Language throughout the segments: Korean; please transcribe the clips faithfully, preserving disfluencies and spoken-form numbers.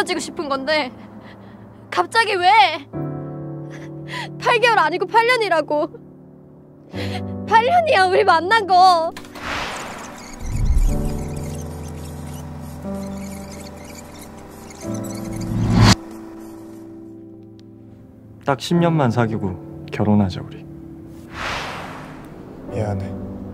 헤어지고 싶은 건데 갑자기 왜? 팔 개월 아니고 팔 년이라고. 팔 년이야 우리 만난 거. 딱 십 년만 사귀고 결혼하자 우리. 미안해.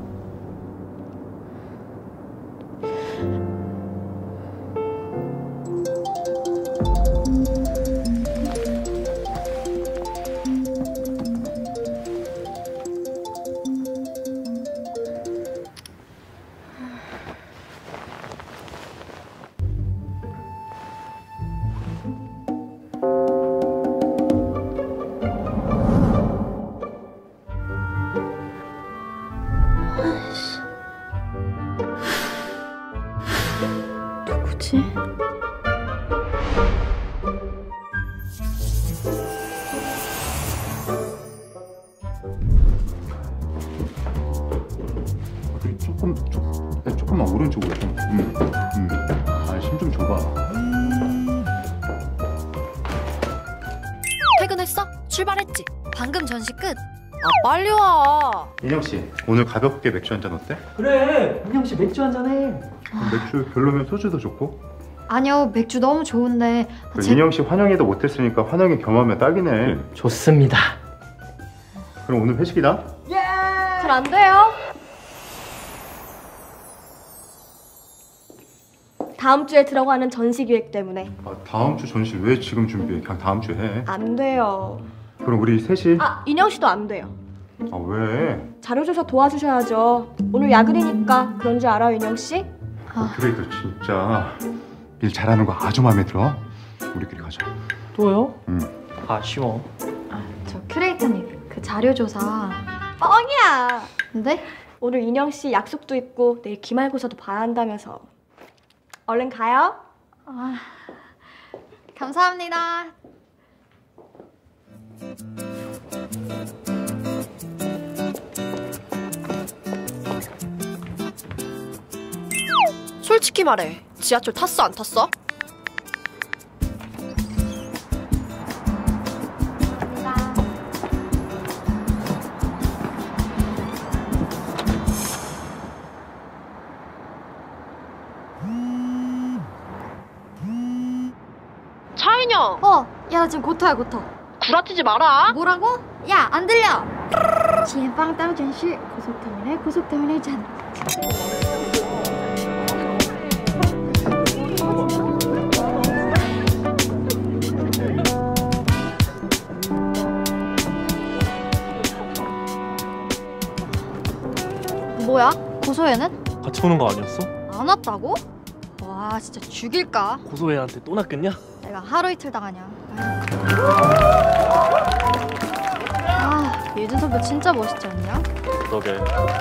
누구지? 조금, 조, 조금만 오른쪽으로 좀. 음, 음. 아, 힘 좀 줘봐. 퇴근했어? 출발했지? 방금 전시 끝. 아 빨리 와. 인형 씨, 오늘 가볍게 맥주 한잔 어때? 그래, 인형 씨 맥주 한잔 해. 맥주 별로면 소주도 좋고. 아니요, 맥주 너무 좋은데. 그 제... 인형 씨 환영회도 못했으니까 환영회 겸하면 딱이네. 좋습니다. 그럼 오늘 회식이다. 예! 잘 안 돼요. 다음 주에 들어가는 전시 기획 때문에. 아, 다음 주 전시 왜 지금 준비해? 그냥 다음 주에 해. 안 돼요. 그럼 우리 셋이. 아, 인형 씨도 안 돼요. 아, 왜? 자료조사 도와주셔야죠. 오늘 야근이니까. 그런 줄 알아요, 인형 씨? 아. 그래, 너 진짜 일 잘하는 거 아주 마음에 들어. 우리끼리 가자. 또요? 응. 아쉬워. 아, 저 큐레이터님 그 자료조사. 뻥이야. 근데? 오늘 인형 씨 약속도 있고 내일 기말고사도 봐야 한다면서. 얼른 가요. 아, 감사합니다. 솔직히 말해, 지하철 탔어 안 탔어? 차인영! 어, 야 나 지금 고터야 고터. 구라치지 마라. 뭐라고? 야 안 들려. 前方到站是 고속터미널 고속터미널 전. 뭐야? 고소해는? 같이 오는 거 아니었어? 안 왔다고? 와 진짜 죽일까? 고소해한테 또 낚였냐? 내가 하루 이틀 당하냐. 아 예준 선배 진짜 멋있지 않냐? 그러게.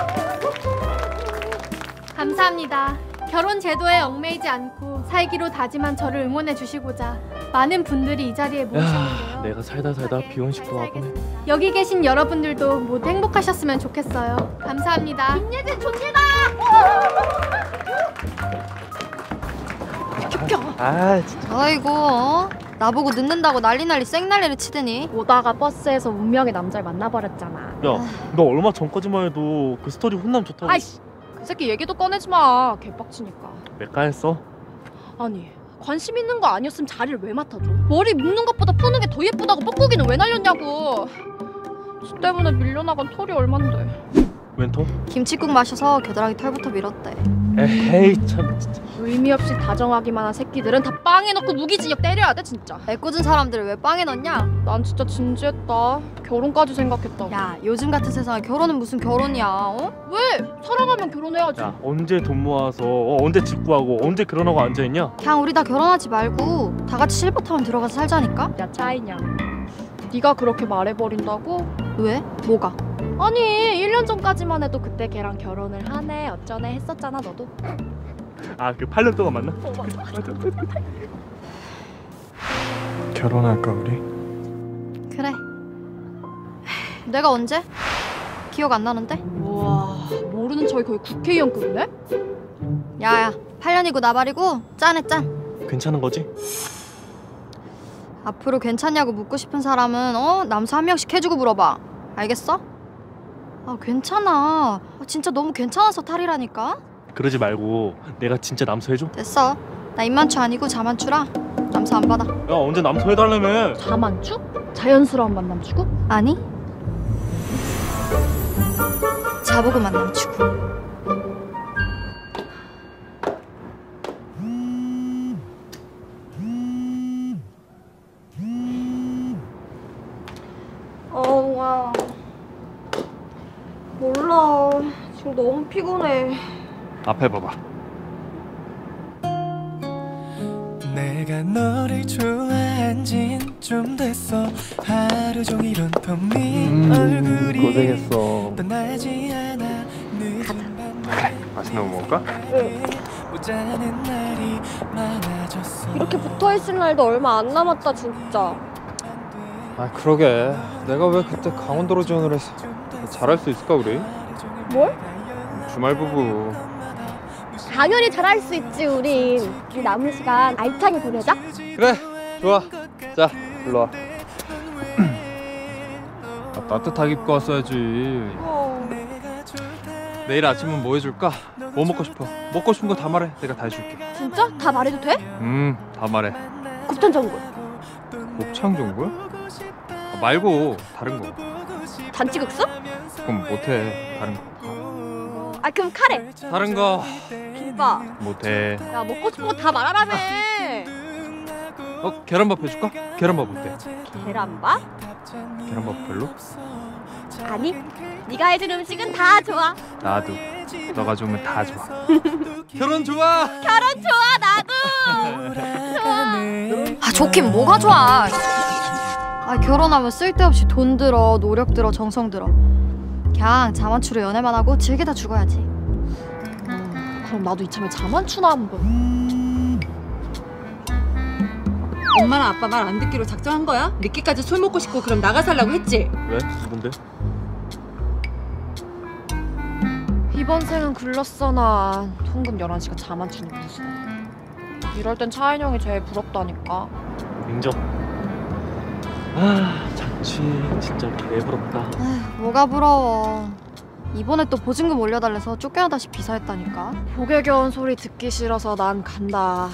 감사합니다. 결혼 제도에 얽매이지 않고 살기로 다짐한 저를 응원해 주시고자 많은 분들이 이 자리에 모이셨는데요. 내가 살다 살다 비혼식도 하고네. 여기 계신 여러분들도 모두 행복하셨으면 좋겠어요. 감사합니다. 김예진 존재다! 아 진짜. 아이고 어? 나보고 늦는다고 난리 난리 생난리를 치더니 오다가 버스에서 운명의 남자를 만나버렸잖아. 야, 너 얼마 전까지만 해도 그 스토리 혼남 좋다고. 아이씨, 그 새끼 얘기도 꺼내지 마. 개빡치니까. 맥가했어? 아니, 관심 있는 거 아니었으면 자리를 왜 맡아줘? 머리 묶는 것보다 푸는 게 더 예쁘다고 뻐꾸기는 왜 날렸냐고. 지 때문에 밀려나간 털이 얼만데. 웬 털? 김치국 마셔서 겨드랑이 털부터 밀었대. 에헤이 참 진짜. 의미 없이 다정하기만 한 새끼들은 다 빵에 넣고 무기징역 때려야 돼 진짜. 애꿎은 사람들을 왜 빵에 넣냐? 난 진짜 진지했다. 결혼까지 생각했다고. 야 요즘 같은 세상에 결혼은 무슨 결혼이야 어? 왜? 사랑하면 결혼해야지. 야, 언제 돈 모아서 어, 언제 집 구하고 언제 결혼하고 앉아있냐? 그냥 우리 다 결혼하지 말고 다 같이 실버타운 들어가서 살자니까? 야 차이냐, 네가 그렇게 말해버린다고? 왜? 뭐가? 아니 일 년 전까지만 해도 그때 걔랑 결혼을 하네 어쩌네 했었잖아 너도. 아 그 팔 년 동안 만나? 어 맞아 맞아. 결혼할까 우리? 그래. 내가 언제? 기억 안 나는데? 우와 모르는 척이 거의 국회의원급이네? 야야 팔 년이고 나발이고 짠해 짠. 괜찮은 거지? 앞으로 괜찮냐고 묻고 싶은 사람은 어 남수 한 명씩 해주고 물어봐. 알겠어? 아 괜찮아. 아, 진짜 너무 괜찮아서 탈이라니까. 그러지 말고 내가 진짜 남서해줘. 됐어. 나 입만추 아니고 자만추라 남수 안 받아. 야 언제 남서해달라며. 자만추? 자연스러운 만남 추구? 아니 자보고 만남 추구. 어, 와. 몰라. 지금 너무 피곤해. 앞에 봐봐. 내가 너를 좋아한 진 좀 됐어. 하루 종일 온통 네 음, 얼굴이 고생했어. 떠나지 않아. 늦은 밤 맛있는 거 먹을까? 못 자는 날이 많아졌어. 이렇게 붙어있을 날도 얼마 안 남았다, 진짜. 아 그러게 내가 왜 그때 강원도로 지원을 해서 잘할 수 있을까 우리? 뭘? 주말 부부. 당연히 잘할 수 있지, 우린. 이 남은 시간 알차게 보내자. 그래 좋아. 자 일로와. 아, 따뜻하게 입고 왔어야지. 어. 내일 아침은 뭐 해줄까? 뭐 먹고 싶어? 먹고 싶은 거 다 말해. 내가 다 해줄게. 진짜? 다 말해도 돼? 음다 말해. 곱창전골, 곱창전골? 아, 말고 다른 거. 잔치국수? 그럼 못해. 다른 거. 아, 그럼 카레, 다른 거 김밥. 못해. 야, 먹고 싶은 거 다 말하라며. 어 계란밥 해줄까? 계란밥 어때? 계란밥? 계란밥 별로? 아니, 네가 해준 음식은 다 좋아. 나도. 너가 좋으면 다 좋아. 결혼 좋아. 결혼 좋아, 나도. 아 좋긴 뭐가 좋아. 아 결혼하면 쓸데없이 돈 들어 노력 들어 정성 들어. 그냥 자만추로 연애만 하고 즐기다 죽어야지. 그럼 나도 이참에 자만추나 한번. 엄마랑 아빠 말 안 듣기로 작정한 거야? 늦게까지 술 먹고 싶고 그럼 나가 살라고 했지? 왜? 누군데? 이번 생은 글렀어 난. 통금 열한 시간 자만추는 무슨. 이럴 땐 차인 형이 제일 부럽다니까. 인정. 아 잔치 진짜 개부럽다. 에휴, 뭐가 부러워. 이번에 또 보증금 올려달래서 쫓겨나다시 비사했다니까. 복에 겨운 소리 듣기 싫어서 난 간다.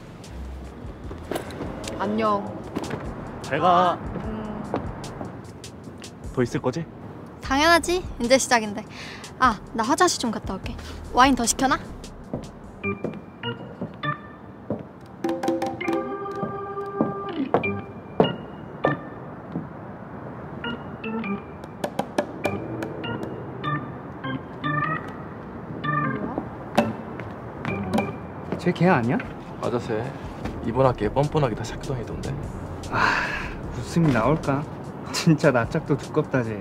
안녕. 제가 음. 더 있을 거지? 당연하지. 이제 시작인데. 아, 나 화장실 좀 갔다 올게. 와인 더 시켜놔? 쟤 걔 아니야? 맞아서 이번 학기에 뻔뻔하게 다 작성이던데. 아 웃음이 나올까? 진짜 낯짝도 두껍다 쟤.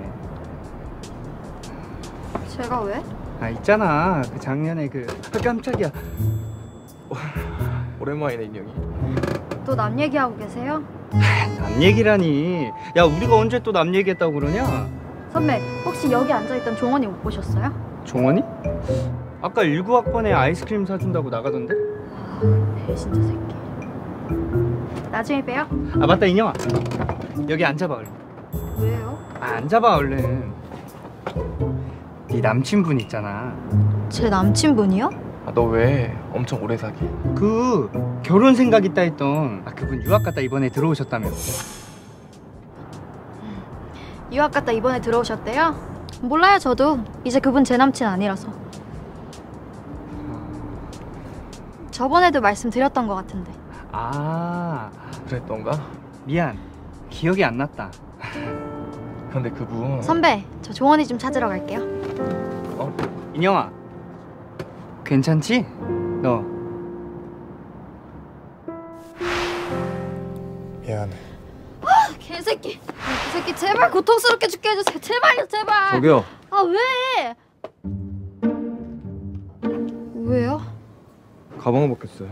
제가 왜? 아 있잖아 그 작년에 그 아, 깜짝이야. 오랜만이네 인형이. 또 남 얘기하고 계세요? 남 얘기라니. 야 우리가 언제 또 남 얘기했다고 그러냐? 선배, 혹시 여기 앉아있던 종원이 못 보셨어요? 종원이? 아까 일구 학번에 아이스크림 사준다고 나가던데? 배신자 새끼. 나중에 봬요. 아 맞다 인형아 여기 앉아봐 얼른. 왜요? 아 앉아봐 얼른. 네 남친분 있잖아. 제 남친분이요? 아, 너 왜 엄청 오래 사귀? 그 결혼 생각 있다 했던 아 그분 유학 갔다 이번에 들어오셨다며. 유학 갔다 이번에 들어오셨대요? 몰라요 저도. 이제 그분 제 남친 아니라서. 저번에도 말씀드렸던 것 같은데. 아 그랬던가? 미안 기억이 안 났다. 근데 그분 선배, 저 종원이 좀 찾으러 갈게요. 어? 인형아 괜찮지? 너 미안해. 아, 개새끼. 그 새끼 제발 고통스럽게 죽게 해주세요. 제발요, 제발. 저기요. 아 왜? 왜요? 가방을 벗겼어요.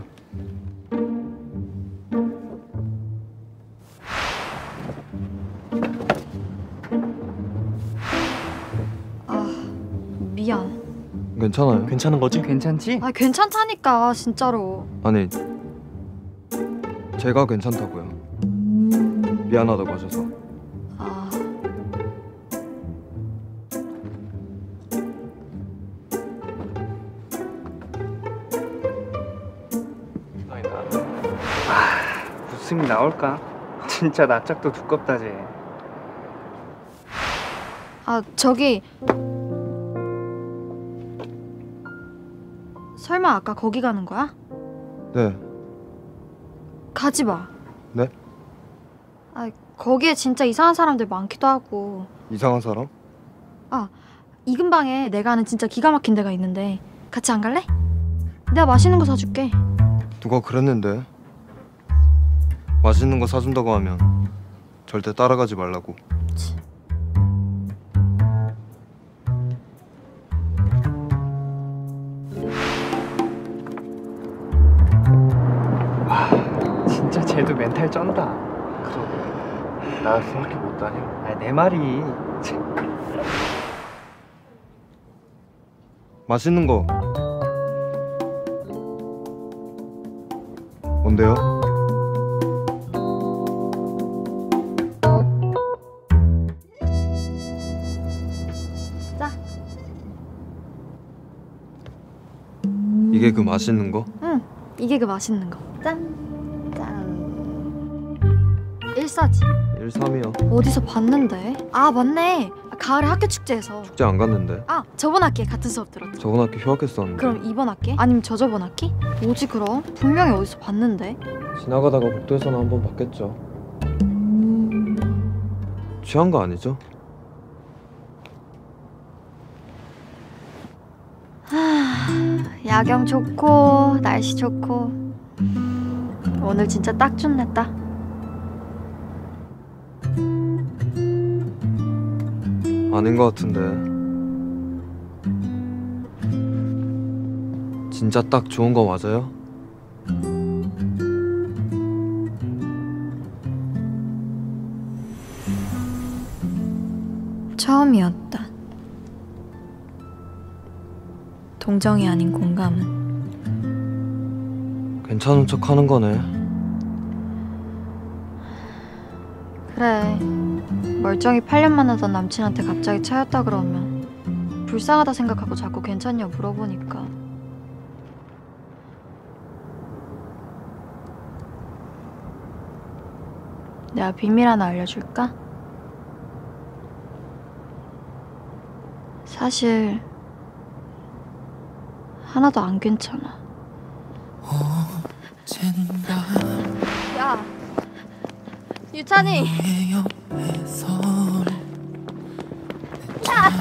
아 미안. 괜찮아요. 괜찮은 거지? 괜찮지? 아 괜찮다니까 진짜로. 아니 제가 괜찮다고요. 미안하다고 하셔서. 아... 웃음이 나올까? 진짜 낯짝도 두껍다지. 아 저기 설마 아까 거기 가는 거야? 네. 가지 마. 네? 아 거기에 진짜 이상한 사람들 많기도 하고. 이상한 사람? 아 이 근방에 내가 아는 진짜 기가 막힌 데가 있는데 같이 안 갈래? 내가 맛있는 거 사줄게. 누가 그랬는데? 맛있는 거 사준다고 하면 절대 따라가지 말라고. 와, 진짜 쟤도 멘탈 쩐다. 그러게. 나 그렇게 못 다녀. 아, 내 말이. 맛있는 거 뭔데요? 자. 이게 그 맛있는 거? 응, 이게 그 맛있는 거. 짠, 짠. 일사지. 일삼이요. 어디서 봤는데? 아 맞네. 가을에 학교 축제에서. 축제 안 갔는데. 아 저번 학기에 같은 수업 들었지. 저번 학기 휴학했었는데. 그럼 이번 학기? 아니면 저저번 학기? 뭐지 그럼? 분명히 어디서 봤는데. 지나가다가 복도에서는 한번 봤겠죠. 취한 거 아니죠? 하, 야경 좋고 날씨 좋고 오늘 진짜 딱 좋네 딱. 아닌 거 같은데. 진짜 딱 좋은 거 맞아요? 처음이었다. 동정이 아닌 공감은. 괜찮은 척 하는 거네. 그래. 멀쩡히 팔 년 만나던 남친한테 갑자기 차였다 그러면 불쌍하다 생각하고 자꾸 괜찮냐 물어보니까 내가 비밀 하나 알려줄까? 사실 하나도 안 괜찮아. 야, 유찬이. 야!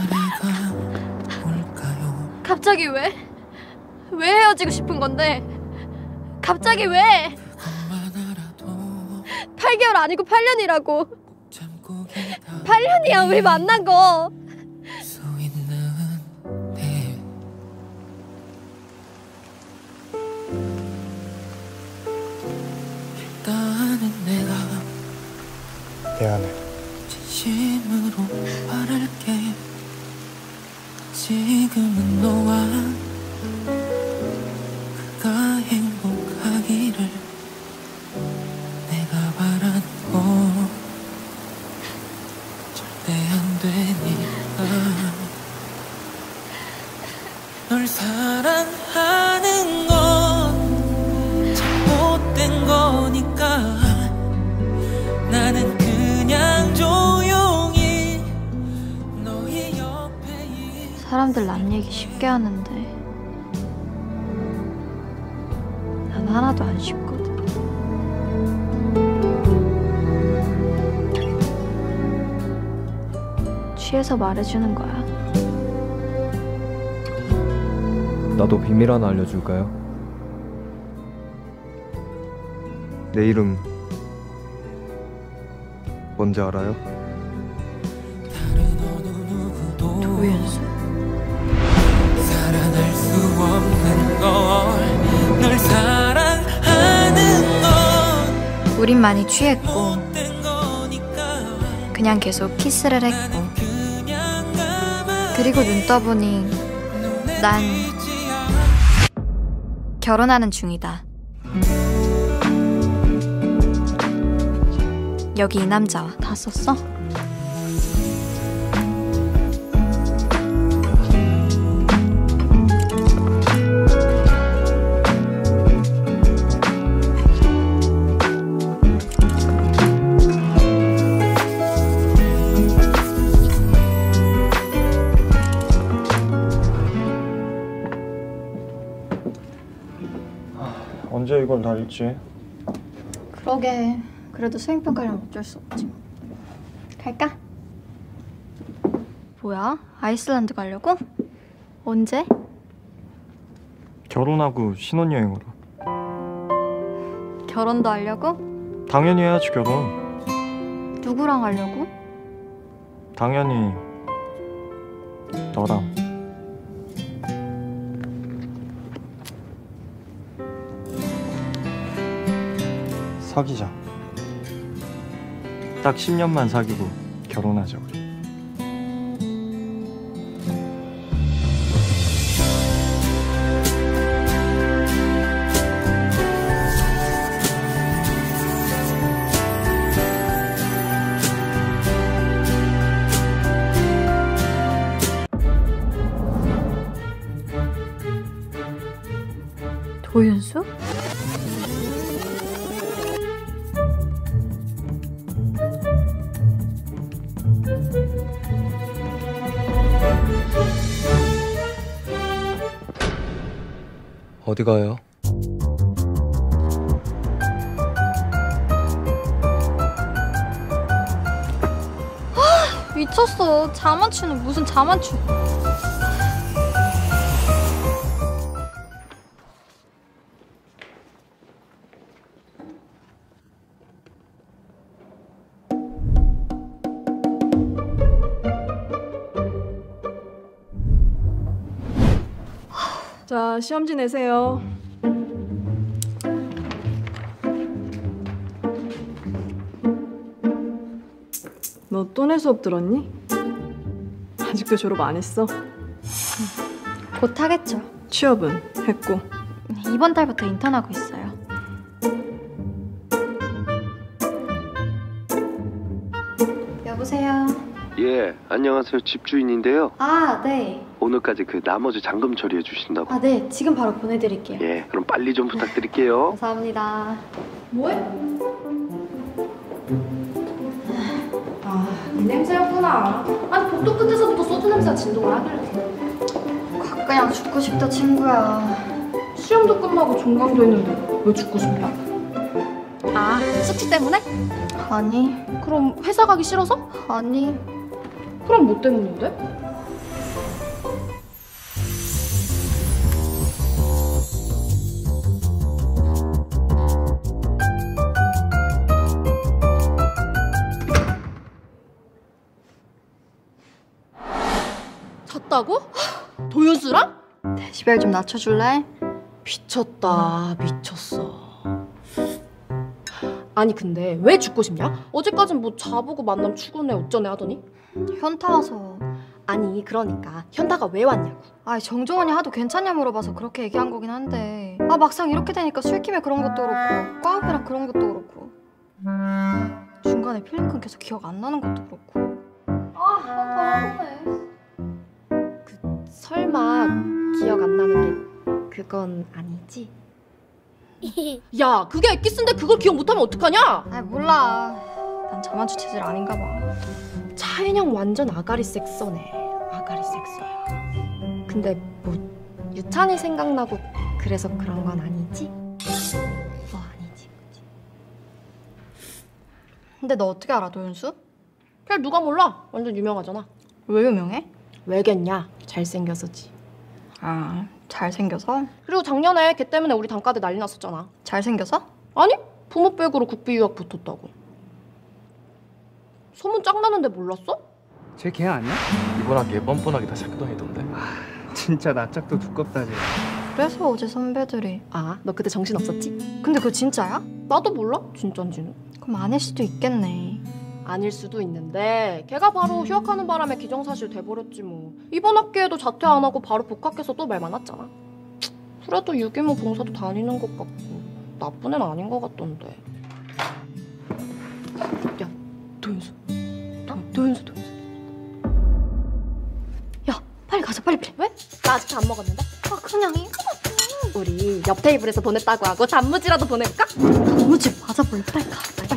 갑자기 왜? 왜 헤어지고 싶은 건데? 갑자기 왜? 팔 개월 아니고 팔 년이라고. 팔 년이야 우리 만난 거. 미안해. 진심으로 바랄게. 지금은 너와 그가 행복하기를 내가 바라고 절대 안 되니까. 널 사랑하는 건 잘못된 거니까 나는 그냥 조용히 너의 옆에 있... 사람들 남 얘기 쉽게 하는데 난 하나도 안 쉽거든. 취해서 말해주는 거야. 나도 비밀 하나 알려줄까요? 내 이름 뭔지 알아요? 도윤수. 사랑할 수 없는 걸 널 사랑하는 건 우린 많이 취했고 그냥 계속 키스를 했고 그리고 눈 떠보니 난 결혼하는 중이다. 여기 이 남자와. 다 썼어? 언제 이걸 다 읽지? 그러게. 그래도 수행평가는 어쩔 수 없지. 갈까? 뭐야? 아이슬란드 가려고? 언제? 결혼하고 신혼여행으로. 결혼도 하려고? 당연히 해야지 결혼. 누구랑 하려고? 당연히 너랑. 사귀자. 딱 십 년만 사귀고 결혼하자 우리. 도윤수? 어디 가요? 미쳤어. 자만추는 무슨 자만추. 자, 시험지 내세요. 너 또 내 수업 들었니? 아직도 졸업 안 했어? 곧 하겠죠. 취업은 했고. 이번 달부터 인턴하고 있어요. 여보세요. 예, 안녕하세요. 집주인인데요. 아, 네. 오늘까지 그 나머지 잔금 처리해 주신다고. 아, 네. 지금 바로 보내드릴게요. 예, 그럼 빨리 좀 부탁드릴게요. 감사합니다. 뭐해? 아, 이 냄새였구나. 아니, 복도 끝에서부터 소주 냄새가 진동을 하길래. 그냥 죽고 싶다, 친구야. 시험도 끝나고 종강도 했는데 왜 죽고 싶냐? 아, 숙취 때문에? 아니. 그럼 회사 가기 싫어서? 아니. 그럼 뭐 때문인데? 잤다고? 도윤수랑? 데시벨 좀 낮춰줄래? 미쳤다, 미쳤어. 아니 근데 왜 죽고 싶냐? 어제까진 뭐 자보고 만남 출근해 어쩌네 하더니? 현타 와서. 아니 그러니까 현타가 왜 왔냐고. 아, 정종원이 하도 괜찮냐 물어봐서 그렇게 얘기한 거긴 한데, 아 막상 이렇게 되니까 술김에 그런 것도 그렇고 꽈우비랑 그런 것도 그렇고 중간에 필름 끊겨서 기억 안 나는 것도 그렇고. 아, 현타 와보네. 그 설마 기억 안 나는 게 그건 아니지? 야, 그게 엑기스인데 그걸 기억 못하면 어떡하냐? 아, 몰라. 난 자만추 체질 아닌가 봐. 차은영 완전 아가리 섹서네. 아가리 섹서야. 근데 뭐 유찬이 생각나고 그래서 그런 건 아니지? 뭐 아니지, 그치? 근데 너 어떻게 알아, 도윤수? 걔 누가 몰라? 완전 유명하잖아. 왜 유명해? 왜겠냐? 잘생겨서지. 아, 잘생겨서? 그리고 작년에 걔 때문에 우리 단과대 난리 났었잖아. 잘생겨서? 아니, 부모백으로 국비 유학 붙었다고. 소문 짱 나는데 몰랐어? 쟤 걔 아니야? 이번 학기에 뻔뻔하게 다 작동이던데. 진짜 낯짝도 두껍다 쟤. 그래서 어제 선배들이. 아, 너 그때 정신 없었지? 근데 그거 진짜야? 나도 몰라, 진짠지는. 그럼 아닐 수도 있겠네. 아닐 수도 있는데 걔가 바로 휴학하는 바람에 기정사실 돼버렸지 뭐. 이번 학기에도 자퇴 안 하고 바로 복학해서 또 말 많았잖아. 그래도 유기모 봉사도 다니는 것 같고 나쁜 애는 아닌 것 같던데. 야, 도윤수. 도, 도윤수, 도윤수. 야, 빨리 가자, 빨리 빨리. 왜? 나 아직 안 먹었는데? 아, 그냥 이거. 우리 옆 테이블에서 보냈다고 하고 단무지라도 보낼까? 단무지 맞아볼래? 빨리 가, 빨리.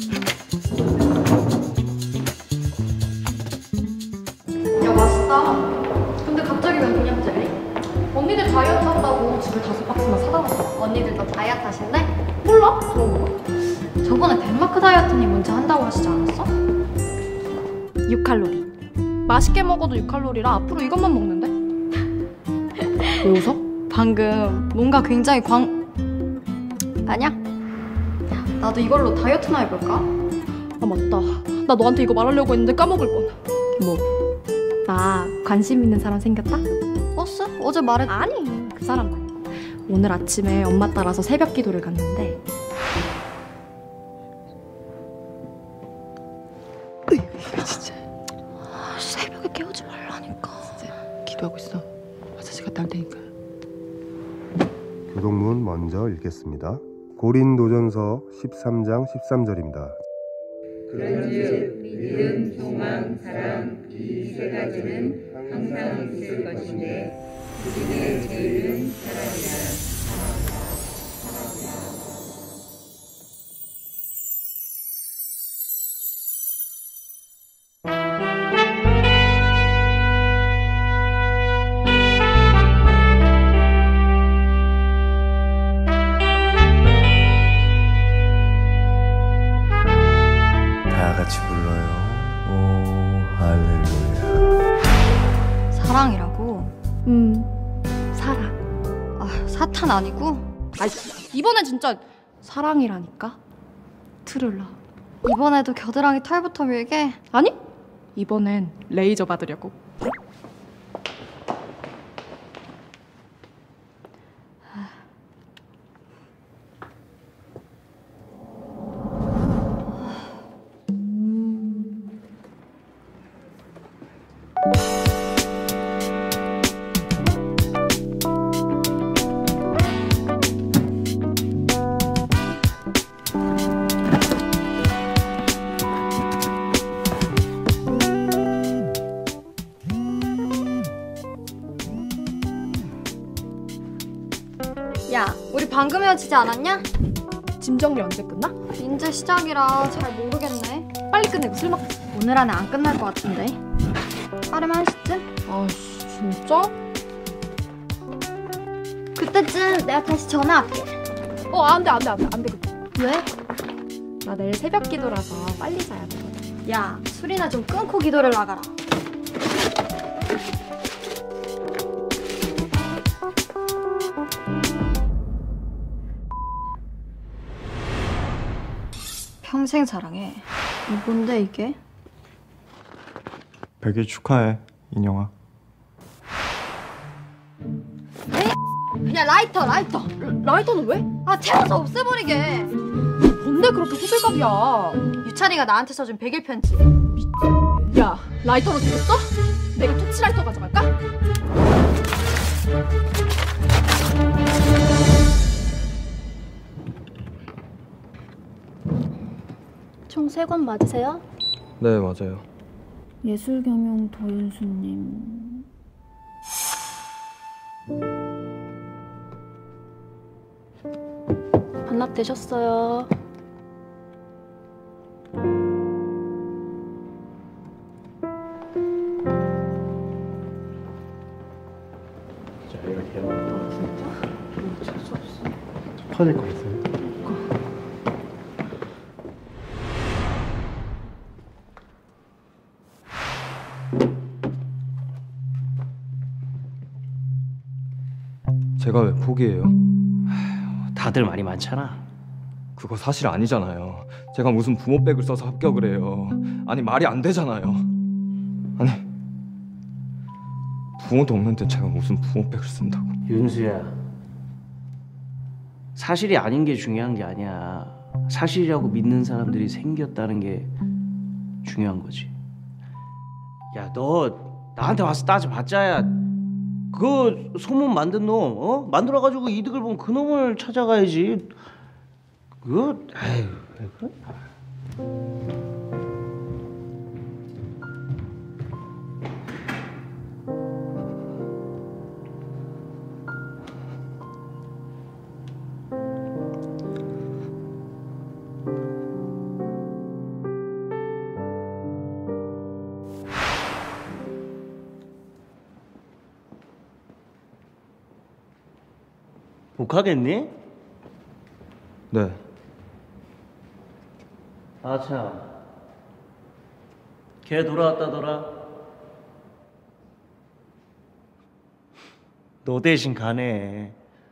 야, 맛있다. 근데 갑자기 왜 그냥 젤리? 언니들 다이어트 한다고 집에 다섯 박스만 사다 놨어. 언니들도 다이어트 하실래? 몰라? 그런 거. 저번에 덴마크 다이어트님 문제 한다고 하시지 않았어? 육 칼로리. 맛있게 먹어도 육 칼로리라 앞으로 이것만 먹는데? 왜 웃어? 방금 뭔가 굉장히 광... 아니야? 야, 나도 이걸로 다이어트나 해볼까? 아 맞다. 나 너한테 이거 말하려고 했는데 까먹을 뻔. 뭐? 나 관심 있는 사람 생겼다? 버스? 어제 말했... 아니 그 사람 말고. 오늘 아침에 엄마 따라서 새벽 기도를 갔는데 이거 진짜 아, 새벽에 깨우지 말라니까. 진짜 기도하고 있어. 화장실 갔다 올 테니까. 교동문 먼저 읽겠습니다. 고린도전서 십삼 장 십삼 절입니다. 그런즉 믿음, 소망, 사랑 이 세 가지는 항상 있을 것인데 그 중에 제일은 사랑이라. 같이 불러요. 오 할렐루야. 사랑이라고? 음 사랑. 아 사탄 아니고? 아 이번엔 진짜 사랑이라니까. 트를라. 이번에도 겨드랑이 털부터 밀게? 아니 이번엔 레이저 받으려고. 야, 우리 방금 헤어지지 않았냐? 짐 정리 언제 끝나? 이제 시작이라 잘 모르겠네. 빨리 끝내고 술 먹자. 오늘 안에 안 끝날 것 같은데. 빠르면 한 시쯤? 아씨 진짜? 그때쯤 내가 다시 전화할게. 어 안돼 안돼 안돼 안돼 그때. 왜? 나 내일 새벽 기도라서 빨리 자야 되거든. 야, 술이나 좀 끊고 기도를 나가라. 평생 사랑해. 뭔데 이게? 백 일 축하해, 인영아. 야, 라이터, 라이터. 라이터는 왜? 아, 태워서 없애버리게. 뭔데 그렇게 호들갑이야? 유찬이가 나한테 써준 백일 편지. 야, 라이터로 죽였어? 내가 토치라이터 가져갈까? 총 세 권 맞으세요? 네 맞아요. 예술경영 도윤수님. 반납되셨어요. 터질 것 같아요. 제가 왜 포기해요? 다들 말이 많잖아. 그거 사실 아니잖아요. 제가 무슨 부모백을 써서 합격을 해요. 아니 말이 안 되잖아요. 아니 부모도 없는데 제가 무슨 부모백을 쓴다고. 윤수야, 사실이 아닌 게 중요한 게 아니야. 사실이라고 믿는 사람들이 생겼다는 게 중요한 거지. 야, 너 나한테 와서 따져봤자야 그 소문 만든 놈, 어? 만들어가지고 이득을 본 그 놈을 찾아가야지. 그거, 에휴, 왜 그래? 복하겠니? 네. 아참, 걔 돌아왔다더라. 너 대신 가네.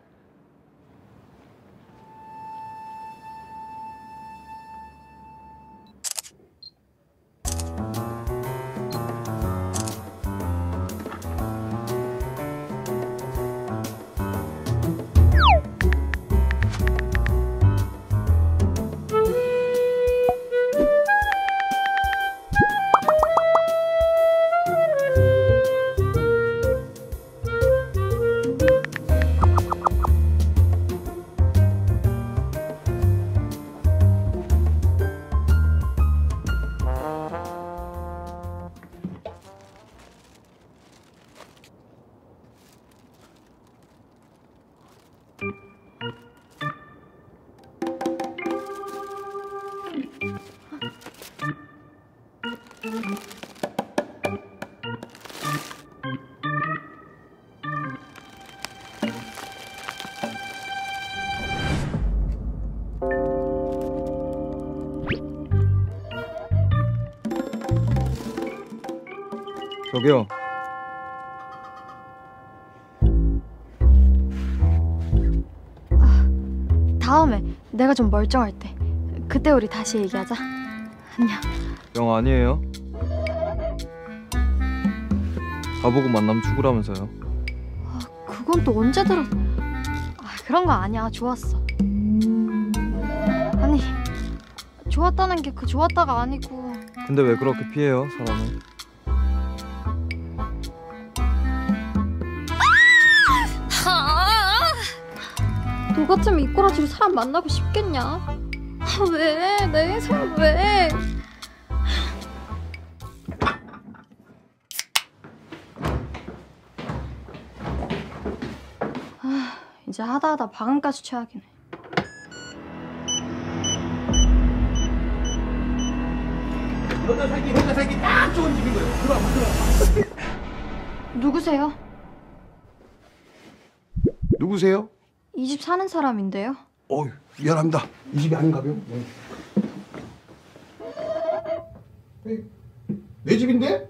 저기요. 다음에 내가 좀 멀쩡할 때 그때 우리 다시 얘기하자. 안녕. 영 아니에요? 가보고 만나면 죽으라면서요. 아, 그건 또 언제 들어? 아, 그런 거 아니야. 좋았어. 아니, 좋았다는 게 그 좋았다가 아니고. 근데 왜 그렇게 피해요, 사람을? 너 같으면 이꼬라지로 사람 만나고 싶겠냐? 아, 왜? 내 인생 왜? 아, 이제 하다 하다 방음까지 취하긴 해. 혼자 살기 혼자 살기 딱 좋은 집인 거예요. 들어와 들어와. 누구세요? 누구세요? 이 집 사는 사람인데요. 어휴, 미안합니다. 이 집이 아닌가봐요. 네. 내 집인데?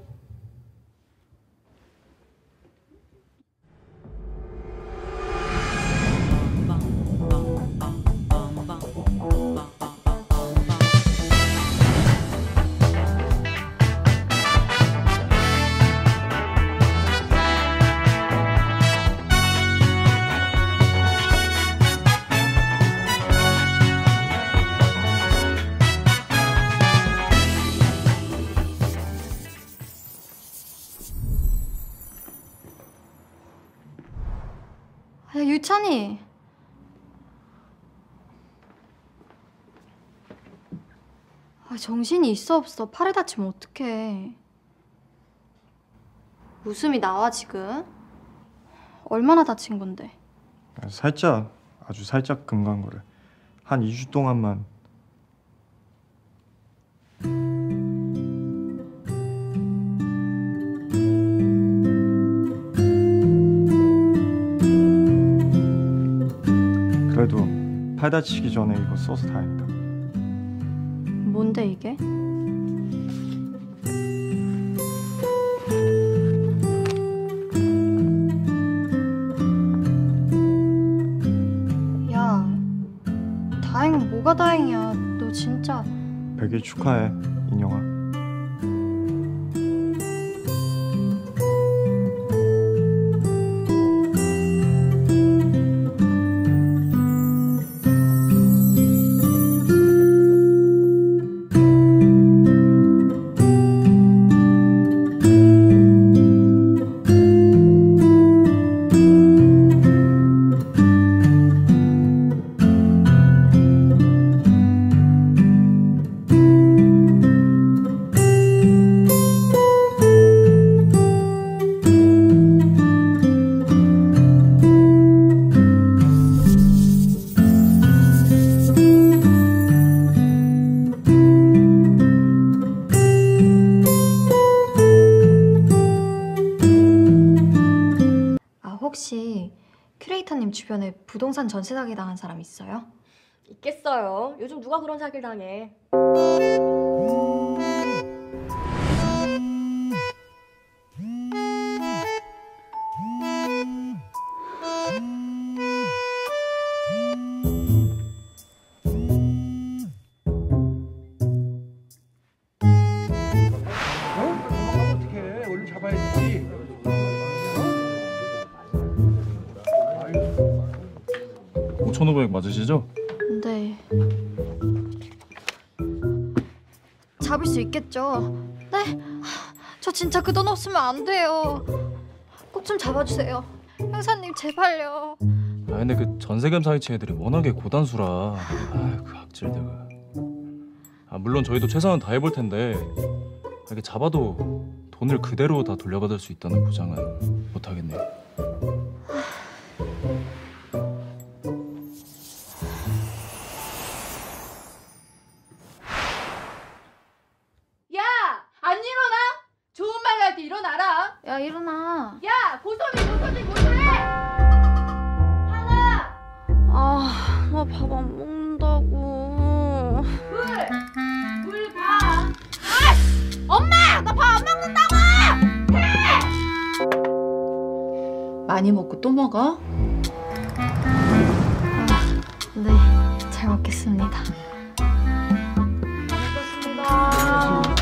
야, 유찬이. 아, 정신이 있어 없어. 팔에 다치면 어떡해. 웃음이 나와 지금? 얼마나 다친 건데? 살짝, 아주 살짝 금간 거를 한 이 주 동안만. 그래도 팔 다치기 전에 이거 써서 다행이다. 뭔데 이게? 야, 다행은 뭐가 다행이야. 너 진짜. 백 일 축하해, 인영아. 회장님 주변에 부동산 전세 사기 당한 사람 있어요? 있겠어요. 요즘 누가 그런 사기를 당해. 어떡해. 얼른 잡아야지. 오천오백 맞으시죠? 네. 잡을 수 있겠죠? 네? 저 진짜 그 돈 없으면 안 돼요. 꼭 좀 잡아주세요. 형사님 제발요. 아 근데 그 전세금 사기친 애들이 워낙에 고단수라. 아그 악질들. 아 물론 저희도 최선은 다해볼 텐데 이렇게 잡아도 돈을 그대로 다 돌려받을 수 있다는 보장은 못 하겠네요. 야! 안 일어나? 좋은 말 할 때 일어나라. 야 일어나. 야! 보소미 보소미 보소미! 하나! 아, 나 밥 안 먹는다고. 둘! 물 봐! 아! 엄마! 나 밥 안 먹는다고! 많이 먹고 또 먹어? 네, 잘 먹겠습니다. 먹겠습니다.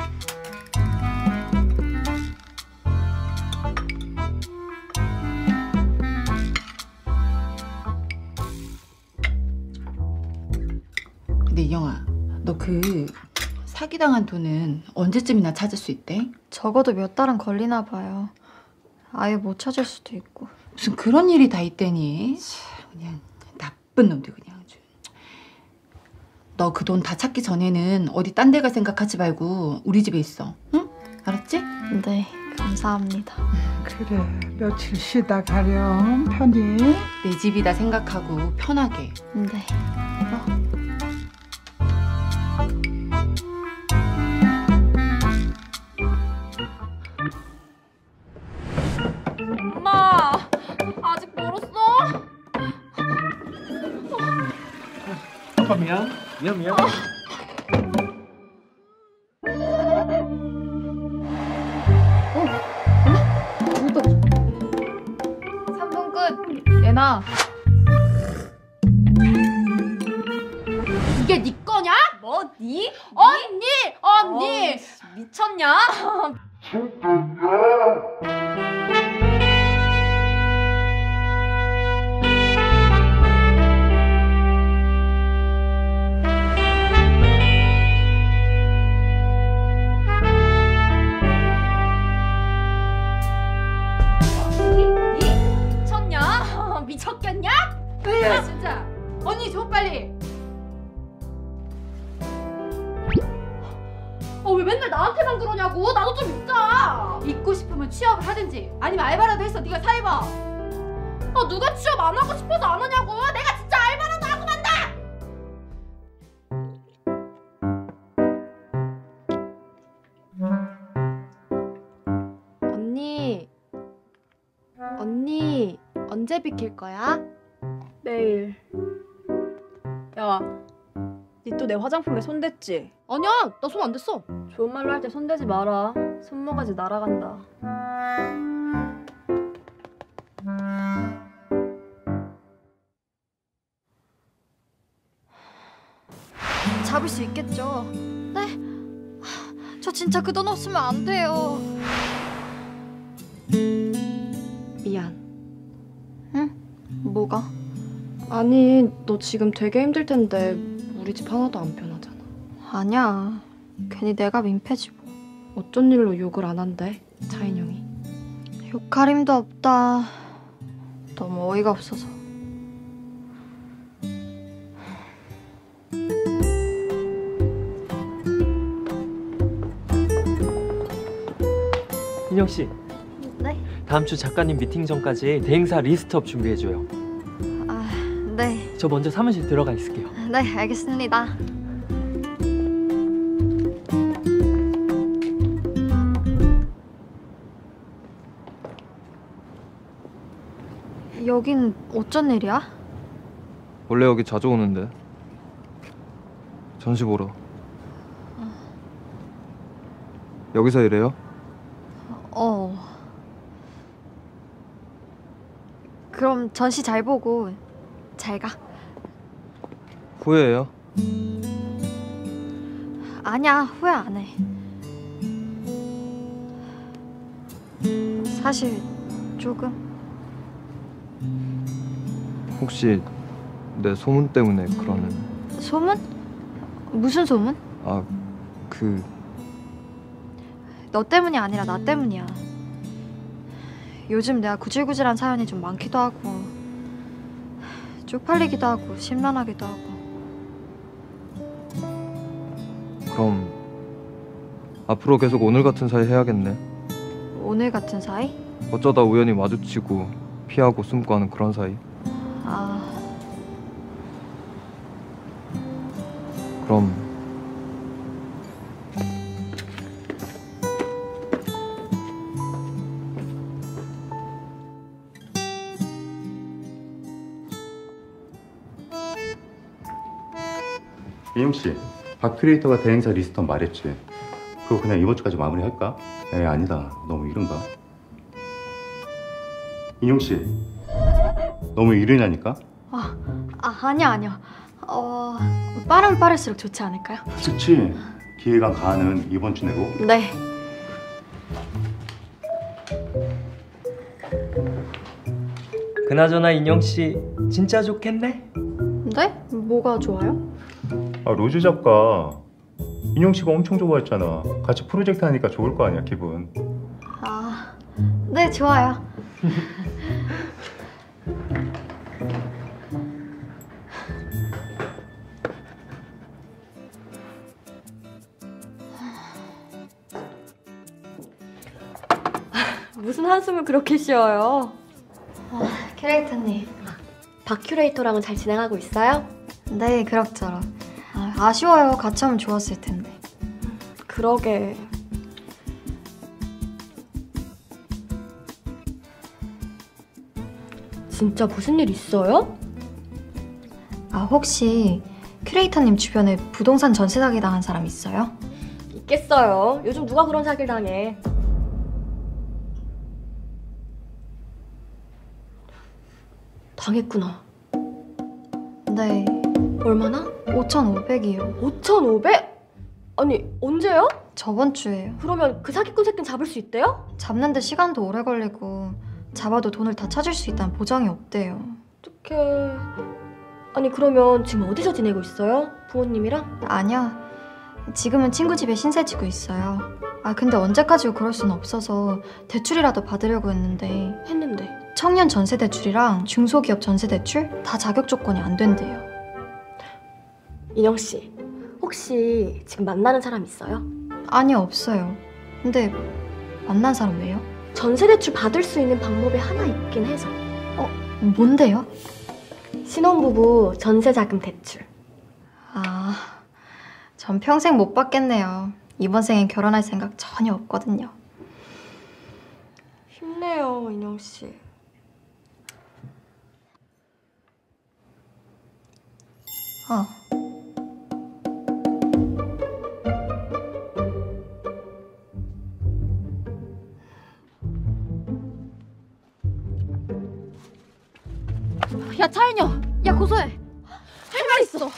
근데 이영아, 너 그 사기당한 돈은 언제쯤이나 찾을 수 있대? 적어도 몇 달은 걸리나 봐요. 아예 못 찾을 수도 있고. 무슨 그런 일이 다 있대니? 참, 그냥 나쁜 놈들 그냥. 너 그 돈 다 찾기 전에는 어디 딴 데 갈 생각하지 말고 우리 집에 있어. 응? 알았지? 네, 감사합니다. 그래, 며칠 쉬다 가렴. 편히. 내 집이다 생각하고 편하게. 네. 어? 엄마, 아직 멀었어? 아빠 미안. 미안 미안. 삼 분 끝. 예나. 이게 네 거냐? 뭐? 니? 언니! 언니! 어, 미쳤냐? 미쳤냐? 미쳤겠냐? 아 진짜. 언니 줘 빨리. 어 왜 맨날 나한테만 그러냐고. 나도 좀 있자. 있고 싶으면 취업을 하든지 아니면 알바라도 해서 네가 살봐. 아 누가 취업 안 하고 싶어서 안 하냐고. 내가 진짜 알바라도 하고 만다. 언니, 언니 언제 비킬 거야? 내일. 야, 니 또 내 화장품에 손댔지? 아니야, 나 손 안 댔어. 좋은 말로 할 때 손대지 마라. 손모가지 날아간다. 잡을 수 있겠죠? 네? 저 진짜 그 돈 없으면 안 돼요. 미안. 응? 뭐가? 아니, 너 지금 되게 힘들 텐데 우리 집 하나도 안 편하잖아. 아니야. 괜히 내가 민폐지 뭐. 어쩐 일로 욕을 안 한대, 차인영이. 욕할 힘도 없다. 너무 어이가 없어서. 인영 씨. 네? 다음 주 작가님 미팅 전까지 대행사 리스트업 준비해줘요. 아, 네. 저 먼저 사무실 들어가 있을게요. 네, 알겠습니다. 여긴 어쩐 일이야? 원래 여기 자주 오는데. 전시 보러. 여기서 일해요? 어. 그럼 전시 잘 보고 잘 가. 후회해요? 아니야, 후회 안 해. 사실 조금. 혹시 내 소문 때문에 그러는? 소문? 무슨 소문? 아, 그... 너 때문이 아니라 나 때문이야. 요즘 내가 구질구질한 사연이 좀 많기도 하고 쪽팔리기도 하고 심란하기도 하고. 그럼 앞으로 계속 오늘 같은 사이 해야겠네. 오늘 같은 사이? 어쩌다 우연히 마주치고 피하고 숨고 하는 그런 사이. 아... 그럼 이영씨, 박 큐레이터가 대행사 리스트 말했지? 그거 그냥 이번 주까지 마무리할까? 에이, 아니다. 너무 이른가? 인용씨, 너무 이르냐니까? 아, 아 아니야 아니야. 어... 빠르면 빠를수록 좋지 않을까요? 그치. 기획안 가는 이번 주 내고. 네. 그나저나 인영씨 진짜 좋겠네? 네? 뭐가 좋아요? 아, 로즈 작가 인용씨가 엄청 좋아했잖아. 같이 프로젝트 하니까 좋을 거 아니야, 기분. 아, 네 좋아요. 무슨 한숨을 그렇게 쉬어요? 아, 큐레이터님. 박 큐레이터랑은 잘 진행하고 있어요? 네, 그럭저럭. 아, 아쉬워요. 같이 하면 좋았을 텐데. 그러게. 진짜 무슨 일 있어요? 아, 혹시 큐레이터님 주변에 부동산 전세 사기 당한 사람 있어요? 있겠어요. 요즘 누가 그런 사기를 당해. 당했구나. 네. 얼마나? 오천오백이요. 오천오백? 아니, 언제요? 저번 주에요. 그러면 그 사기꾼 새끼는 잡을 수 있대요? 잡는데 시간도 오래 걸리고 잡아도 돈을 다 찾을 수 있다는 보장이 없대요. 어떡해. 아니, 그러면 지금 어디서 지내고 있어요? 부모님이랑? 아니야. 지금은 친구 집에 신세 지고 있어요. 아, 근데 언제까지 그럴 수는 없어서 대출이라도 받으려고 했는데 했는데? 청년 전세 대출이랑 중소기업 전세 대출 다 자격 조건이 안 된대요. 인영씨, 혹시 지금 만나는 사람 있어요? 아니, 없어요. 근데 만난 사람 왜요? 전세 대출 받을 수 있는 방법이 하나 있긴 해서. 어, 뭔데요? 신혼부부 전세 자금 대출. 아, 전 평생 못 받겠네요. 이번 생엔 결혼할 생각 전혀 없거든요. 힘내요, 인영씨. 어. 야, 차인여! 야, 고소해! 할 말 있어!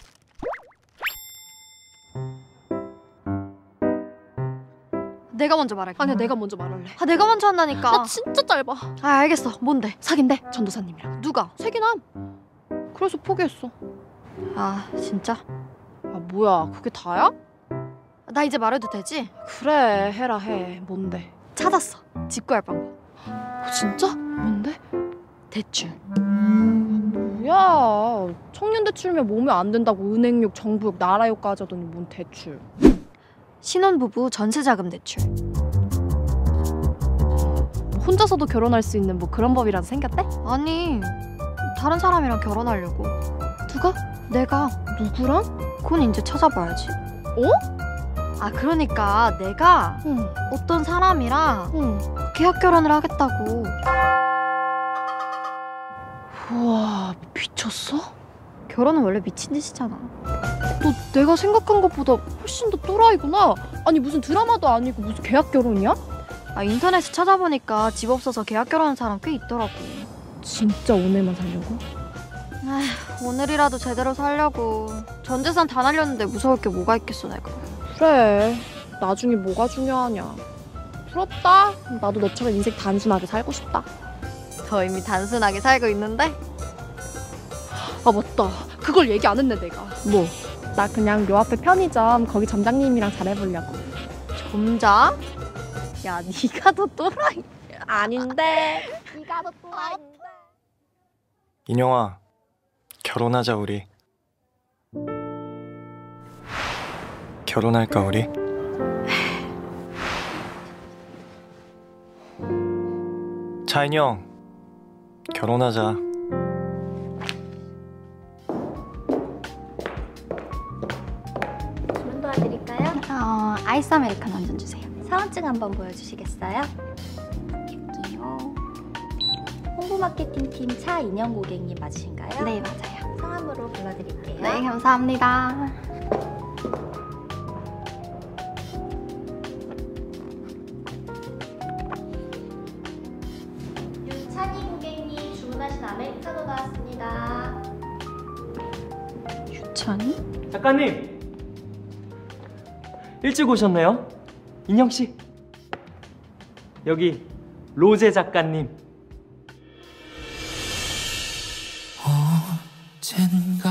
내가 먼저 말할게. 아니야, 내가 먼저 말할래. 아, 내가 먼저 한다니까. 나 진짜 짧아. 아, 알겠어. 뭔데? 사귄대, 전도사님이랑. 누가? 세기남. 그래서 포기했어. 아, 진짜? 아, 뭐야, 그게 다야? 나 이제 말해도 되지? 그래, 해라 해. 뭔데? 찾았어. 직구할 방법. 어, 진짜? 뭔데? 대출. 뭐야, 청년 대출이면 몸에 안 된다고 은행욕, 정부욕, 나라욕 까자더니 뭔 대출. 신혼부부 전세자금 대출. 혼자서도 결혼할 수 있는 뭐 그런 법이라도 생겼대? 아니, 다른 사람이랑 결혼하려고. 누가? 내가. 누구랑? 그건 이제 찾아봐야지. 어? 아, 그러니까 내가 응. 어떤 사람이랑 응. 계약 결혼을 하겠다고. 우와, 미쳤어? 결혼은 원래 미친 짓이잖아. 너 내가 생각한 것보다 훨씬 더 또라이구나. 아니 무슨 드라마도 아니고 무슨 계약 결혼이야? 아, 인터넷에 찾아보니까 집 없어서 계약 결혼한 사람 꽤 있더라고. 진짜 오늘만 살려고? 아휴, 오늘이라도 제대로 살려고. 전 재산 다 날렸는데 무서울 게 뭐가 있겠어 내가. 그래, 나중에 뭐가 중요하냐. 부럽다. 나도 너처럼 인생 단순하게 살고 싶다. 너 이미 단순하게 살고 있는데? 아 맞다, 그걸 얘기 안 했네 내가. 뭐? 나 그냥 요 앞에 편의점 거기 점장님이랑 잘해보려고. 점장? 야, 네가 더 또라이. 아닌데. 네가 더 또라이인데. 인영아, 결혼하자 우리. 결혼할까 우리? 차인영, 결혼하자. 주문 도와드릴까요? 어, 아이스 아메리카노 한 잔 주세요. 사원증 한번 보여주시겠어요? 여기요. 홍보 마케팅 팀 차인영 고객님 맞으신가요? 네, 맞아요. 성함으로 불러드릴게요. 네, 감사합니다. 유찬희 고객님 주문하신 아메리카노 나왔습니다. 유찬이? 작가님! 일찍 오셨네요. 인형씨. 여기 로제 작가님. 언젠가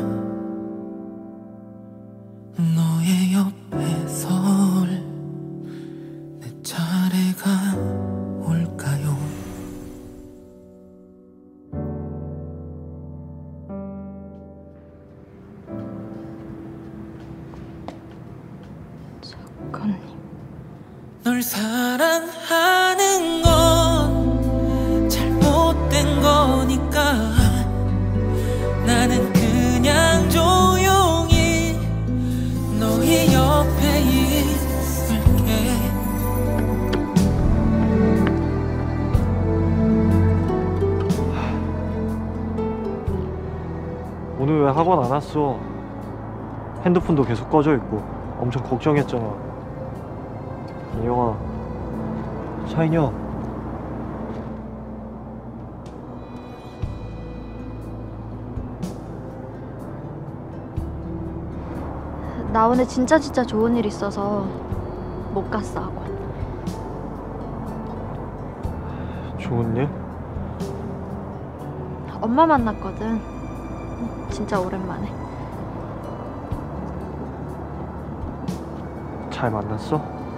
너의 옆에 설 내 차례가 올까요? 작가님. 널 사랑하는 건 잘못된 거니까 나는 그냥 조용히 너의 옆에 있을게. 오늘 왜 학원 안 왔어? 핸드폰도 계속 꺼져 있고 엄청 걱정했잖아. 인영아, 차인영. 나 오늘 진짜 진짜 좋은 일 있어서 못 갔어, 학원. 좋은 일? 엄마 만났거든. 진짜 오랜만에. 잘 만났어?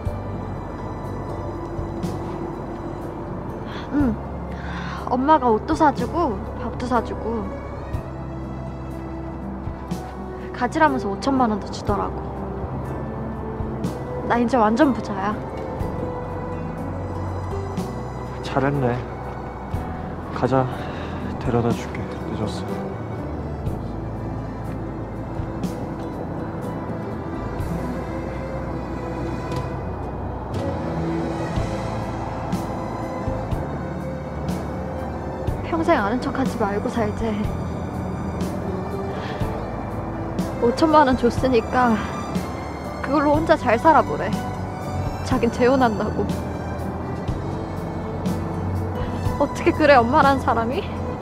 응. 엄마가 옷도 사주고 밥도 사주고 가지라면서 오천만 원도 주더라고. 나 이제 완전 부자야. 잘했네. 가자. 데려다 줄게. 늦었어. 평생 아는 척하지 말고 살지. 오천만 원 줬으니까 그걸로 혼자 잘 살아보래. 자긴 재혼한다고. 어떻게 그래, 엄마란 사람이?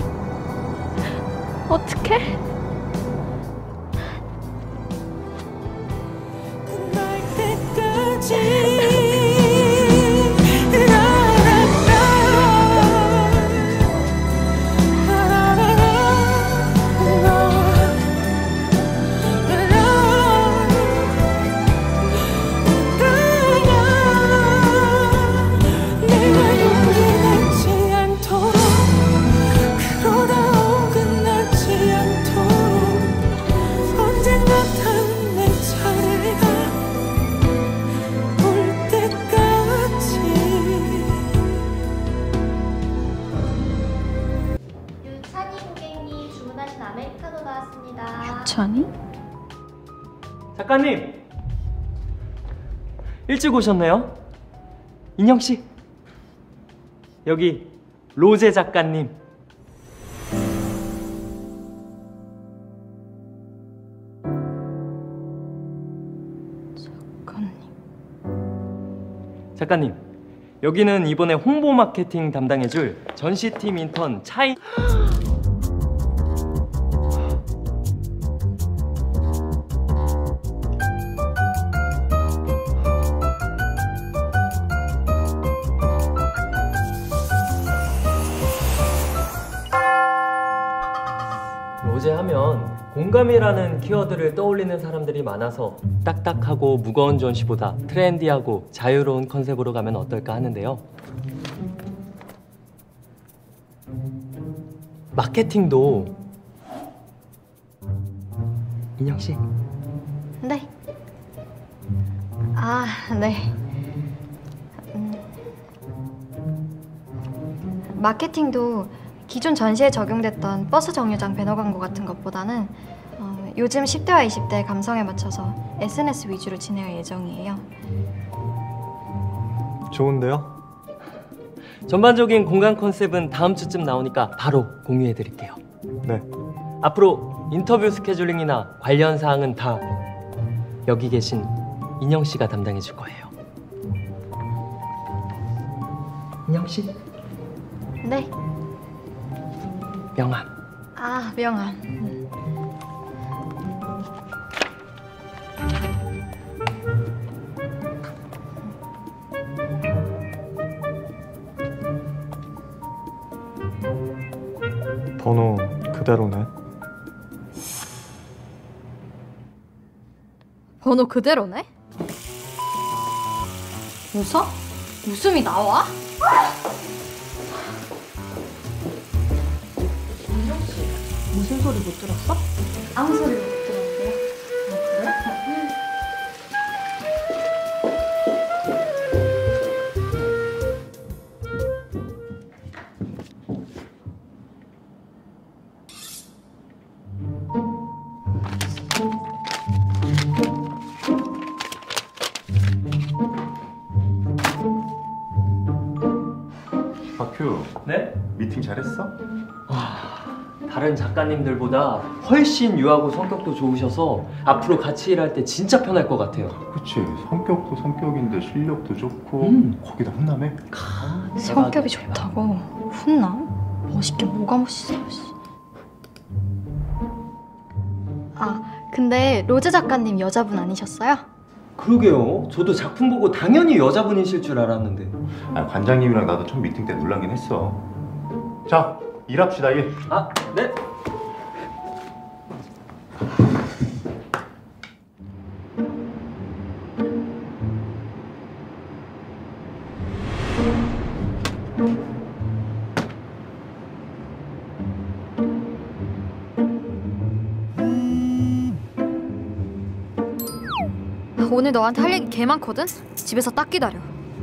어떻게? 끝날 때까지 유찬이? 작가님! 일찍 오셨네요. 인형씨. 여기 로제 작가님. 작가님, 여기는 이번에 홍보 마케팅 담당해줄 전시팀 인턴 차이. 로제 하면 공감이라는 키워드를 떠올리는 사람들이 많아서 딱딱하고 무거운 전시보다 트렌디하고 자유로운 컨셉으로 가면 어떨까 하는데요. 마케팅도 인형 씨. 네. 아, 네. 음. 마케팅도 기존 전시에 적용됐던 버스 정류장 배너 광고 같은 것보다는 어, 요즘 십 대와 이십 대의 감성에 맞춰서 에스엔에스 위주로 진행할 예정이에요. 좋은데요? 전반적인 공간 컨셉은 다음 주쯤 나오니까 바로 공유해드릴게요. 네. 앞으로 인터뷰 스케줄링이나 관련 사항은 다 여기 계신 인형 씨가 담당해 줄 거예요. 인형 씨? 네. 명함. 아, 명함. 음. 번호 그대로네. 번호 그대로네? 웃어? 웃음이 나와? 무슨 소리 못 들었어? 아무 소리 못 들었는데요. 아, 그래? 박규. 네? 미팅 잘했어? 다른 작가님들보다 훨씬 유하고 성격도 좋으셔서 앞으로 같이 일할 때 진짜 편할 것 같아요. 그치. 성격도 성격인데 실력도 좋고 음. 거기다 훈남해? 성격이 좋다고? 훈남? 멋있게 뭐가 멋있어. 씨. 아, 근데 로제 작가님 여자분 아니셨어요? 그러게요. 저도 작품 보고 당연히 여자분이실 줄 알았는데. 아, 관장님이랑 나도 첫 미팅 때 놀라긴 했어. 자, 일합시다 일. 아, 네. 오늘 너한테 할 얘기 개 많거든? 집에서 딱 기다려.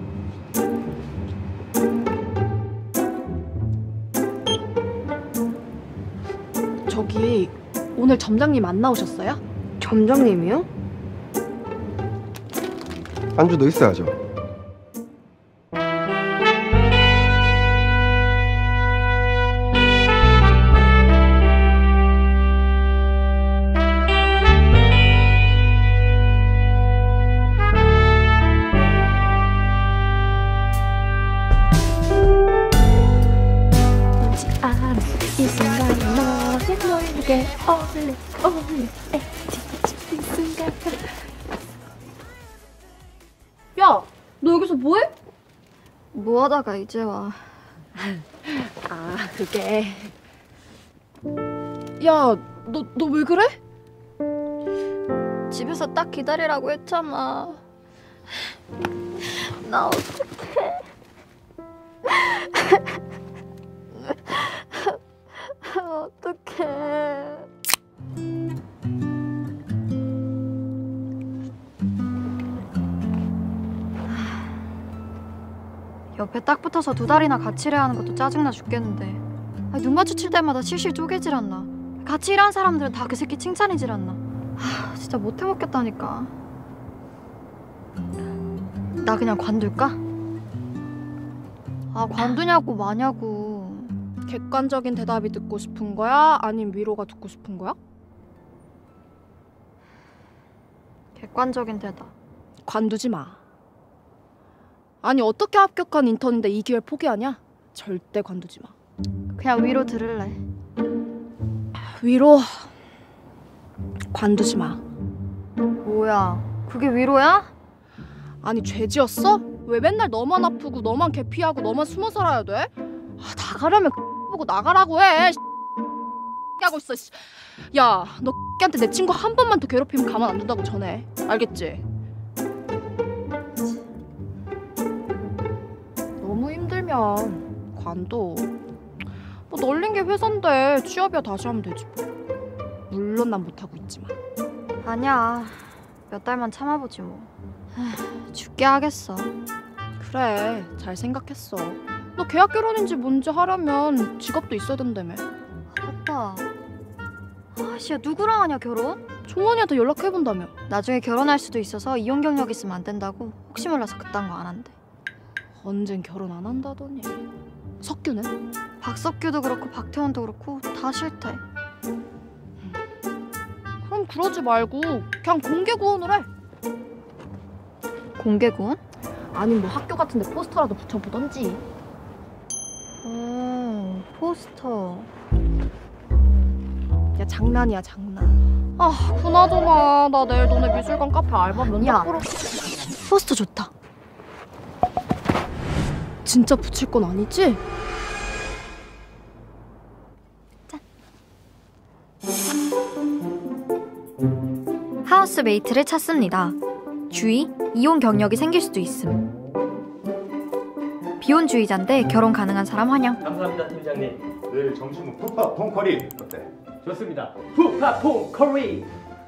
저기 오늘 점장님 안 나오셨어요? 점장님이요? 안주도 있어야죠. 이 순간 너의 모르게 어울려 어울려 이 순간. 야, 너 여기서 뭐해? 뭐 하다가 이제 와. 아, 그게 야, 너 너 왜 그래? 집에서 딱 기다리라고 했잖아. 나 어떡해. 어떡해. 옆에 딱 붙어서 두 달이나 같이 일해야 하는 것도 짜증나 죽겠는데. 아니, 눈 마주칠 때마다 실실 쪼개질 않나. 같이 일하는 사람들은 다 그 새끼 칭찬이질 않나. 하, 진짜 못해 먹겠다니까. 나 그냥 관둘까? 아, 관두냐고 마냐고. 객관적인 대답이 듣고 싶은 거야? 아님 위로가 듣고 싶은 거야? 객관적인 대답. 관두지 마. 아니 어떻게 합격한 인턴인데 이 기회를 포기하냐? 절대 관두지 마. 그냥 위로 들을래. 위로 관두지 마. 뭐야? 그게 위로야? 아니 죄 지었어? 왜 맨날 너만 아프고 너만 개피하고 너만 숨어 살아야 돼? 아, 나가려면 보고 나가라고 해. 하고 있어. 야, 너 한테 내 친구 한 번만 더 괴롭히면 가만 안 둔다고 전해. 알겠지? 너무 힘들면 관둬. 뭐 널린 게 회사인데 취업이야 다시 하면 되지 뭐. 물론 난 못하고 있지만. 아니야. 몇 달만 참아보지 뭐. 에휴, 죽게 하겠어. 그래, 잘 생각했어. 너 계약 결혼인지 뭔지 하려면 직업도 있어야 된다며. 맞다. 아씨야, 누구랑 하냐 결혼? 종원이한테 연락해본다며. 나중에 결혼할 수도 있어서 이혼 경력 있으면 안 된다고. 혹시 몰라서 그딴 거 안 한대. 언젠 결혼 안 한다더니. 석규는? 박석규도 그렇고 박태원도 그렇고 다 싫대. 그럼 그러지 말고 그냥 공개 구원을 해. 공개 구원? 아니 뭐 학교 같은 데 포스터라도 붙여보던지. 오, 포스터. 야 장난이야 장난. 아 그나저나 나 내일 너네 미술관 카페 알바 면접 보러. 포스터 좋다. 진짜 붙일 건 아니지? 하우스메이트를 찾습니다. 주의, 이혼 경력이 생길 수도 있음. 비혼주의자인데 결혼 가능한 사람 환영. 감사합니다, 팀장님. 내일 점심은 푸파 퐁커리 어때? 좋습니다. 푸파퐁 커리.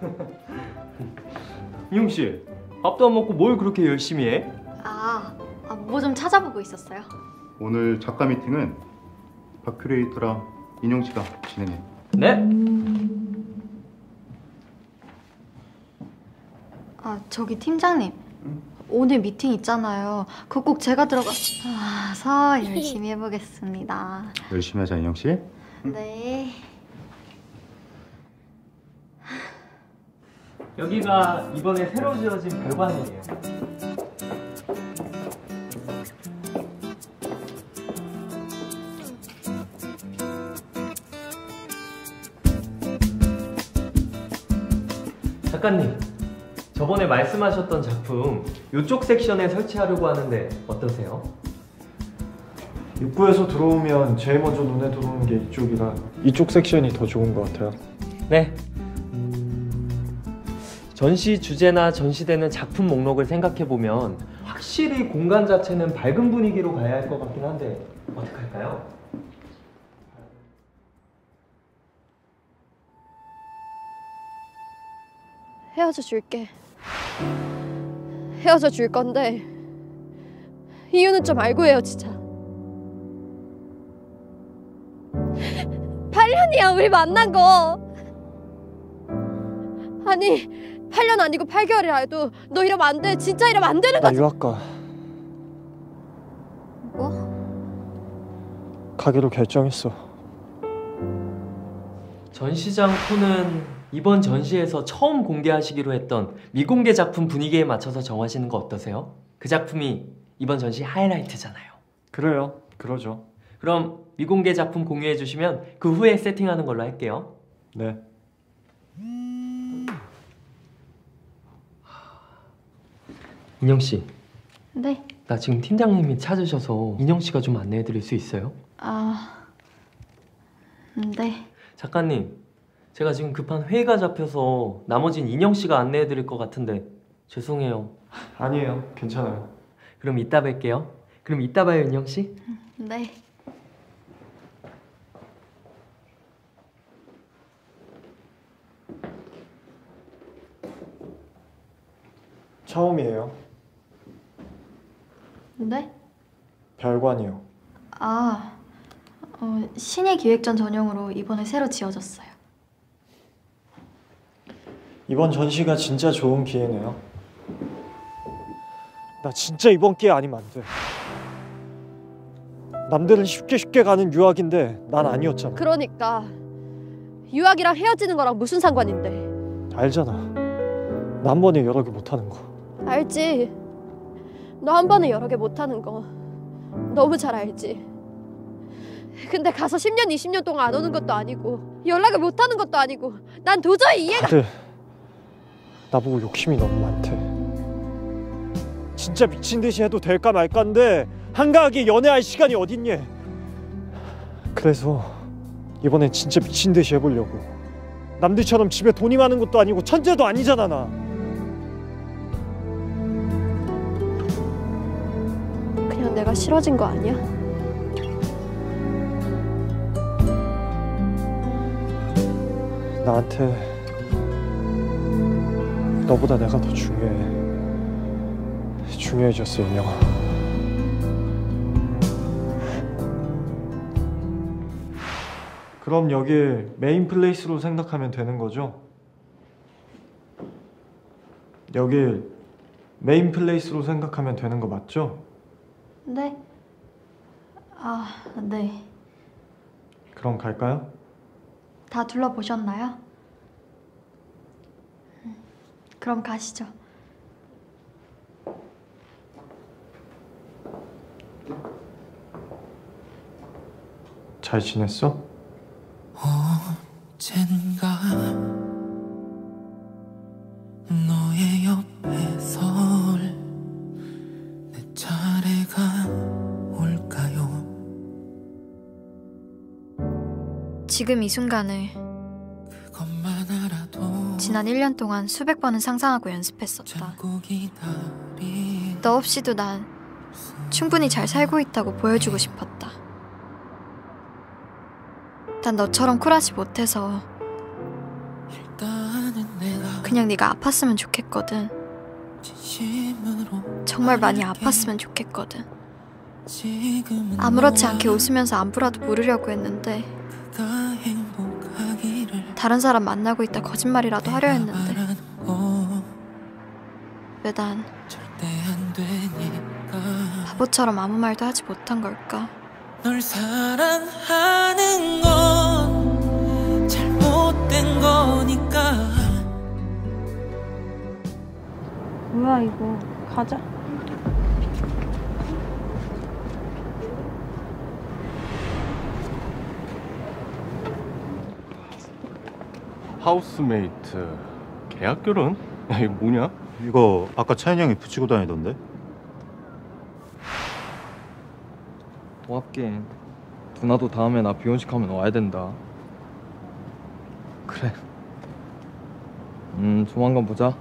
이용 씨, 밥도 안 먹고 뭘 그렇게 열심히 해? 아, 아 뭐 좀 찾아보고 있었어요. 오늘 작가 미팅은 박 큐레이터랑 인용 씨가 진행해. 네? 아, 저기 팀장님. 응? 오늘 미팅 있잖아요. 그거 꼭 제가 들어가서 열심히 해보겠습니다. 열심히 하자, 인용 씨. 네. 여기가 이번에 새로 지어진 별관이에요. 작가님, 저번에 말씀하셨던 작품 이쪽 섹션에 설치하려고 하는데 어떠세요? 입구에서 들어오면 제일 먼저 눈에 들어오는 게 이쪽이라 이쪽 섹션이 더 좋은 것 같아요. 네. 전시 주제나 전시되는 작품 목록을 생각해보면 확실히 공간 자체는 밝은 분위기로 가야 할 것 같긴 한데 어떻게 할까요? 헤어져 줄게. 헤어져 줄 건데 이유는 좀 알고 헤어지자. 팔 년이야 우리 만난 거. 아니 팔 년 아니고 팔 개월이라 해도 너 이러면 안 돼. 진짜 이러면 안 되는 거지. 나 유학가 뭐? 가기로 결정했어. 전시장 톤은 이번 전시에서 처음 공개하시기로 했던 미공개 작품 분위기에 맞춰서 정하시는 거 어떠세요? 그 작품이 이번 전시 하이라이트잖아요. 그래요. 그러죠. 그럼 미공개 작품 공유해 주시면 그 후에 세팅하는 걸로 할게요. 네. 인영 씨. 네. 나 지금 팀장님이 찾으셔서 인영 씨가 좀 안내해 드릴 수 있어요? 아, 네. 작가님, 제가 지금 급한 회의가 잡혀서 나머진 인영 씨가 안내해 드릴 것 같은데 죄송해요. 아니에요. 괜찮아요. 그럼 이따 뵐게요. 그럼 이따 봐요, 인영 씨. 네. 처음이에요. 네? 별관이요. 아, 어, 신예 기획전 전용으로 이번에 새로 지어졌어요. 이번 전시가 진짜 좋은 기회네요. 나 진짜 이번 기회 아니면 안 돼. 남들은 쉽게 쉽게 가는 유학인데 난 아니었잖아. 그러니까 유학이랑 헤어지는 거랑 무슨 상관인데. 알잖아. 나 한 번에 여러 개 못하는 거. 알지. 너 한 번에 여러 개 못하는 거 너무 잘 알지. 근데 가서 십 년, 이십 년 동안 안 오는 것도 아니고 연락을 못하는 것도 아니고 난 도저히 이해가... 다들 나보고 욕심이 너무 많대. 진짜 미친 듯이 해도 될까 말까인데 한가하게 연애할 시간이 어딨니? 그래서 이번엔 진짜 미친 듯이 해보려고. 남들처럼 집에 돈이 많은 것도 아니고 천재도 아니잖아 나. 그냥 내가 싫어진 거 아니야? 나한테 너보다 내가 더 중요해. 중요해졌어, 인영아. 그럼 여길 메인 플레이스로 생각하면 되는 거죠? 여길 메인 플레이스로 생각하면 되는 거 맞죠? 네. 아, 네. 그럼 갈까요? 다 둘러보셨나요? 음, 그럼 가시죠. 잘 지냈어? 언젠가 너의 옆에 설 내 차례가 올까요? 지금 이 순간을 지난 일 년 동안 수백 번은 상상하고 연습했었다. 너 없이도 난 충분히 잘 살고 있다고 보여주고 싶었다. 난 너처럼 쿨하지 못해서 그냥 네가 아팠으면 좋겠거든. 정말 많이 아팠으면 좋겠거든. 아무렇지 않게 웃으면서 안부라도 물으려고 했는데 다른 사람 만나고 있다 거짓말이라도 하려 했는데 왜 난 바보처럼 아무 말도 하지 못한 걸까? 널 사랑하는 건 잘못된 거니까. 뭐야 이거. 가자. 하우스메이트 계약 결혼? 야, 이거 뭐냐? 이거 아까 차인 형이 붙이고 다니던데? 고맙긴. 누나도 다음에 나 비혼식 하면 와야 된다. 그래. 음, 조만간 보자.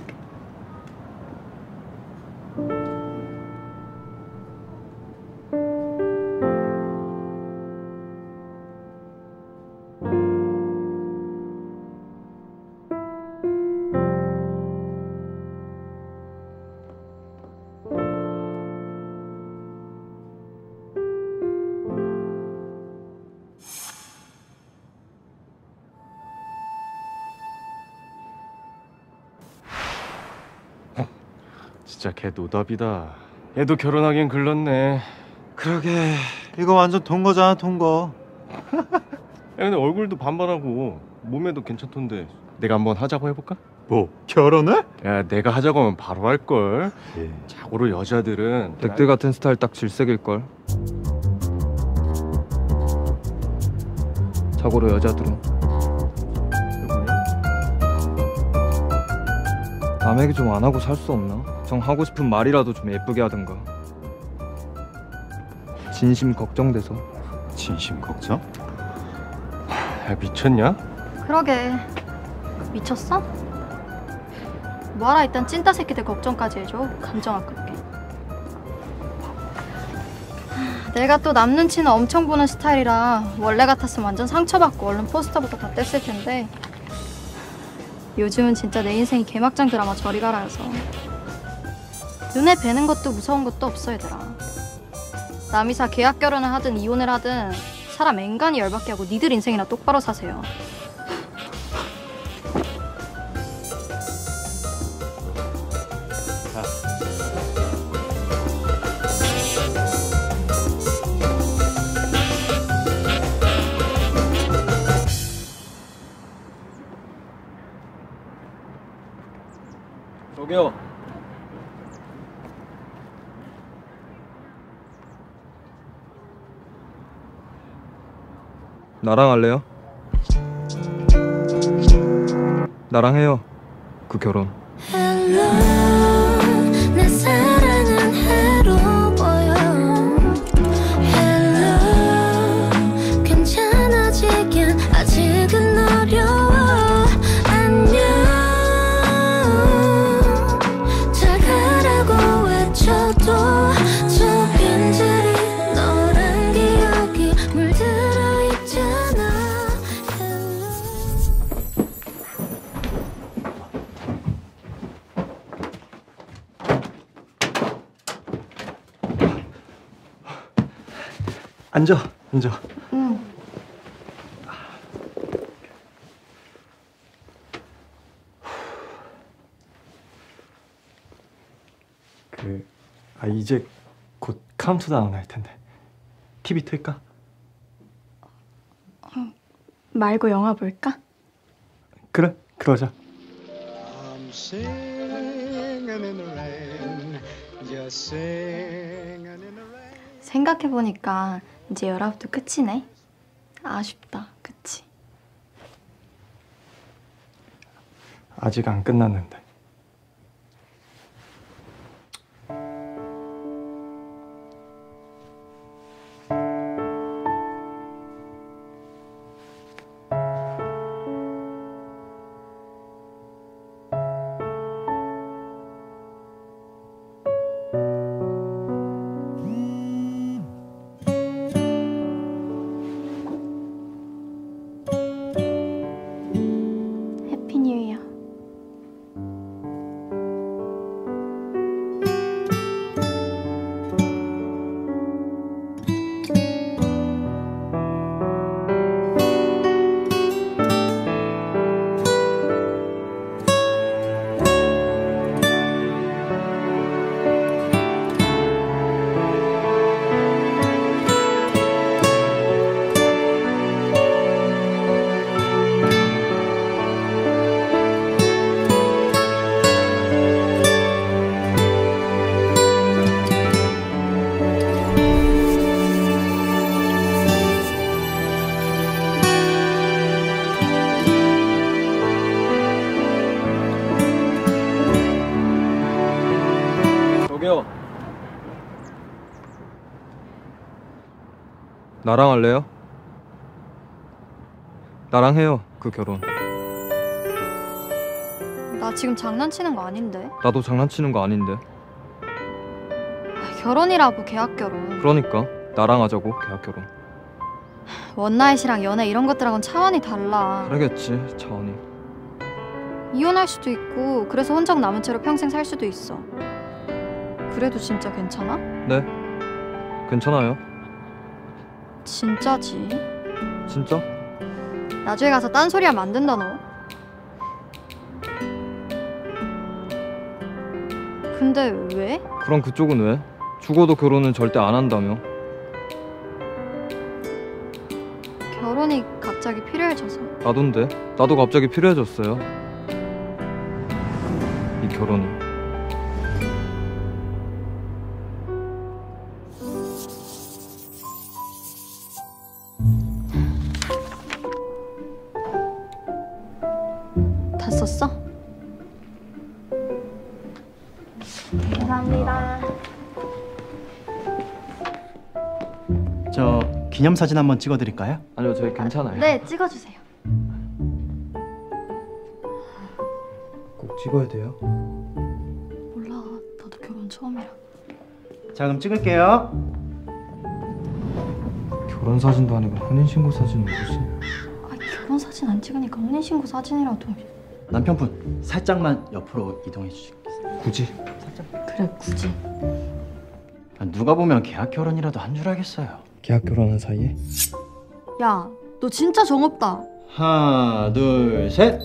진짜 걔 노답이다. 얘도 결혼하긴 글렀네. 그러게 이거 완전 통거잖아 통거. 야 근데 얼굴도 반반하고 몸매도 괜찮던데 내가 한번 하자고 해볼까? 뭐 결혼을? 야 내가 하자고 하면 바로 할걸. 예. 자고로 여자들은 덱들 같은 스타일 딱 질색일걸. 자고로 여자들은 남에게 좀 안 하고 살 수 없나? 정 하고 싶은 말이라도 좀 예쁘게 하든가. 진심 걱정돼서. 진심 걱정? 야 미쳤냐? 그러게. 미쳤어? 뭐하라 일단 찐따 새끼들 걱정까지 해줘. 감정 아깝게. 내가 또 남 눈치는 엄청 보는 스타일이라 원래 같았으면 완전 상처받고 얼른 포스터부터 다 뗐을 텐데 요즘은 진짜 내 인생이 개막장 드라마 저리 가라여서 눈에 뵈는 것도 무서운 것도 없어 얘들아. 남이사 계약 결혼을 하든 이혼을 하든 사람 앵간히 열받게 하고 니들 인생이나 똑바로 사세요. 저기요. 나랑 할래요? 나랑 해요. 그 결혼. 내 사랑은 해로 보여. Hello, 괜찮아지긴 아직은 어려워. 안녕, 잘 가라고 외쳐도 저 빈자리 너란 기억이 물들어 있잖아. 앉아, 앉아. 응. 그, 아 이제 곧 카운트다운 할 텐데 티비 틀까? 말고 영화 볼까? 그래, 그러자. I'm singing in the rain, just singing in the rain. 생각해보니까 이제 열아홉도 끝이네. 아쉽다, 그치? 아직 안 끝났는데. 해피 뉴 이어. 저기요. 나랑 할래요? 나랑 해요. 그 결혼. 나 지금 장난치는 거 아닌데. 나도 장난치는 거 아닌데. 아, 결혼이라고, 계약 결혼. 그러니까 나랑 하자고, 계약 결혼. 원나잇이랑 연애 이런 것들하고는 차원이 달라. 그러겠지, 차원이. 이혼할 수도 있고 그래서 혼자 남은 채로 평생 살 수도 있어. 그래도 진짜 괜찮아? 네, 괜찮아요. 진짜지. 진짜? 나중에 가서 딴소리하면 안 된다 너. 근데 왜? 그럼 그쪽은 왜? 죽어도 결혼은 절대 안 한다며. 결혼이 갑자기 필요해져서. 나도인데. 나도 갑자기 필요해졌어요. 이 결혼이. 다 썼어? 감사합니다. 저 기념사진 한번 찍어드릴까요? 아니요, 저희 괜찮아요. 네, 찍어주세요. 꼭 찍어야 돼요? 몰라, 나도 결혼 처음이라. 자, 그럼 찍을게요. 결혼 사진도 아니고 혼인신고 사진은 뭐지? 아, 결혼 사진 안 찍으니까 혼인신고 사진이라도. 남편분 살짝만 옆으로 이동해 주시겠어요? 굳이? 살짝. 그래, 굳이. 누가 보면 계약 결혼이라도 한 줄 알겠어요. 계약 결혼한 사이에? 야, 너 진짜 정없다. 하나, 둘, 셋.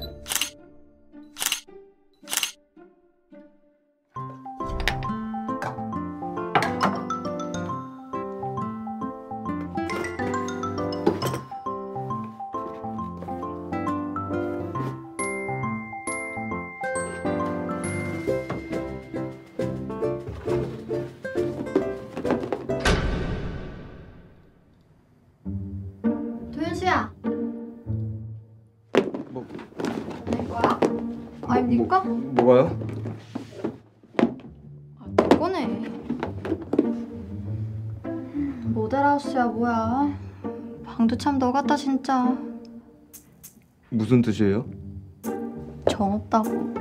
도현 씨야. 게스트하우스야 뭐야. 방도 참 너 같다 진짜. 무슨 뜻이에요? 정 없다고.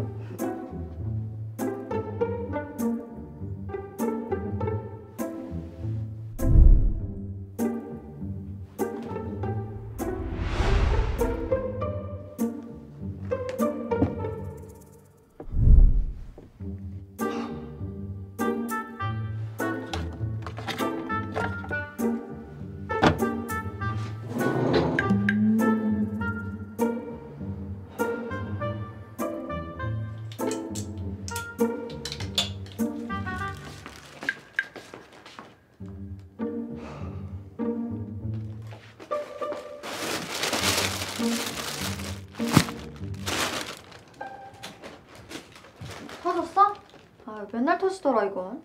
터졌어? 아 맨날 터지더라 이건.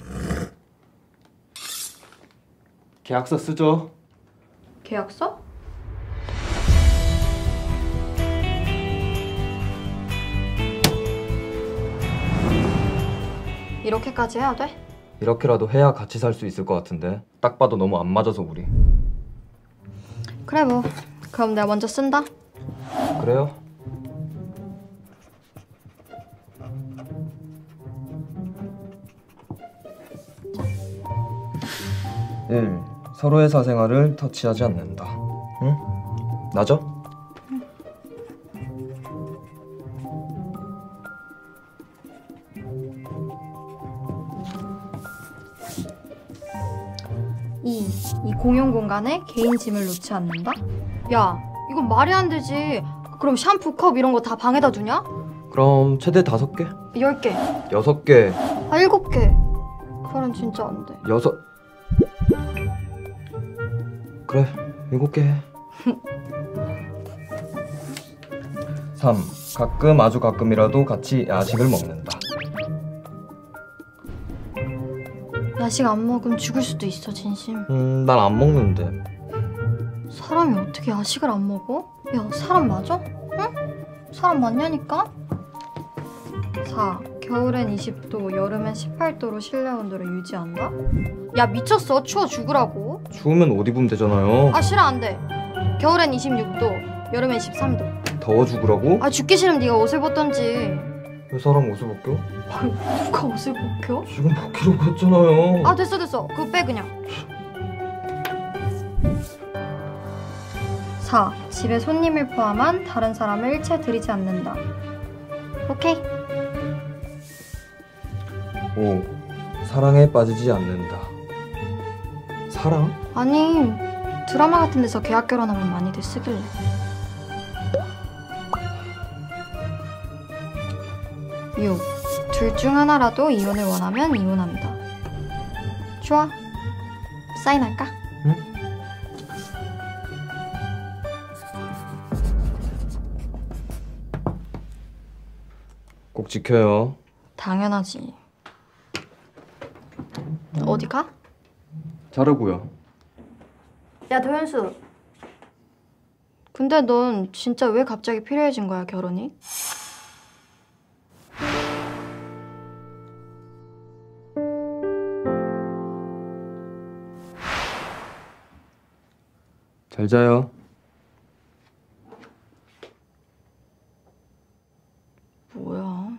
계약서 쓰죠. 계약서? 이렇게까지 해야 돼? 이렇게라도 해야 같이 살 수 있을 것 같은데 딱 봐도 너무 안 맞아서 우리. 그래 뭐 그럼 내가 먼저 쓴다. 그래요? 일. 서로의 사생활을 터치하지 않는다. 응? 나죠? 이. 이 공용 공간에 개인 짐을 놓지 않는다? 야, 이건 말이 안 되지. 그럼 샴푸, 컵 이런 거 다 방에다 두냐? 그럼 최대 다섯 개? 열 개. 여섯 개. 아, 일곱 개. 그럼 진짜 안 돼. 여섯. 그래, 일곱 개 해. 삼. 가끔 아주 가끔이라도 같이 야식을 먹는다. 야식 안 먹으면 죽을 수도 있어, 진심. 음, 난 안 먹는데. 사람이 어떻게 야식을 안 먹어? 야, 사람 맞아? 응? 사람 맞냐니까? 사. 겨울엔 이십 도, 여름엔 십팔 도로 실내 온도를 유지한다? 야, 미쳤어. 추워 죽으라고. 추우면 옷 입으면 되잖아요. 아, 싫어, 안 돼. 겨울엔 이십육 도, 여름엔 십삼 도. 더워 죽으라고? 아, 죽기 싫으면 네가 옷을 벗던지. 왜 사람 옷을 벗겨? 아, 누가 옷을 벗겨? 지금 벗기라고 했잖아요. 아, 됐어, 됐어. 그거 빼, 그냥. 사. 집에 손님을 포함한 다른 사람을 일체 들이지 않는다. 오케이. 오. 사랑에 빠지지 않는다. 사랑? 아니, 드라마 같은 데서 계약 결혼하면 많이들 쓰길래. 육. 둘 중 하나라도 이혼을 원하면 이혼한다. 좋아. 사인할까? 응? 꼭 지켜요. 당연하지. 어디 가? 자르고요. 야, 도현수. 근데 넌 진짜 왜 갑자기 필요해진 거야, 결혼이? 잘 자요. 뭐야?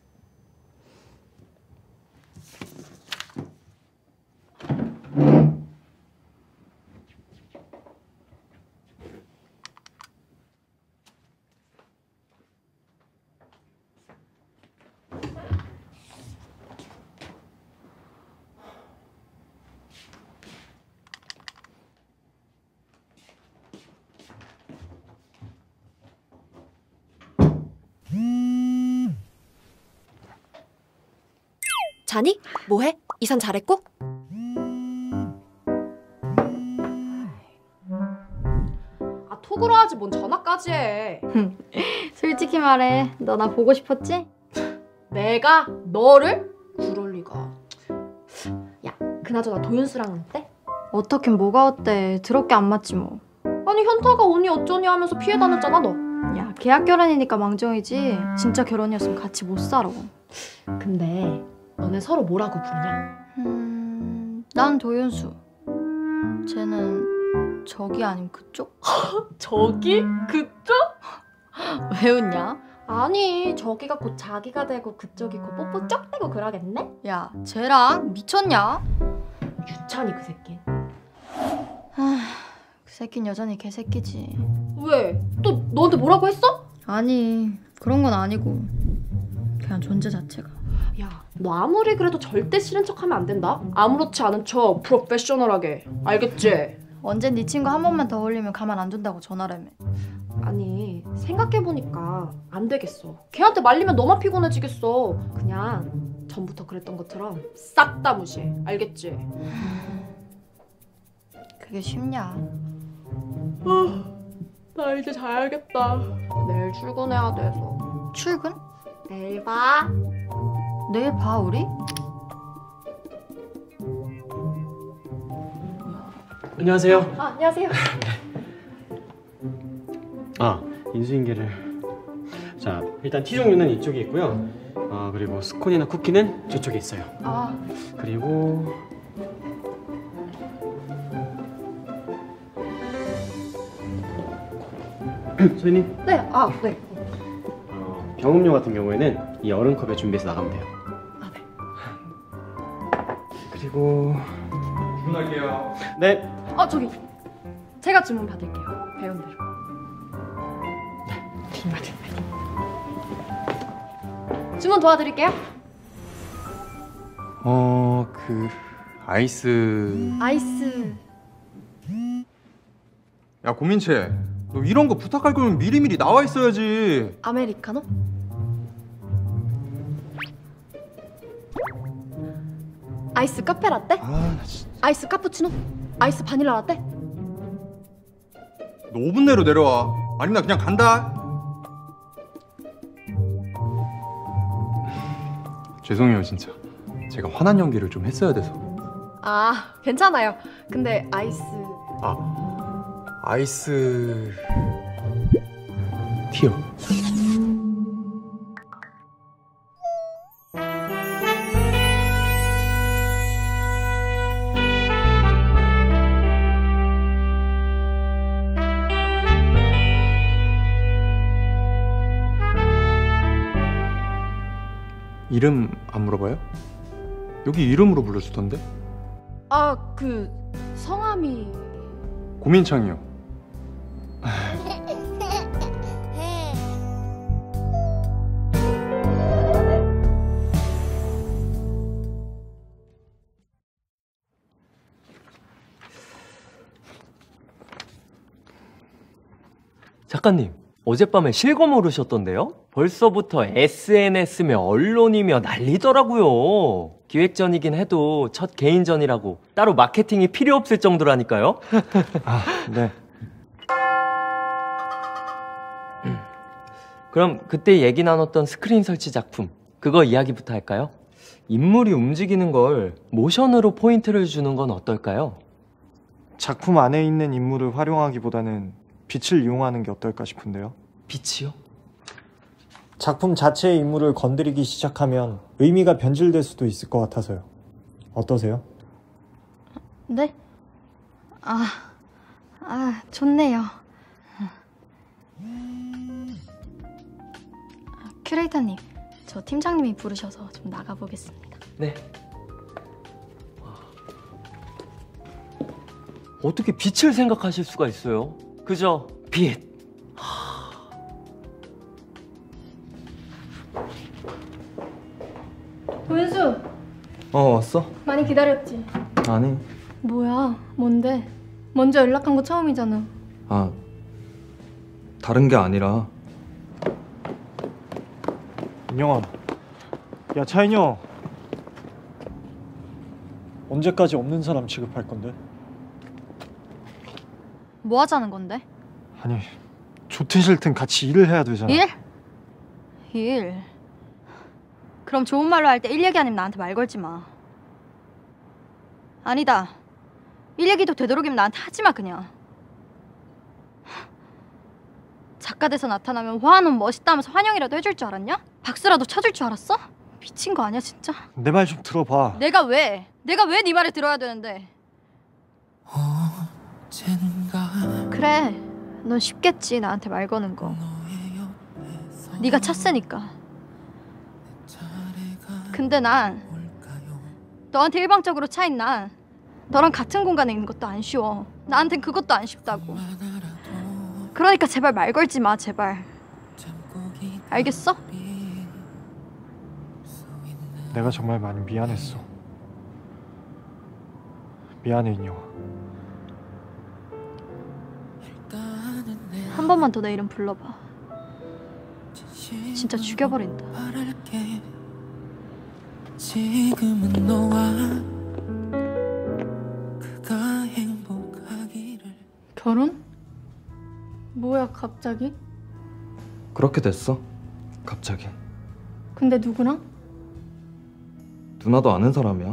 자니? 뭐해? 이산 잘했고? 아 톡으로 하지 뭔 전화까지 해. 솔직히 말해. 너 나 보고 싶었지? 내가 너를? 그럴 리가. 야, 그나저나 도윤수랑은 어때? 어떻긴 뭐가 어때. 더럽게 안 맞지 뭐. 아니 현타가 오니 어쩌니 하면서 피해 다녔잖아 너. 야, 계약 결혼이니까 망정이지. 진짜 결혼이었으면 같이 못 살아. 근데 너네 서로 뭐라고 부르냐? 음... 난 도윤수. 쟤는 저기 아님 그쪽? 저기? 그쪽? 왜 웃냐? 아니 저기가 곧 자기가 되고 그쪽이 곧 뽀뽀 쩍 대고 그러겠네? 야 쟤랑 미쳤냐? 유찬이 그 새끼. 아, 그 새낀 여전히 개새끼지. 왜? 또 너한테 뭐라고 했어? 아니 그런 건 아니고 그냥 존재 자체가. 야, 너 아무리 그래도 절대 싫은 척하면 안 된다. 아무렇지 않은 척 프로페셔널하게. 알겠지? 언젠 네 친구 한 번만 더 어울리면 가만 안 둔다고 전화라며. 아니 생각해보니까 안 되겠어. 걔한테 말리면 너만 피곤해지겠어. 그냥 전부터 그랬던 것처럼 싹 다 무시해. 알겠지? 그게 쉽냐? 아, 나 이제 자야겠다. 내일 출근해야 돼서. 출근? 내일 봐. 내일 봐 우리? 안녕하세요. 아, 안녕하세요. 아, 인수인계를. 자, 일단 티 종류는 이쪽에 있고요. 아, 그리고 스콘이나 쿠키는 저쪽에 있어요. 아, 그리고 소희님. 네, 아, 네. 어, 병음료 같은 경우에는 이 얼음컵에 준비해서 나가면 돼요. 아, 네. 그리고 주문할게요. 네. 어, 저기 제가 주문 받을게요. 배운 대로. 네, 맞아, 맞아. 주문 도와드릴게요. 어, 그 아이스. 아이스. 야 고민채, 너 이런 거 부탁할 거면 미리미리 나와 있어야지. 아메리카노? 아이스 카페 라떼? 아, 나 진짜. 아이스 카푸치노? 아이스 바닐라 라떼? 너 오 분 내로 내려와. 아니면 나 그냥 간다. 죄송해요 진짜. 제가 화난 연기를 좀 했어야 돼서. 아, 괜찮아요. 근데 아이스... 아, 아이스... 티요. 이름 안 물어봐요? 여기 이름으로 불러주던데? 아, 그... 성함이... 고민창이요. 작가님, 어젯밤에 실검 오르셨던데요? 벌써부터 에스엔에스며 언론이며 난리더라고요. 기획전이긴 해도 첫 개인전이라고 따로 마케팅이 필요 없을 정도라니까요. 아, 네. 그럼 그때 얘기 나눴던 스크린 설치 작품, 그거 이야기부터 할까요? 인물이 움직이는 걸 모션으로 포인트를 주는 건 어떨까요? 작품 안에 있는 인물을 활용하기보다는 빛을 이용하는 게 어떨까 싶은데요. 빛이요? 작품 자체의 인물을 건드리기 시작하면 의미가 변질될 수도 있을 것 같아서요. 어떠세요? 네? 아, 아 좋네요. 큐레이터님, 저 팀장님이 부르셔서 좀 나가보겠습니다. 네. 어떻게 빛을 생각하실 수가 있어요? 그저 빛. 도윤수, 어 왔어? 많이 기다렸지? 아니. 뭐야, 뭔데? 먼저 연락한 거 처음이잖아. 아 다른 게 아니라. 인영아. 야 차인영. 언제까지 없는 사람 취급할 건데? 뭐 하자는 건데? 아니 좋든 싫든 같이 일을 해야 되잖아. 일? 일? 그럼 좋은 말로 할 때 일 얘기 아니면 나한테 말 걸지 마. 아니다. 일 얘기도 되도록이면 나한테 하지 마 그냥. 작가 돼서 나타나면 화하면 멋있다 하면서 환영이라도 해줄 줄 알았냐? 박수라도 쳐줄 줄 알았어? 미친 거 아니야 진짜? 내 말 좀 들어봐. 내가 왜? 내가 왜 네 말을 들어야 되는데? 어, 그래, 넌 쉽겠지 나한테 말 거는 거. 네가 찼으니까. 근데 난 너한테 일방적으로 차인 난 너랑 같은 공간에 있는 것도 안 쉬워. 나한텐 그것도 안 쉽다고. 그러니까 제발 말 걸지 마, 제발. 알겠어? 내가 정말 많이 미안했어. 미안해, 인영아. 한 번만 더 내 이름 불러봐. 진짜 죽여버린다. 지금은 너와 그가 행복하기를. 결혼? 뭐야 갑자기? 그렇게 됐어. 갑자기. 근데 누구랑? 누나도 아는 사람이야.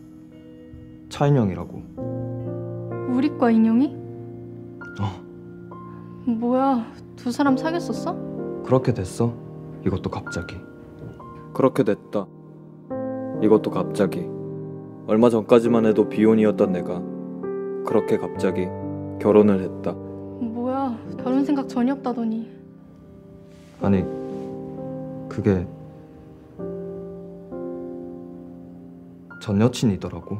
차인영이라고. 우리과 인형이? 어. 뭐야 두 사람 사귀었었어? 그렇게 됐어. 이것도 갑자기. 그렇게 됐다. 이것도 갑자기. 얼마 전까지만 해도 비혼이었던 내가 그렇게 갑자기 결혼을 했다. 뭐야 결혼 생각 전혀 없다더니. 아니 그게 전 여친이더라고.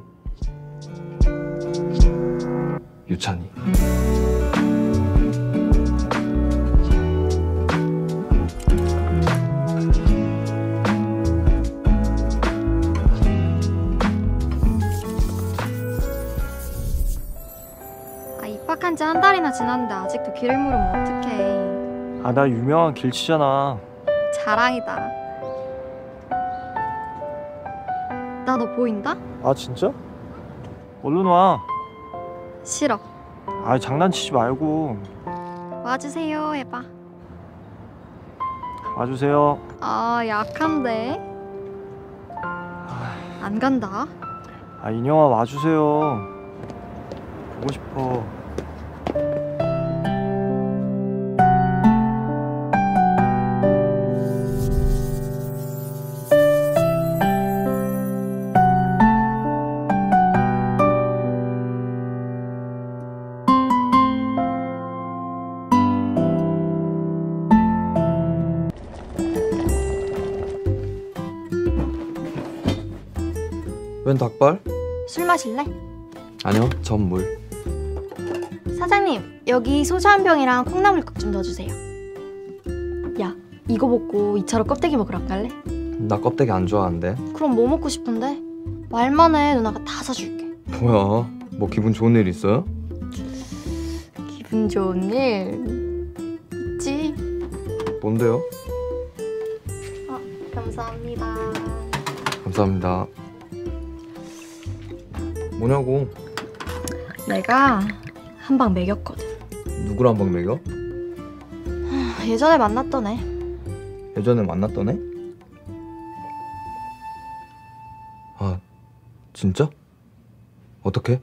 유찬이. 아 입학한 지 한 달이나 지났는데 아직도 길을 물으면 어떡해. 아, 나 유명한 길치잖아. 자랑이다. 나 너 보인다? 아, 진짜? 얼른 와. 싫어. 아, 장난치지 말고. 와주세요 해봐. 와주세요. 아 약한데. 안 간다. 아, 인영아, 와주세요. 보고 싶어. 웬 닭발? 술 마실래? 아니요, 전 물. 사장님 여기 소주 한 병이랑 콩나물국 좀 넣어주세요. 야 이거 먹고 이 차로 껍데기 먹으러 안 갈래? 나 껍데기 안 좋아하는데. 그럼 뭐 먹고 싶은데? 말만 해 누나가 다 사줄게. 뭐야? 뭐 기분 좋은 일 있어요? 기분 좋은 일 있지? 뭔데요? 아 감사합니다. 감사합니다. 뭐냐고. 내가 한 방 먹였거든. 누구를 한 방 먹여? 예전에 만났던 애. 예전에 만났던 애? 아, 진짜? 어떻게?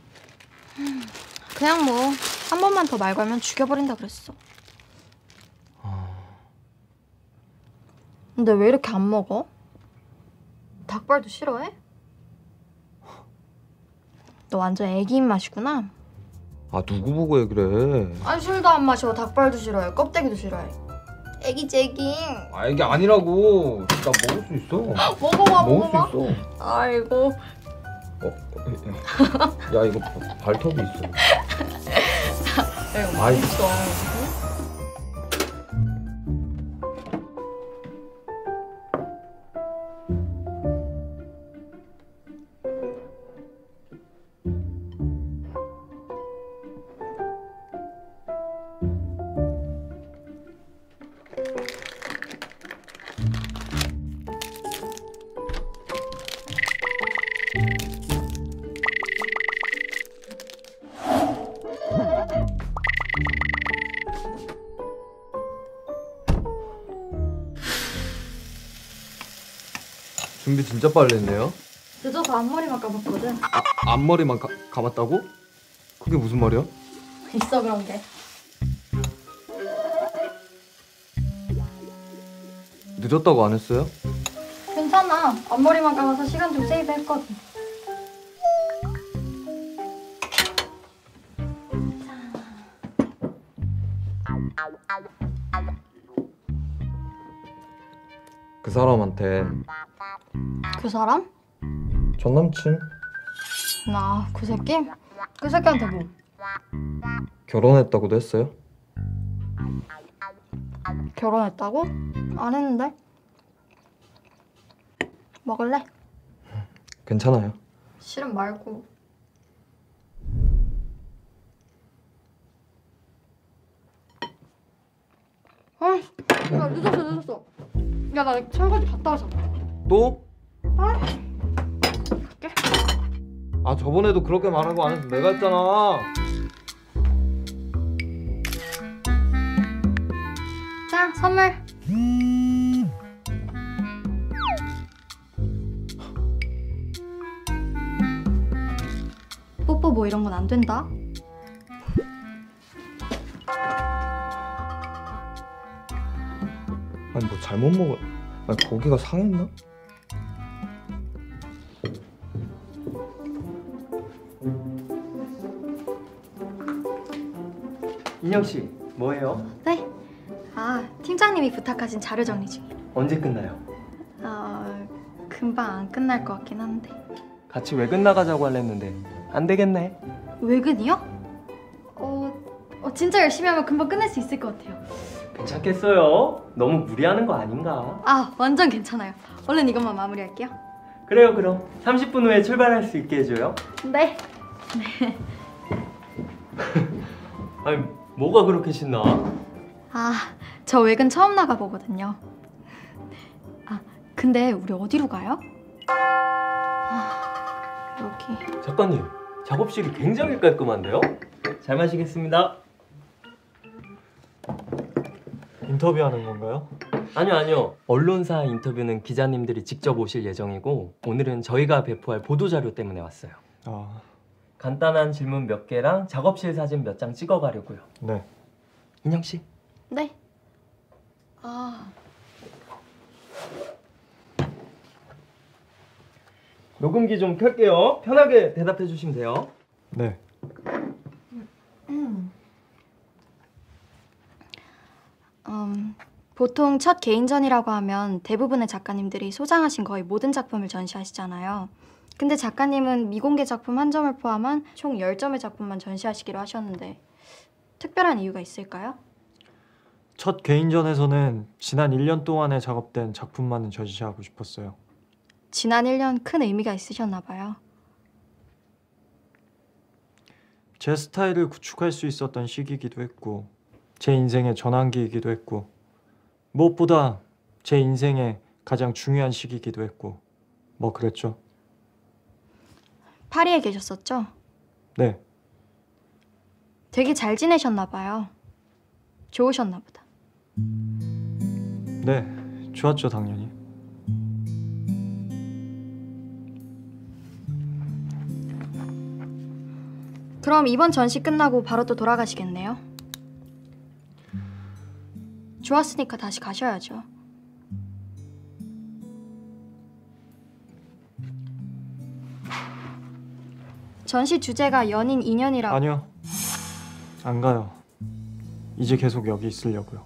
그냥 뭐 한 번만 더 말 걸면 죽여버린다 그랬어. 근데 왜 이렇게 안 먹어? 닭발도 싫어해? 너 완전 애기 입맛이구나. 아, 누구 보고 얘기를 해? 아니 술도 안 마셔. 닭발도 싫어해. 껍데기도 싫어해. 애기지 애기. 아, 이게 아니라고. 나 먹을 수 있어. 먹어봐 먹을 먹어봐. 수 있어. 아이고. 어, 야, 이거 발톱이 있어. 이거 아이. 맛있어. 준비 진짜 빨리 했네요. 늦어서 앞머리만 감았거든. 아, 앞머리만 가, 감았다고? 그게 무슨 말이야? 있어 그런 게. 늦었다고 안 했어요? 괜찮아. 앞머리만 감아서 시간 좀 세이브 했거든. 사람한테. 그 사람? 전 남친. 나 그 새끼? 그 새끼한테 뭐? 결혼했다고도 했어요? 결혼했다고? 안 했는데. 먹을래? 괜찮아요. 싫음 말고. 아, 야 늦었어 늦었어. 야 나 설거지 갔다 와서. 또? 아, 아 저번에도 그렇게 말하고 안 해서 내가 했잖아. 자 선물. 뽀뽀 뭐 이런 건 안 된다. 아니 뭐 잘못 먹어. 아니 고기가 상했나? 인영 씨, 뭐해요? 네. 아 팀장님이 부탁하신 자료 정리 중이에요. 언제 끝나요? 어 금방 안 끝날 것 같긴 한데. 같이 외근 나가자고 할랬는데 안 되겠네. 외근이요? 어, 어 진짜 열심히 하면 금방 끝낼 수 있을 것 같아요. 괜찮겠어요? 너무 무리하는 거 아닌가? 아 완전 괜찮아요. 얼른 이것만 마무리할게요. 그래요 그럼 삼십 분 후에 출발할 수 있게 해줘요. 네. 아니 뭐가 그렇게 신나? 아 저 외근 처음 나가보거든요. 아 근데 우리 어디로 가요? 아, 여기. 작가님 작업실이 굉장히 깔끔한데요? 잘 마시겠습니다. 인터뷰하는 건가요? 아니요 아니요 언론사 인터뷰는 기자님들이 직접 오실 예정이고 오늘은 저희가 배포할 보도자료 때문에 왔어요. 아... 간단한 질문 몇 개랑 작업실 사진 몇 장 찍어가려고요. 네. 인영 씨. 네. 아. 녹음기 좀 켤게요. 편하게 대답해 주시면 돼요. 네. 음. 음, 보통 첫 개인전이라고 하면 대부분의 작가님들이 소장하신 거의 모든 작품을 전시하시잖아요. 근데 작가님은 미공개 작품 한 점을 포함한 총 열 점의 작품만 전시하시기로 하셨는데 특별한 이유가 있을까요? 첫 개인전에서는 지난 일 년 동안에 작업된 작품만은 전시하고 싶었어요. 지난 일 년 큰 의미가 있으셨나 봐요. 제 스타일을 구축할 수 있었던 시기이기도 했고 제 인생의 전환기이기도 했고 무엇보다 제 인생의 가장 중요한 시기이기도 했고 뭐 그랬죠. 파리에 계셨었죠? 네. 되게 잘 지내셨나 봐요. 좋으셨나 보다. 네, 좋았죠 당연히. 그럼 이번 전시 끝나고 바로 또 돌아가시겠네요? 좋았으니까 다시 가셔야죠. 전시 주제가 연인 인연이라. 아니요. 안 가요. 이제 계속 여기 있으려고요.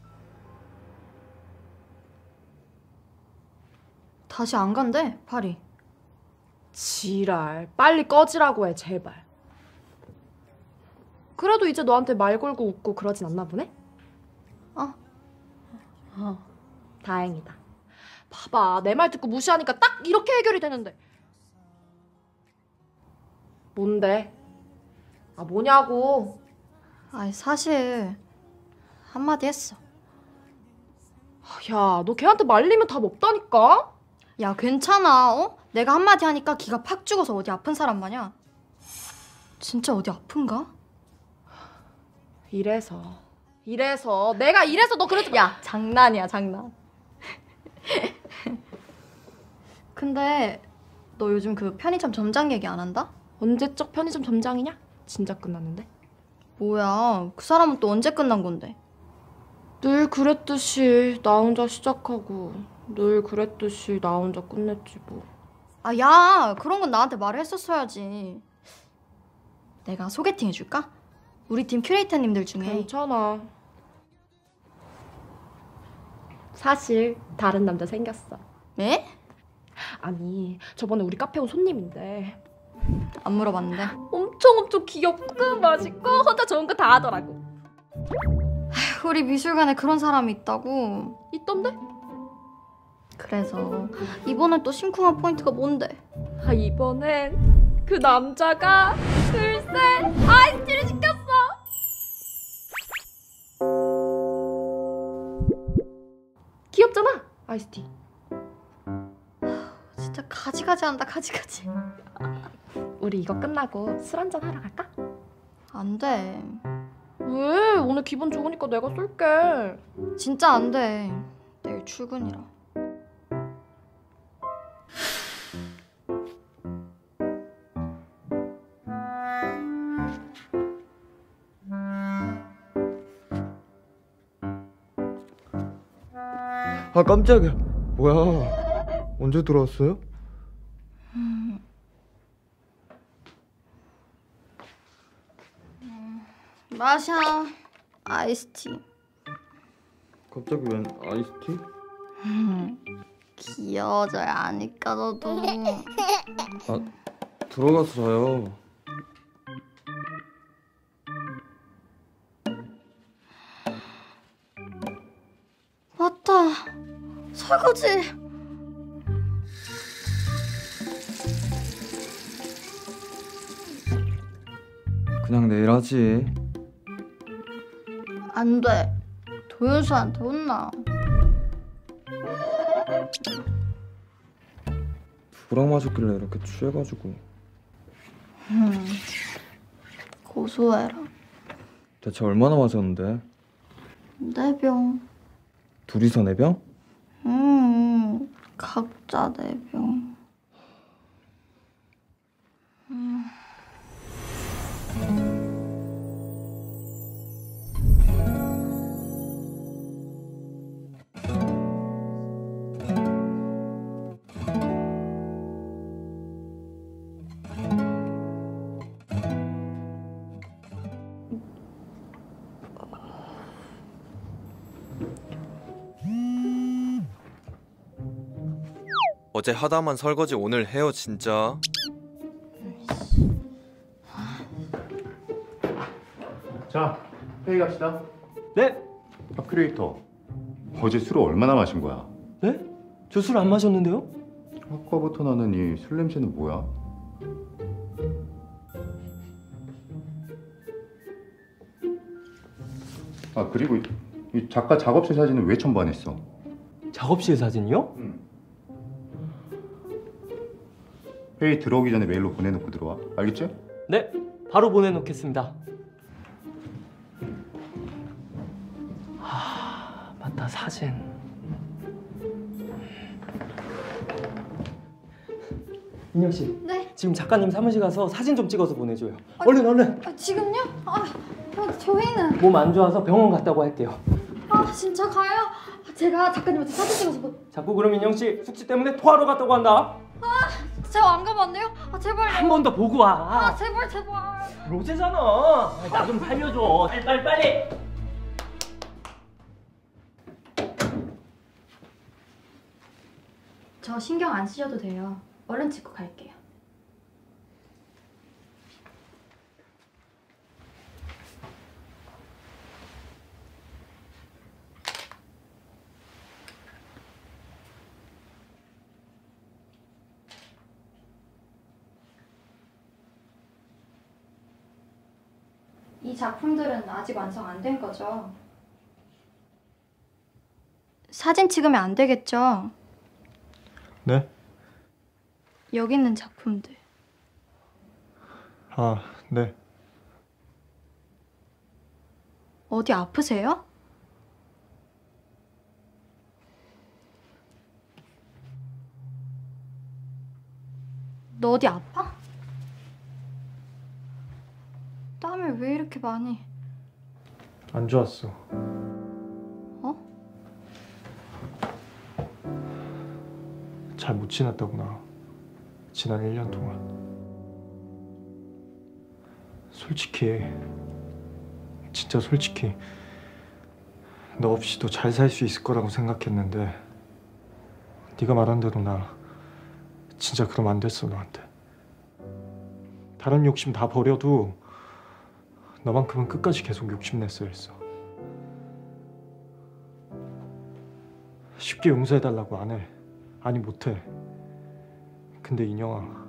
다시 안 간대, 파리. 지랄. 빨리 꺼지라고 해, 제발. 그래도 이제 너한테 말 걸고 웃고 그러진 않나 보네? 어. 어, 다행이다. 봐봐, 내 말 듣고 무시하니까 딱 이렇게 해결이 되는데. 뭔데? 아, 뭐냐고. 아니, 사실 한마디 했어. 야, 너 걔한테 말리면 답 없다니까? 야, 괜찮아, 어? 내가 한마디 하니까 기가 팍 죽어서 어디 아픈 사람 마냥. 진짜 어디 아픈가? 이래서 이래서 내가 이래서 너 그러지 마. 야, 장난이야, 장난. 근데 너 요즘 그 편의점 점장 얘기 안 한다? 언제적 편의점 점장이냐? 진짜 끝났는데? 뭐야, 그 사람은 또 언제 끝난 건데? 늘 그랬듯이 나 혼자 시작하고 늘 그랬듯이 나 혼자 끝냈지 뭐. 아, 야, 그런 건 나한테 말을 했었어야지. 내가 소개팅 해줄까? 우리 팀 큐레이터님들 중에. 괜찮아. 사실 다른 남자 생겼어. 네? 아니 저번에 우리 카페 온 손님인데 안 물어봤는데. 엄청 엄청 귀엽고 멋있고 혼자 좋은 거 다 하더라고. 우리 미술관에 그런 사람이 있다고. 있던데? 그래서 이번엔 또 심쿵한 포인트가 뭔데? 아 이번엔 그 남자가 글쎄 아이스티를 시켰어. 귀엽잖아 아이스티. 진짜 가지가지한다 가지가지. 우리 이거 끝나고 술 한잔 하러 갈까? 안 돼. 왜? 오늘 기분 좋으니까 내가 쏠게. 진짜 안 돼. 내일 출근이라. 아 깜짝이야. 뭐야? 언제 들어왔어요? 음. 음. 마셔. 아이스티. 갑자기 웬 아이스티? 음. 귀여워져야 아니까 너도. 아 들어가서 자요. 맞다. 설거지. 그냥 내일 하지. 안 돼. 도윤수한테 혼나. 누구랑 마셨길래 이렇게 취해가지고. 음. 고소해라. 대체 얼마나 마셨는데? 네 병. 둘이서 네 병? 음. 각자 네 병. 음. 어제 하다만 설거지 오늘 해요 진짜. 자, 회의 갑시다. 네? 아, 큐레이터. 어제 술을 얼마나 마신 거야? 네? 저 술 안 마셨는데요? 아까부터 나는 이 술 냄새는 뭐야? 아, 그리고 이, 이 작가 작업실 사진은 왜 첨부 안 했어? 작업실 사진이요? 응. 회의 들어오기 전에 메일로 보내놓고 들어와. 알겠지? 네, 바로 보내놓겠습니다. 아, 맞다, 사진. 인영 씨. 네? 지금 작가님 사무실 가서 사진 좀 찍어서 보내줘요. 얼른 얼른. 아, 지금요? 아, 아, 저희는. 몸 안 좋아서 병원 갔다고 할게요. 아, 진짜 가요? 제가 작가님한테 사진 찍어서 보... 자꾸 그럼 인영 씨 숙취 때문에 토하러 갔다고 한다. 아, 제가 안 가면 안 돼요? 아, 제발. 한 번 더 보고 와. 아, 제발, 제발. 로제잖아. 나 좀 살려줘. 빨리 빨리 빨리. 저 신경 안 쓰셔도 돼요. 얼른 찍고 갈게요. 이 작품들은 아직 완성 안 된 거죠? 사진 찍으면 안 되겠죠? 네? 여기 있는 작품들. 아, 네. 어디 아프세요? 너 어디 아파? 땀을 왜 이렇게 많이? 안 좋았어. 어? 잘 못 지냈다구나. 지난 일 년 동안. 솔직히, 진짜 솔직히 너 없이도 잘 살 수 있을 거라고 생각했는데 네가 말한 대로 나 진짜 그럼 안 됐어 너한테. 다른 욕심 다 버려도 너만큼은 끝까지 계속 욕심냈어야 했어. 쉽게 용서해달라고 안 해. 아니 못해. 근데 인영아,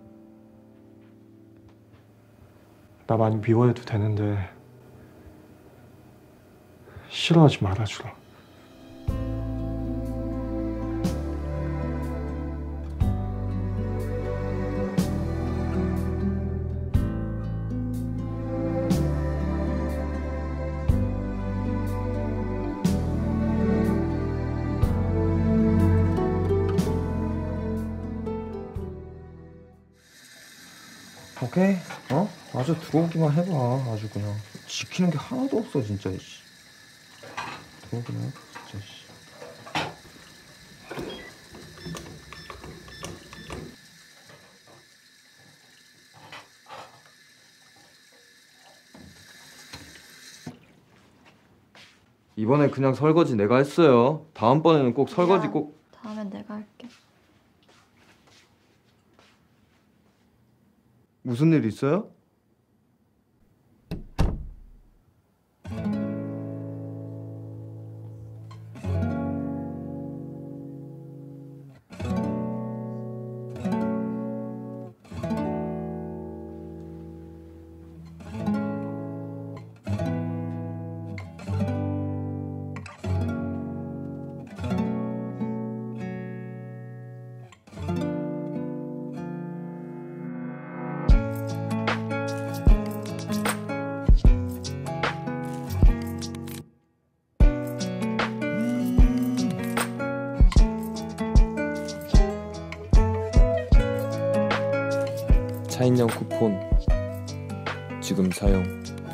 나 많이 미워해도 되는데 싫어하지 말아주라. 오케이? 어? 아주 들어오기만 해봐. 아주 그냥 지키는 게 하나도 없어 진짜. 씨. 들어오기만 해봐 진짜. 씨. 이번에 그냥 설거지 내가 했어요. 다음번에는 꼭 설거지 꼭. 다음엔 내가 할게. 무슨 일 있어요? 차인영 쿠폰 지금 사용.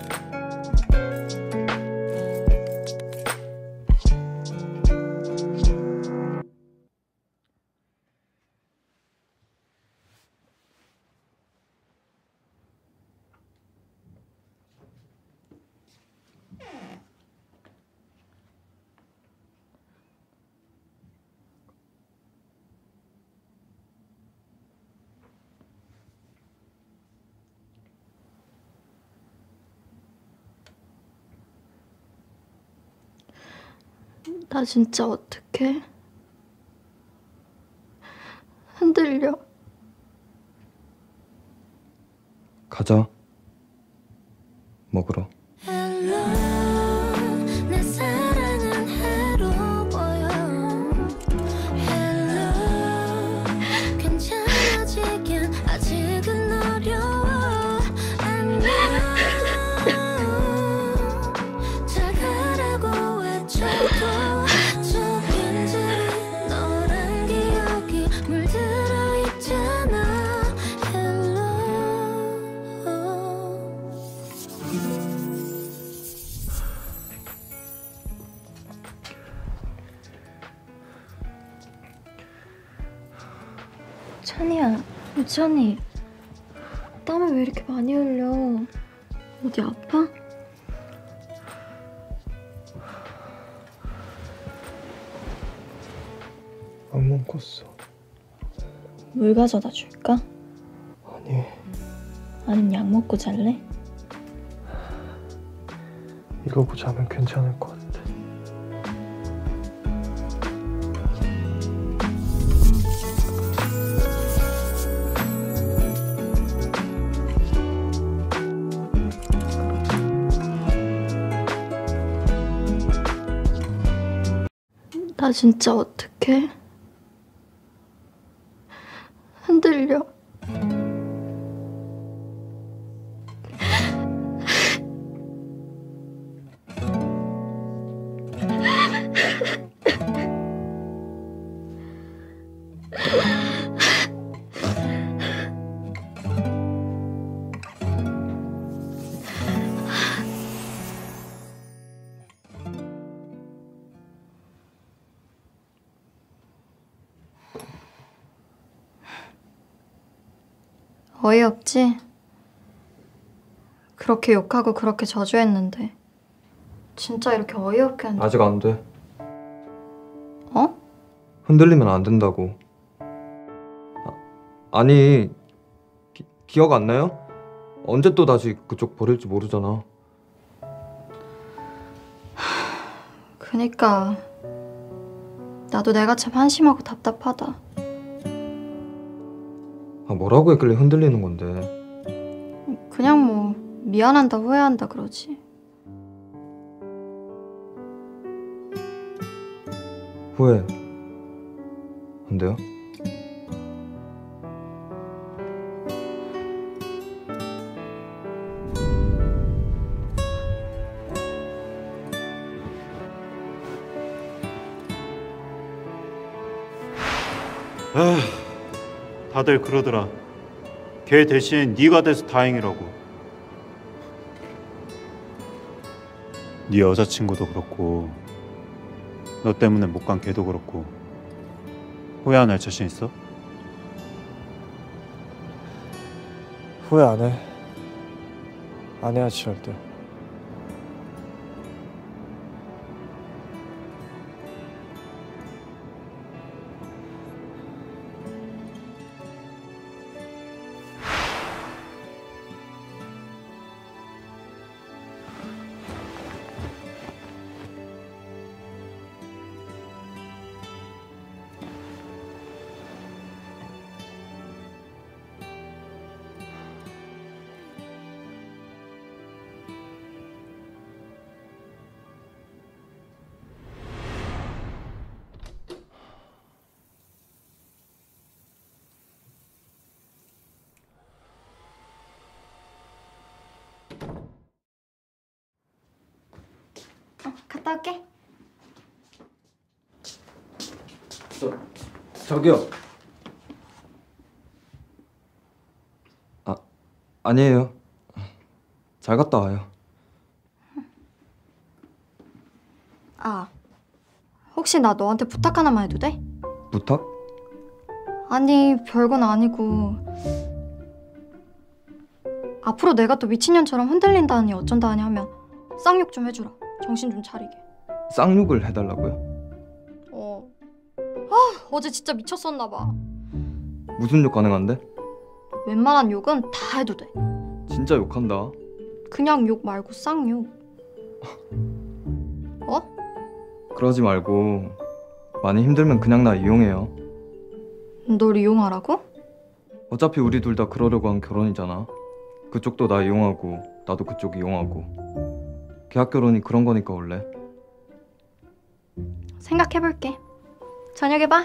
나 진짜 어떡해? 흔들려. 가자. 먹으러. 내 사랑은 해로 보여. Hello, 괜찮아지긴 아직은 어려워. 안녕, 잘 가라고 외쳐도 저 빈자리 너란 기억이 물들어 있잖아. Hello. 찬이야, 유찬이. 땀을 왜 이렇게 많이 흘려? 어디 아파? 안 먹었어. 물 가져다 줄까? 아니, 아니면 약 먹고 잘래? 이러고 자면 괜찮을 것 같아. 나 진짜 어떡해? 흔들려. 어이없지? 그렇게 욕하고 그렇게 저주했는데 진짜 이렇게 어이없게 한다. 아직 안 돼. 어? 흔들리면 안 된다고. 아, 아니 기, 기억 안 나요? 언제 또 다시 그쪽 버릴지 모르잖아. 그니까 나도 내가 참 한심하고 답답하다. 아, 뭐라고 했길래 흔들리는 건데. 그냥 뭐 미안한다 후회한다 그러지. 후회 안 돼요? 에휴, 다들 그러더라. 걔 대신 네가 돼서 다행이라고. 네 여자친구도 그렇고 너 때문에 못 간 걔도 그렇고 후회 안 할 자신 있어? 후회 안 해. 안 해야지 절대. 어, 갔다 올게. 저, 저기요. 아, 아니에요. 잘 갔다 와요. 아, 혹시 나 너한테 부탁 하나만 해도 돼? 부탁? 아니, 별건 아니고 앞으로 내가 또 미친년처럼 흔들린다니 어쩐다니 하면 쌍욕 좀 해주라. 정신 좀 차리게. 쌍욕을 해달라고요? 어. 아, 어제 진짜 미쳤었나 봐. 무슨 욕 가능한데? 웬만한 욕은 다 해도 돼. 진짜 욕한다. 그냥 욕 말고 쌍욕. 어? 그러지 말고 많이 힘들면 그냥 나 이용해요. 널 이용하라고? 어차피 우리 둘 다 그러려고 한 결혼이잖아. 그쪽도 나 이용하고 나도 그쪽 이용하고. 계약 결혼이 그런 거니까 원래. 생각해볼게. 저녁에 봐.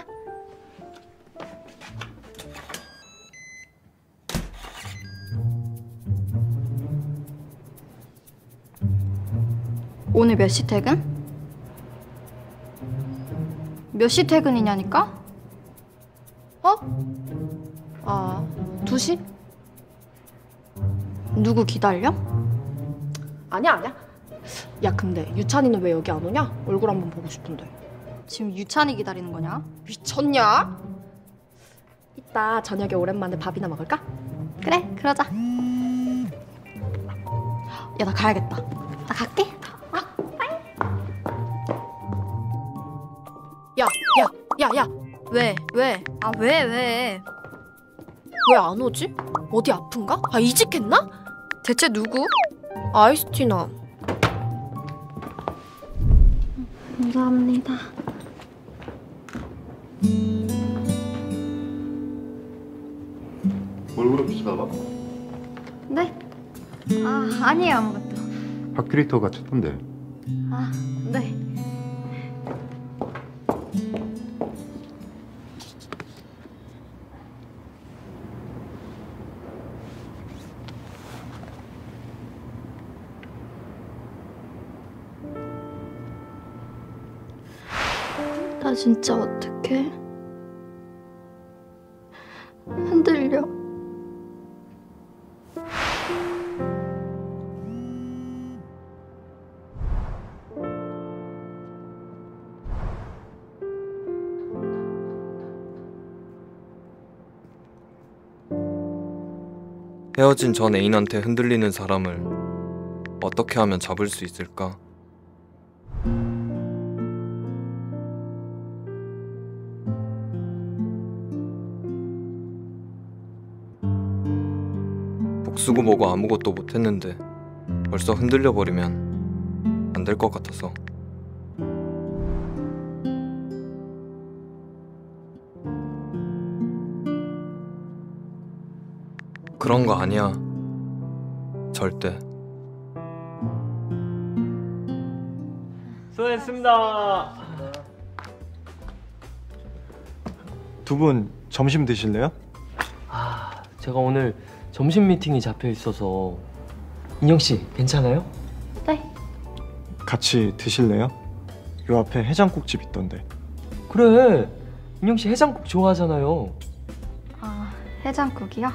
오늘 몇 시 퇴근? 몇 시 퇴근이냐니까? 어? 아, 두 시? 누구 기다려? 아니야, 아니야. 야, 근데 유찬이는 왜 여기 안 오냐? 얼굴 한번 보고 싶은데. 지금 유찬이 기다리는 거냐? 미쳤냐? 이따 저녁에 오랜만에 밥이나 먹을까? 그래, 그러자. 야, 나 가야겠다. 나 갈게. 야, 야, 야, 야. 왜? 왜? 아, 왜? 왜? 왜 안 오지? 어디 아픈가? 아, 이직했나? 대체 누구? 아이스티나. 감사합니다. 뭘 그렇게 쳐다봐? 네? 아, 아니에요, 아무것도. 박 큐레이터가 찾던데. 아, 네. 나 진짜 어떡해? 흔들려. 헤어진 전 애인한테 흔들리는 사람을 어떻게 하면 잡을 수 있을까? 쓰고 보고 아무것도 못했는데 벌써 흔들려 버리면 안 될 것 같아서. 그런 거 아니야. 절대. 수고했습니다. 두 분 점심 드실래요? 아, 제가 오늘 점심 미팅이 잡혀 있어서. 인형 씨, 괜찮아요? 네. 같이 드실래요? 요 앞에 해장국집 있던데. 그래. 인형 씨 해장국 좋아하잖아요. 아, 해장국이요?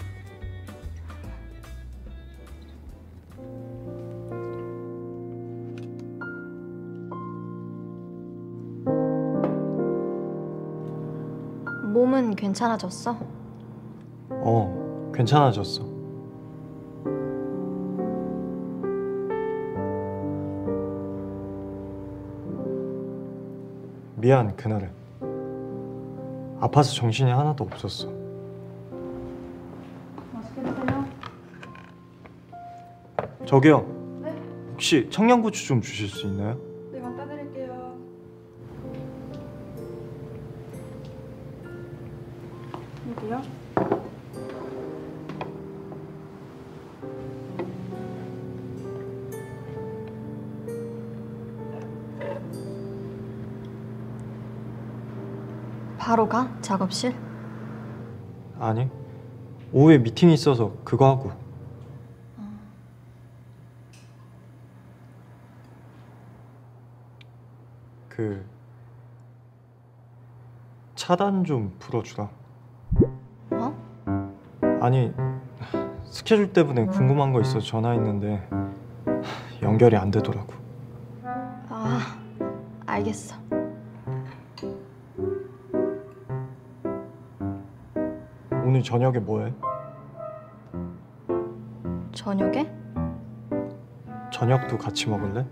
몸은 괜찮아졌어? 어, 괜찮아졌어. 미안, 그날은. 아파서 정신이 하나도 없었어. 맛있게 드세요. 저기요. 네? 혹시 청양고추 좀 주실 수 있나요? 네, 갖다 드릴게요. 여기요? 바로 가? 작업실? 아니. 오후에 미팅이 있어서 그거 하고. 그 차단 좀 풀어주라. 어? 아니, 스케줄 때문에 궁금한 거 있어서 전화했는데 연결이 안 되더라고. 아, 알겠어. 오늘 저녁에 뭐해? 저녁에? 저녁도 같이 먹을래?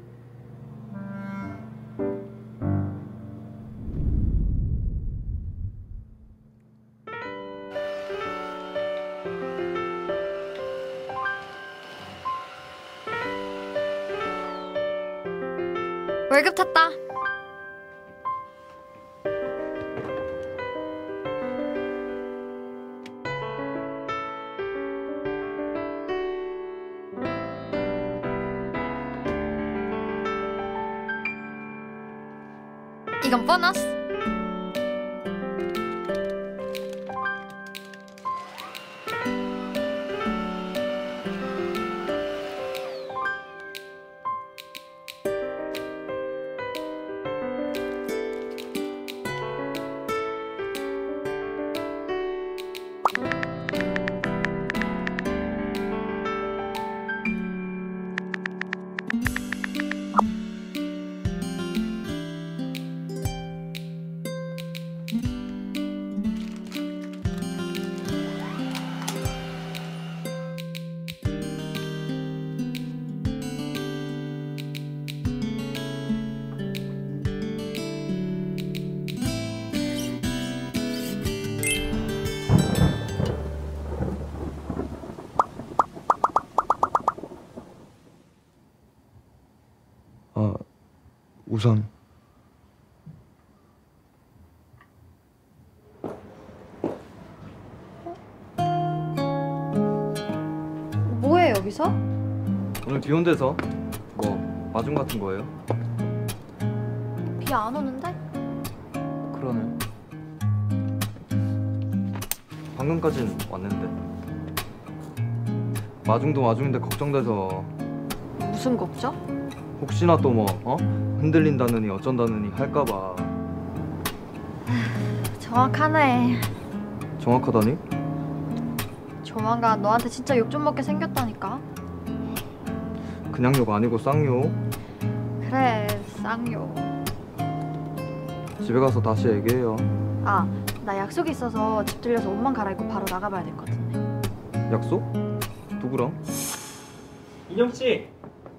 월급 탔다. 이건 보너스. 아, 우선 뭐해 여기서? 오늘 비 온대서 뭐 마중 같은 거예요? 비 안 오는데? 그러네. 방금까진 왔는데. 마중도 마중인데 걱정돼서. 무슨 걱정? 혹시나 또 뭐 어? 흔들린다느니 어쩐다느니 할까봐. 정확하네. 정확하다니? 조만간 너한테 진짜 욕 좀 먹게 생겼다니까. 그냥 욕 아니고 쌍욕. 그래, 쌍욕. 집에 가서 다시 얘기해요. 아, 나 약속이 있어서 집 들려서 옷만 갈아입고 바로 나가봐야 될 것 같은데. 약속? 누구랑? 인형 씨.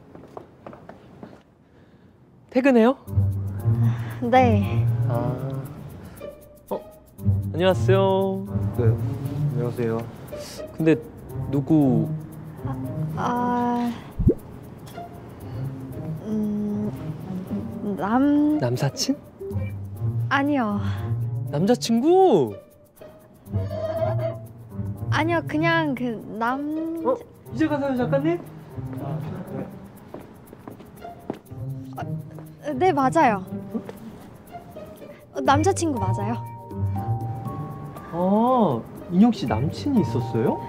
퇴근해요? 네. 아. 어, 안녕하세요. 네, 안녕하세요. 근데 누구? 아... 음... 남... 남사친? 아니요. 남자친구? 아니요, 그냥 그 남... 어? 이제 가세요, 작가님? 네, 맞아요. 어, 남자친구 맞아요. 아, 인형 씨 남친이 있었어요?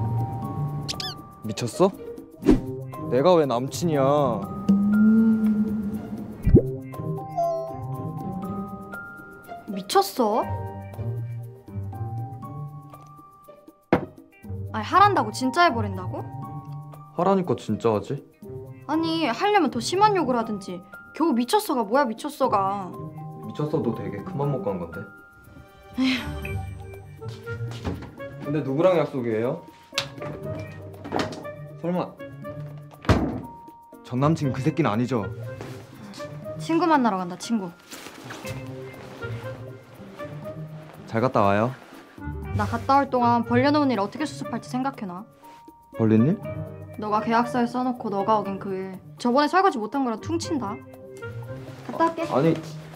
미쳤어? 내가 왜 남친이야? 미쳤어? 아니 하란다고 진짜 해버린다고? 하라니까 진짜 하지? 아니 하려면 더 심한 욕을 하든지. 겨우 미쳤어가 뭐야 미쳤어가. 미쳤어도 되게 큰맘 먹고 한 건데. 근데 누구랑 약속이에요? 설마 전 남친 그 새끼는 아니죠? 친구 만나러 간다 친구. 잘 갔다 와요. 나 갔다 올 동안 벌려놓은 일 어떻게 수습할지 생각해놔. 벌린 일? 너가 계약서에 써놓고 너가 어긴 그 일 저번에 설거지 못한 거랑 퉁친다. 갔다 올게. 아니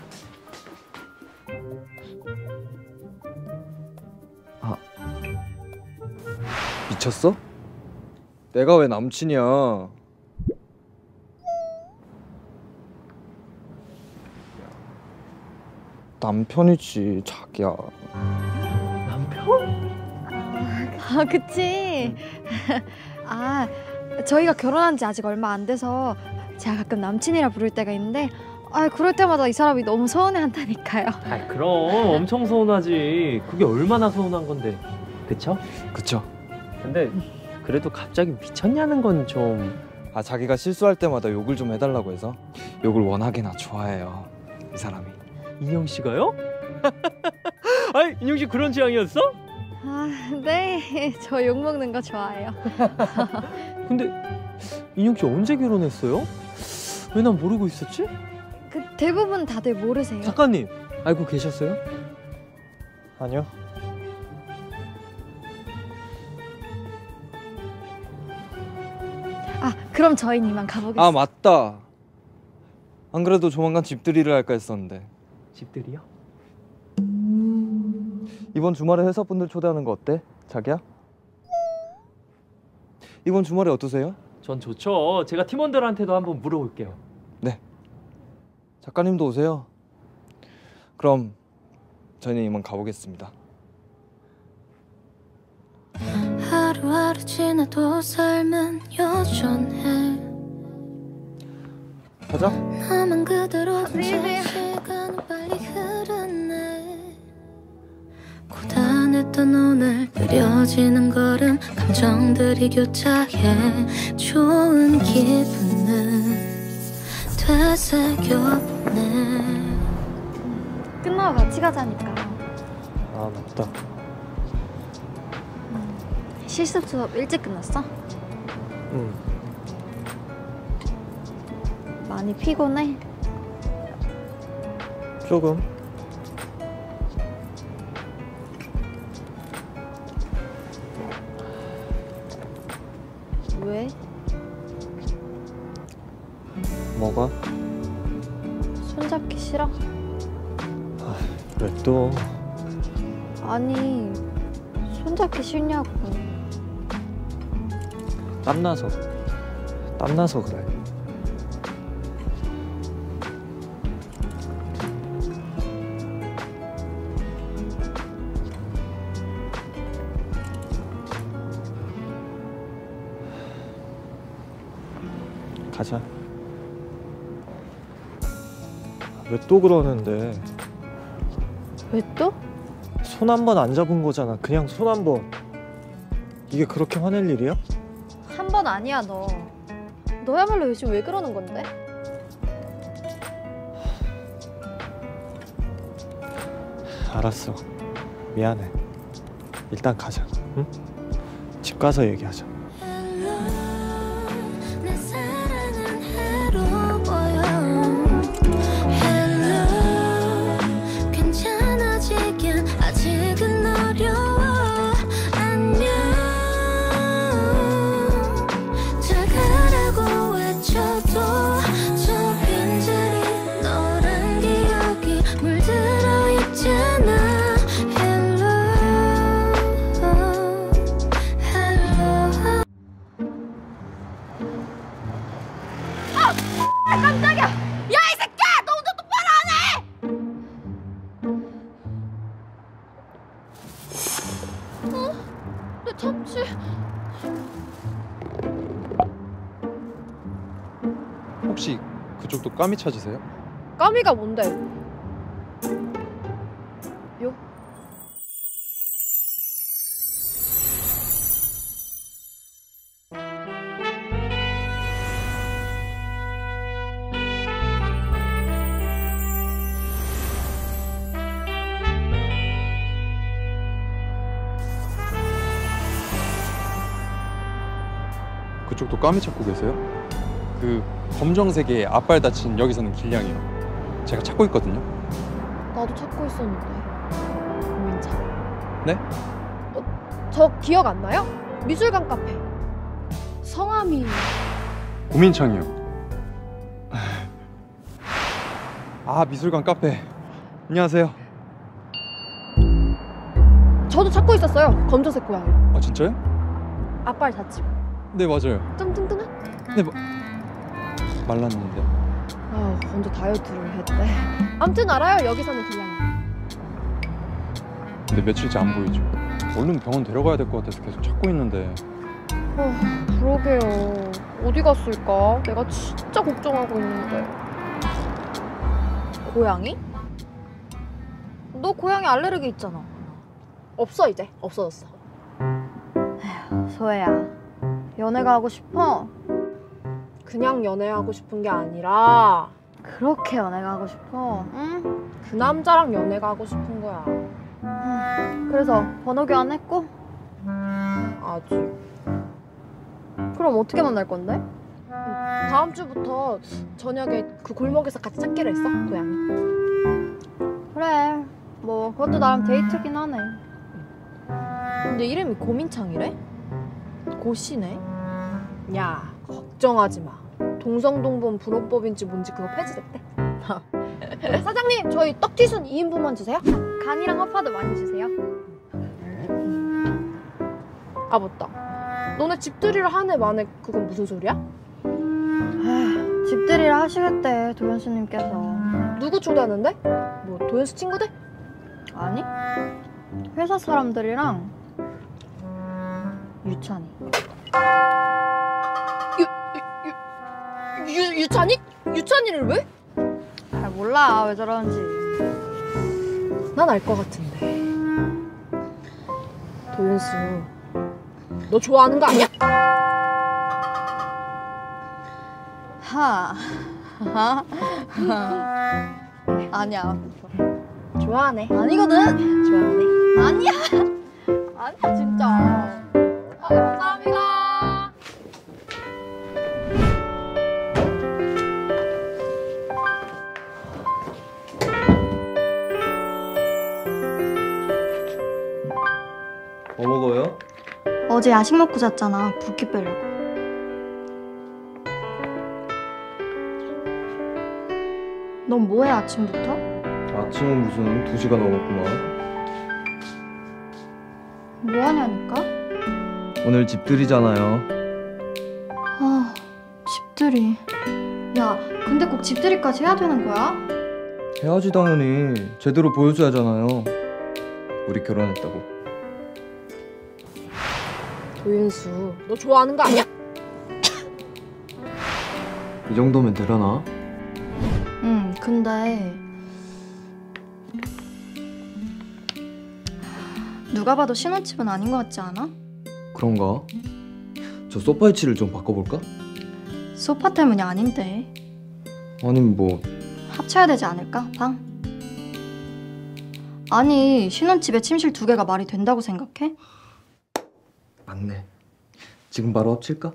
아 미쳤어? 내가 왜 남친이야? 남편이지 자기야. 남편? 아, 그치. 아, 저희가 결혼한 지 아직 얼마 안 돼서 제가 가끔 남친이라 부를 때가 있는데 아, 그럴 때마다 이 사람이 너무 서운해한다니까요. 아, 그럼 엄청 서운하지. 그게 얼마나 서운한 건데, 그쵸? 그쵸. 근데 그래도 갑자기 미쳤냐는 건 좀... 아 자기가 실수할 때마다 욕을 좀 해달라고 해서 욕을 워낙에나 좋아해요 이 사람이. 인형 씨가요? 아니 인형 씨 그런 취향이었어? 아, 네. 저 욕 먹는 거 좋아해요. 근데 인형 씨 언제 결혼했어요? 왜 난 모르고 있었지? 그 대부분 다들 모르세요. 작가님 알고 계셨어요? 아니요. 아, 그럼 저희는 이만 가보겠습니다. 아 맞다. 안 그래도 조만간 집들이를 할까 했었는데. 집들이요? 이번 주말에 회사분들 초대하는 거 어때? 자기야? 이번 주말에 어떠세요? 전 좋죠. 제가 팀원들한테도 한번 물어볼게요. 네. 작가님도 오세요. 그럼 저희는 이만 가보겠습니다. 하루하루 지나도 삶은 여전해. 가자. 나만 그대로 둔 채 시간은 빨리 흐르네. 고단했던 오늘 느려지는 걸음 감정들이 교차해 좋은 기분을 되새겨보네. 끝나고 같이 가자니까. 아 맞다. 실습 수업 일찍 끝났어? 응. 많이 피곤해? 조금. 왜? 뭐가? 손잡기 싫어? 왜 또? 아니, 손잡기 싫냐고. 땀나서. 땀나서 그래. 가자. 왜 또 그러는데? 왜 또? 손 한 번 안 잡은 거잖아. 그냥 손 한 번. 이게 그렇게 화낼 일이야? 한 번 아니야, 너. 너야말로 요즘 왜 그러는 건데? 알았어. 미안해. 일단 가자. 응? 집 가서 얘기하자. 내 사랑은 해로워요. Hello, 괜찮아지긴 아직은 어려워. 안녕, 내 참치. 혹시 그쪽도 까미 찾으세요? 까미가 뭔데? 요? 그쪽도 까미 찾고 계세요? 그 검정색의 앞발 다친 여기 사는 길냥이요. 제가 찾고 있거든요. 나도 찾고 있었는데. 고민창. 네? 어, 저 기억 안 나요? 미술관 카페. 성함이 고민창이요. 아, 미술관 카페. 안녕하세요. 저도 찾고 있었어요. 검정색 고양이. 아, 진짜요? 앞발 다치고. 네, 맞아요. 좀 뚱뚱한? 네, 마... 말랐는데. 아, 언제 다이어트를 했대. 암튼 알아요. 여기 사는 길냥이. 근데 며칠째 안 보이죠. 얼른 병원 데려가야 될 것 같아서 계속 찾고 있는데. 어, 그러게요. 어디 갔을까? 내가 진짜 걱정하고 있는데. 고양이? 너 고양이 알레르기 있잖아. 없어 이제. 없어졌어. 에휴, 소혜야. 연애가 하고 싶어? 그냥 연애하고 싶은 게 아니라 그렇게 연애가 하고 싶어? 응? 그 남자랑 연애가 하고 싶은 거야. 음, 그래서 번호 교환했고? 아직. 그럼 어떻게 만날 건데? 다음 주부터 저녁에 그 골목에서 같이 찾기로 했어, 고양이. 그래, 뭐 그것도 나름 데이트긴 하네. 근데 이름이 고민창이래? 고시네? 야, 걱정하지 마. 동성동본 불호법인지 뭔지 그거 폐지됐대. 사장님, 저희 떡튀순 이 인분만 주세요. 간이랑 허파도 많이 주세요. 아, 맞다. 너네 집들이를 한 해 만에 그건 무슨 소리야? 에휴, 집들이를 하시겠대, 도현수님께서. 누구 초대하는데? 뭐 도현수 친구들? 아니, 회사 사람들이랑 유찬이. 유, 유, 유찬이? 유찬이를 왜? 아, 몰라, 왜 저러는지. 난 알 것 같은데. 도현수, 너 좋아하는 거 아니야? 하. 아니야. 좋아하네. 아니거든. 좋아하네. 아니야. 아니야, 진짜. 아, 감사합니다. 뭐 먹어요? 어제 야식 먹고 잤잖아. 붓기 빼려고. 넌 뭐해 아침부터? 아침은 무슨 두 시가 넘었구만. 뭐 하냐니까? 오늘 집들이잖아요. 아, 집들이. 야, 근데 꼭 집들이까지 해야 되는 거야? 해야지 당연히. 제대로 보여줘야잖아요. 우리 결혼했다고. 도윤수, 너 좋아하는 거 아니야? 이 정도면 되려나? 응, 근데 누가 봐도 신혼집은 아닌 것 같지 않아? 그런가? 저 소파 위치를 좀 바꿔볼까? 소파 때문이 아닌데. 아니면 뭐 합쳐야 되지 않을까, 방? 아니, 신혼집에 침실 두 개가 말이 된다고 생각해? 맞네. 지금 바로 합칠까?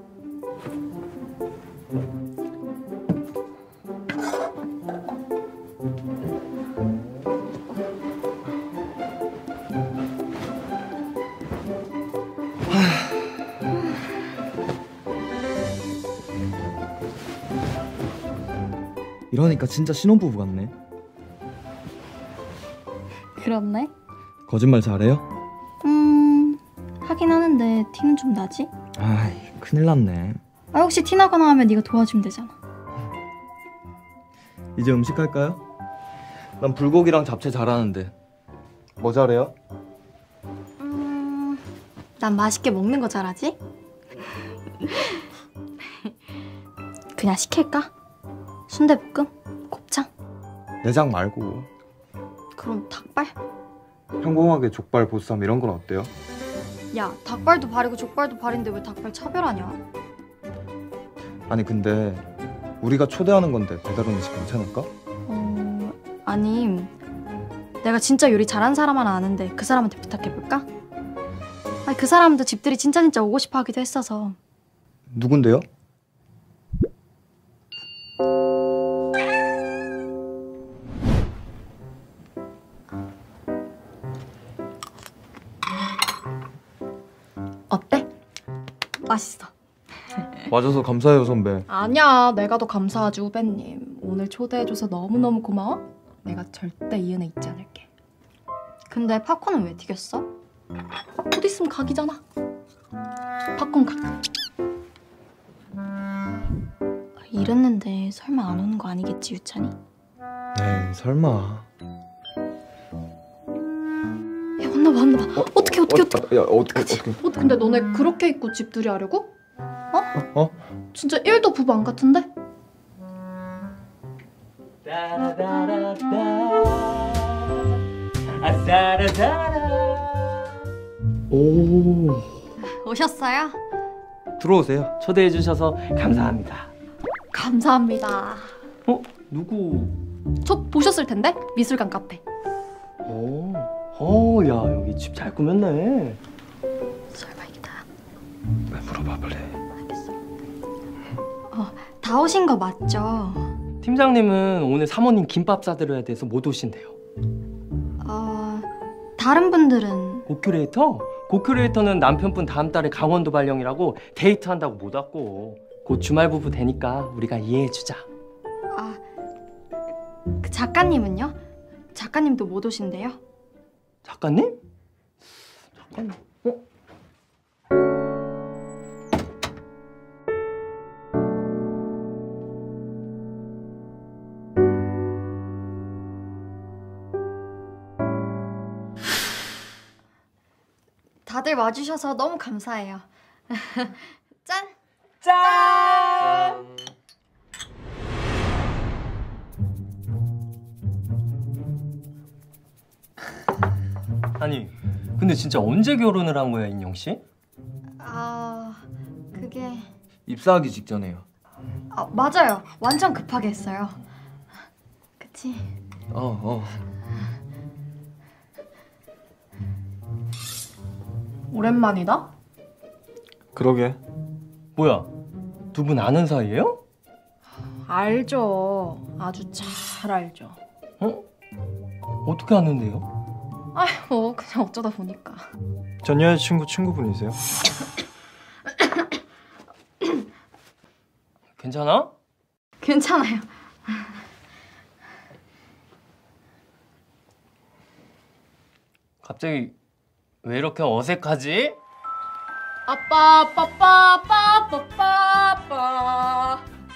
이러니까 진짜 신혼부부 같네. 그렇네. 거짓말 잘해요? 음... 하긴 하는데 티는 좀 나지? 아이, 큰일 났네. 아, 혹시 티 나거나 하면 네가 도와주면 되잖아. 이제 음식 할까요? 난 불고기랑 잡채 잘하는데. 뭐 잘해요? 음... 난 맛있게 먹는 거 잘하지? 그냥 시킬까? 순대볶음? 곱창? 내장 말고 그럼 닭발? 평범하게 족발, 보쌈 이런 건 어때요? 야, 닭발도 발이고 족발도 발인데 왜 닭발 차별하냐? 아니 근데 우리가 초대하는 건데 배달 음식 괜찮을까? 어... 아니, 내가 진짜 요리 잘하는 사람 하나 아는데 그 사람한테 부탁해볼까? 아니, 그 사람도 집들이 진짜 진짜 오고 싶어 하기도 했어서. 누군데요? 어때? 맛있어. 와줘서 감사해요 선배. 아니야, 내가 더 감사하지 후배님. 오늘 초대해줘서 너무너무 고마워. 내가 절대 이 은혜 잊지 않을게. 근데 팝콘은 왜 튀겼어? 곧 있으면 각이잖아. 팝콘 각. 이랬는데 설마 안 오는 거 아니겠지, 유찬이? 에이 설마. 야, 왔나봐 왔나봐. 어, 어떡해 어떡해 어떡해. 야 어떡해 어떡해. 어, 근데 너네 그렇게 입고 집들이 하려고? 어? 어? 진짜 일도 부부 안 같은데? 오. 오셨어요? 들어오세요. 초대해 주셔서 감사합니다. 감사합니다. 어? 누구? 저 보셨을 텐데? 미술관 카페. 오, 어, 야 여기 집 잘 꾸몄네. 설마 이게 다? 왜 물어봐 볼래? 어, 다 오신 거 맞죠? 팀장님은 오늘 사모님 김밥 싸드려야 돼서 못 오신대요. 어, 다른 분들은 고큐레이터? 고큐레이터는 남편분 다음 달에 강원도 발령이라고 데이트한다고 못 왔고 곧 주말 부부 되니까 우리가 이해해주자. 아, 그 작가님은요? 작가님도 못 오신대요? 작가님? 작가님? 어? 다들 와주셔서 너무 감사해요. 짠! 짠! 아니, 근데 진짜 언제 결혼을 한 거야, 인영 씨? 아, 그게... 입사하기 직전에요. 아, 맞아요. 완전 급하게 했어요. 그치? 어 어. 오랜만이다? 그러게. 뭐야, 두 분 아는 사이예요? 알죠. 아주 잘 알죠. 어? 어떻게 아는데요? 아휴, 그냥 어쩌다 보니까. 전 여자친구 친구분이세요? 괜찮아? 괜찮아요. 갑자기 왜 이렇게 어색하지? 아빠 빠빠 빠빠 빠빠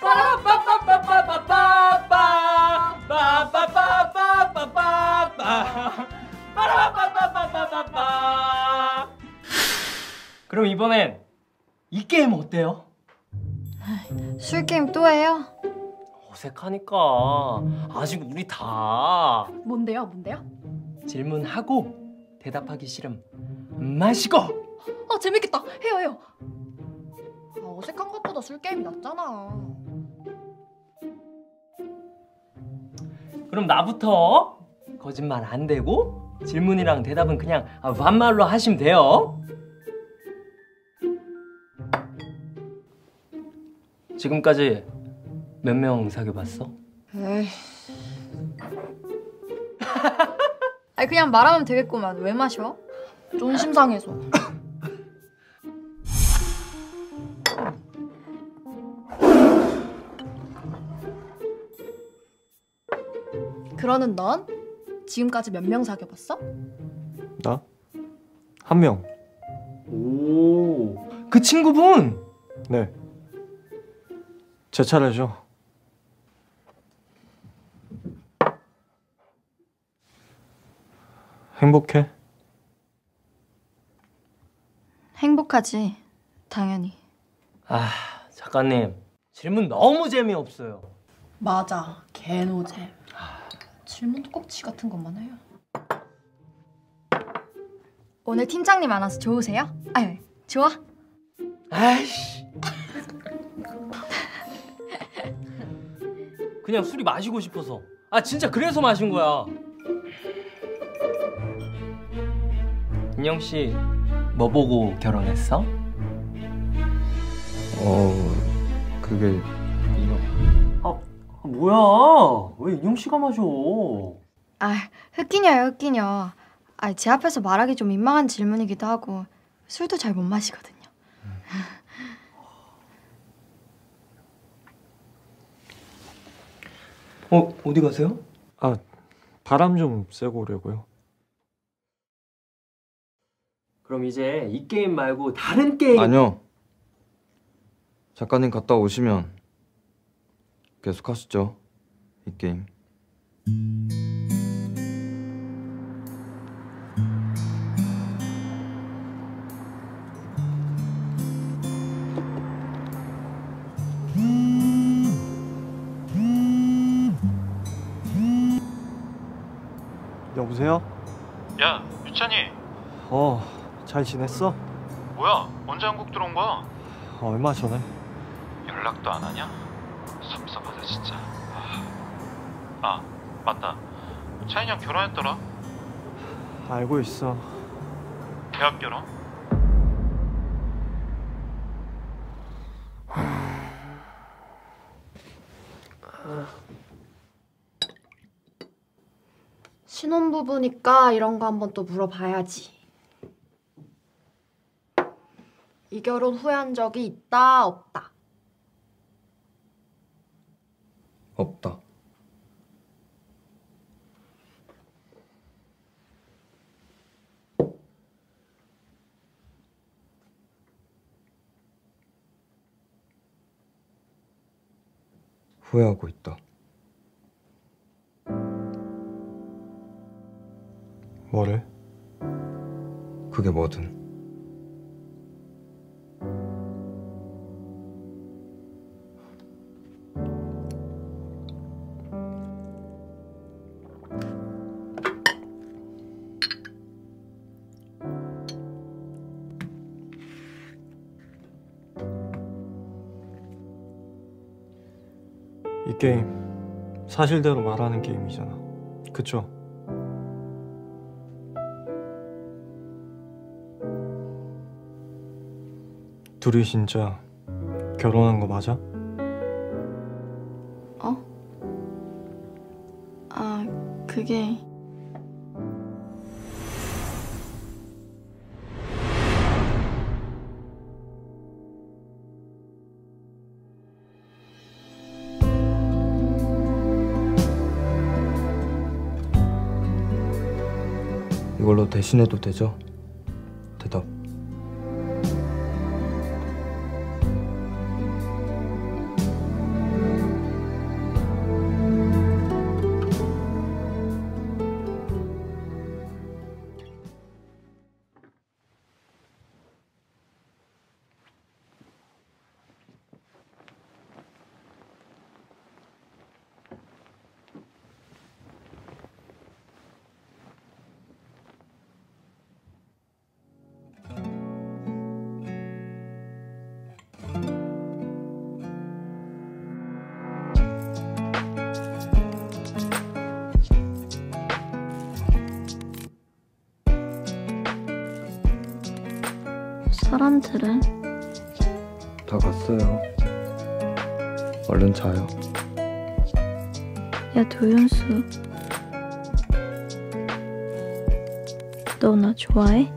그럼 이번엔 이 게임 어때요? 술 게임 또 해요? 어색하니까 아직 우리 다 뭔데요, 뭔데요? 질문하고 대답하기 싫음 마시고. 아, 재밌겠다. 해요, 해요. 아, 어색한 것보다 술 게임이 낫잖아. 그럼 나부터 거짓말 안 되고 질문이랑 대답은 그냥 반말로 하시면 돼요. 지금까지 몇 명 사귀어봤어? 에이. 아니, 그냥 말하면 되겠구만. 왜 마셔? 존심 상해서. 그러는 넌 지금까지 몇 명 사귀어봤어? 나? 한 명. 오, 그 친구분? 네. 제 차례죠. 행복해? 행복하지. 당연히. 아, 작가님. 질문 너무 재미없어요. 맞아. 개노잼. 질문도 꼭 지 같은 것만 해요. 오늘 팀장님 안 와서 좋으세요? 아유, 좋아? 아이씨. 그냥 술이 마시고 싶어서. 아, 진짜 그래서 마신 거야. 인영 씨, 뭐 보고 결혼했어? 어... 그게... 인영... 아, 뭐야? 왜 인영 씨가 마셔? 아, 흑기녀요, 흑기녀. 아, 제 앞에서 말하기 좀 민망한 질문이기도 하고 술도 잘 못 마시거든요. 어, 어디 가세요? 아, 바람 좀 쐬고 오려고요. 그럼 이제 이 게임 말고 다른 게임. 아니요. 작가님 갔다 오시면 계속 하시죠. 이 게임. 여보세요? 야, 유찬이. 어, 잘 지냈어? 뭐야? 언제 한국 들어온 거야? 얼마 전에. 연락도 안 하냐? 섭섭하다 진짜. 아, 맞다. 차인이 형 결혼했더라. 알고 있어. 계약 결혼? 신혼부부니까 이런 거 한번 또 물어봐야지. 이 결혼 후회한 적이 있다, 없다? 없다. 후회하고 있다. 뭐를? 그게 뭐든. 이 게임 사실대로 말하는 게임이잖아. 그쵸? 둘이 진짜 결혼한 거 맞아? 어? 아, 그게... 이걸로 대신해도 되죠? 대답. 사람들은? 다 갔어요. 얼른 자요. 야, 도윤수. 너 나 좋아해?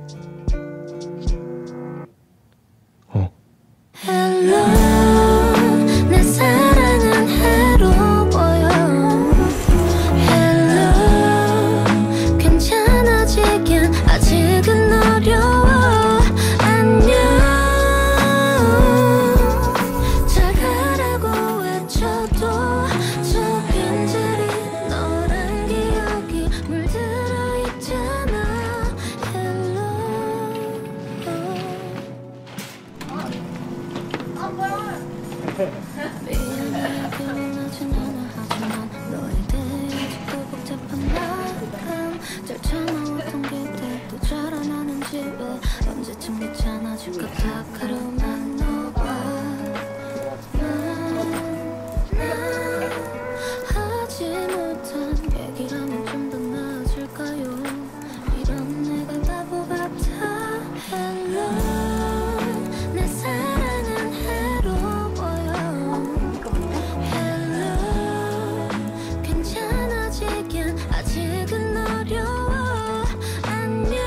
Hello, 내 사랑은 해로 보여. Hello, 괜찮아지긴 아직은 어려워. 안녕, 잘 가라고 외쳐도 저 빈자리 너란 기억이 물들어 있잖아. Hello. 언제쯤 괜찮아질까 다가로만 너와 난 하지 못한 얘기라면 좀 더 나아질까요? 이런 내가 바보 같아. Hello 내 사랑은 해로워요. Hello 괜찮아지긴 아직은 어려워. 안녕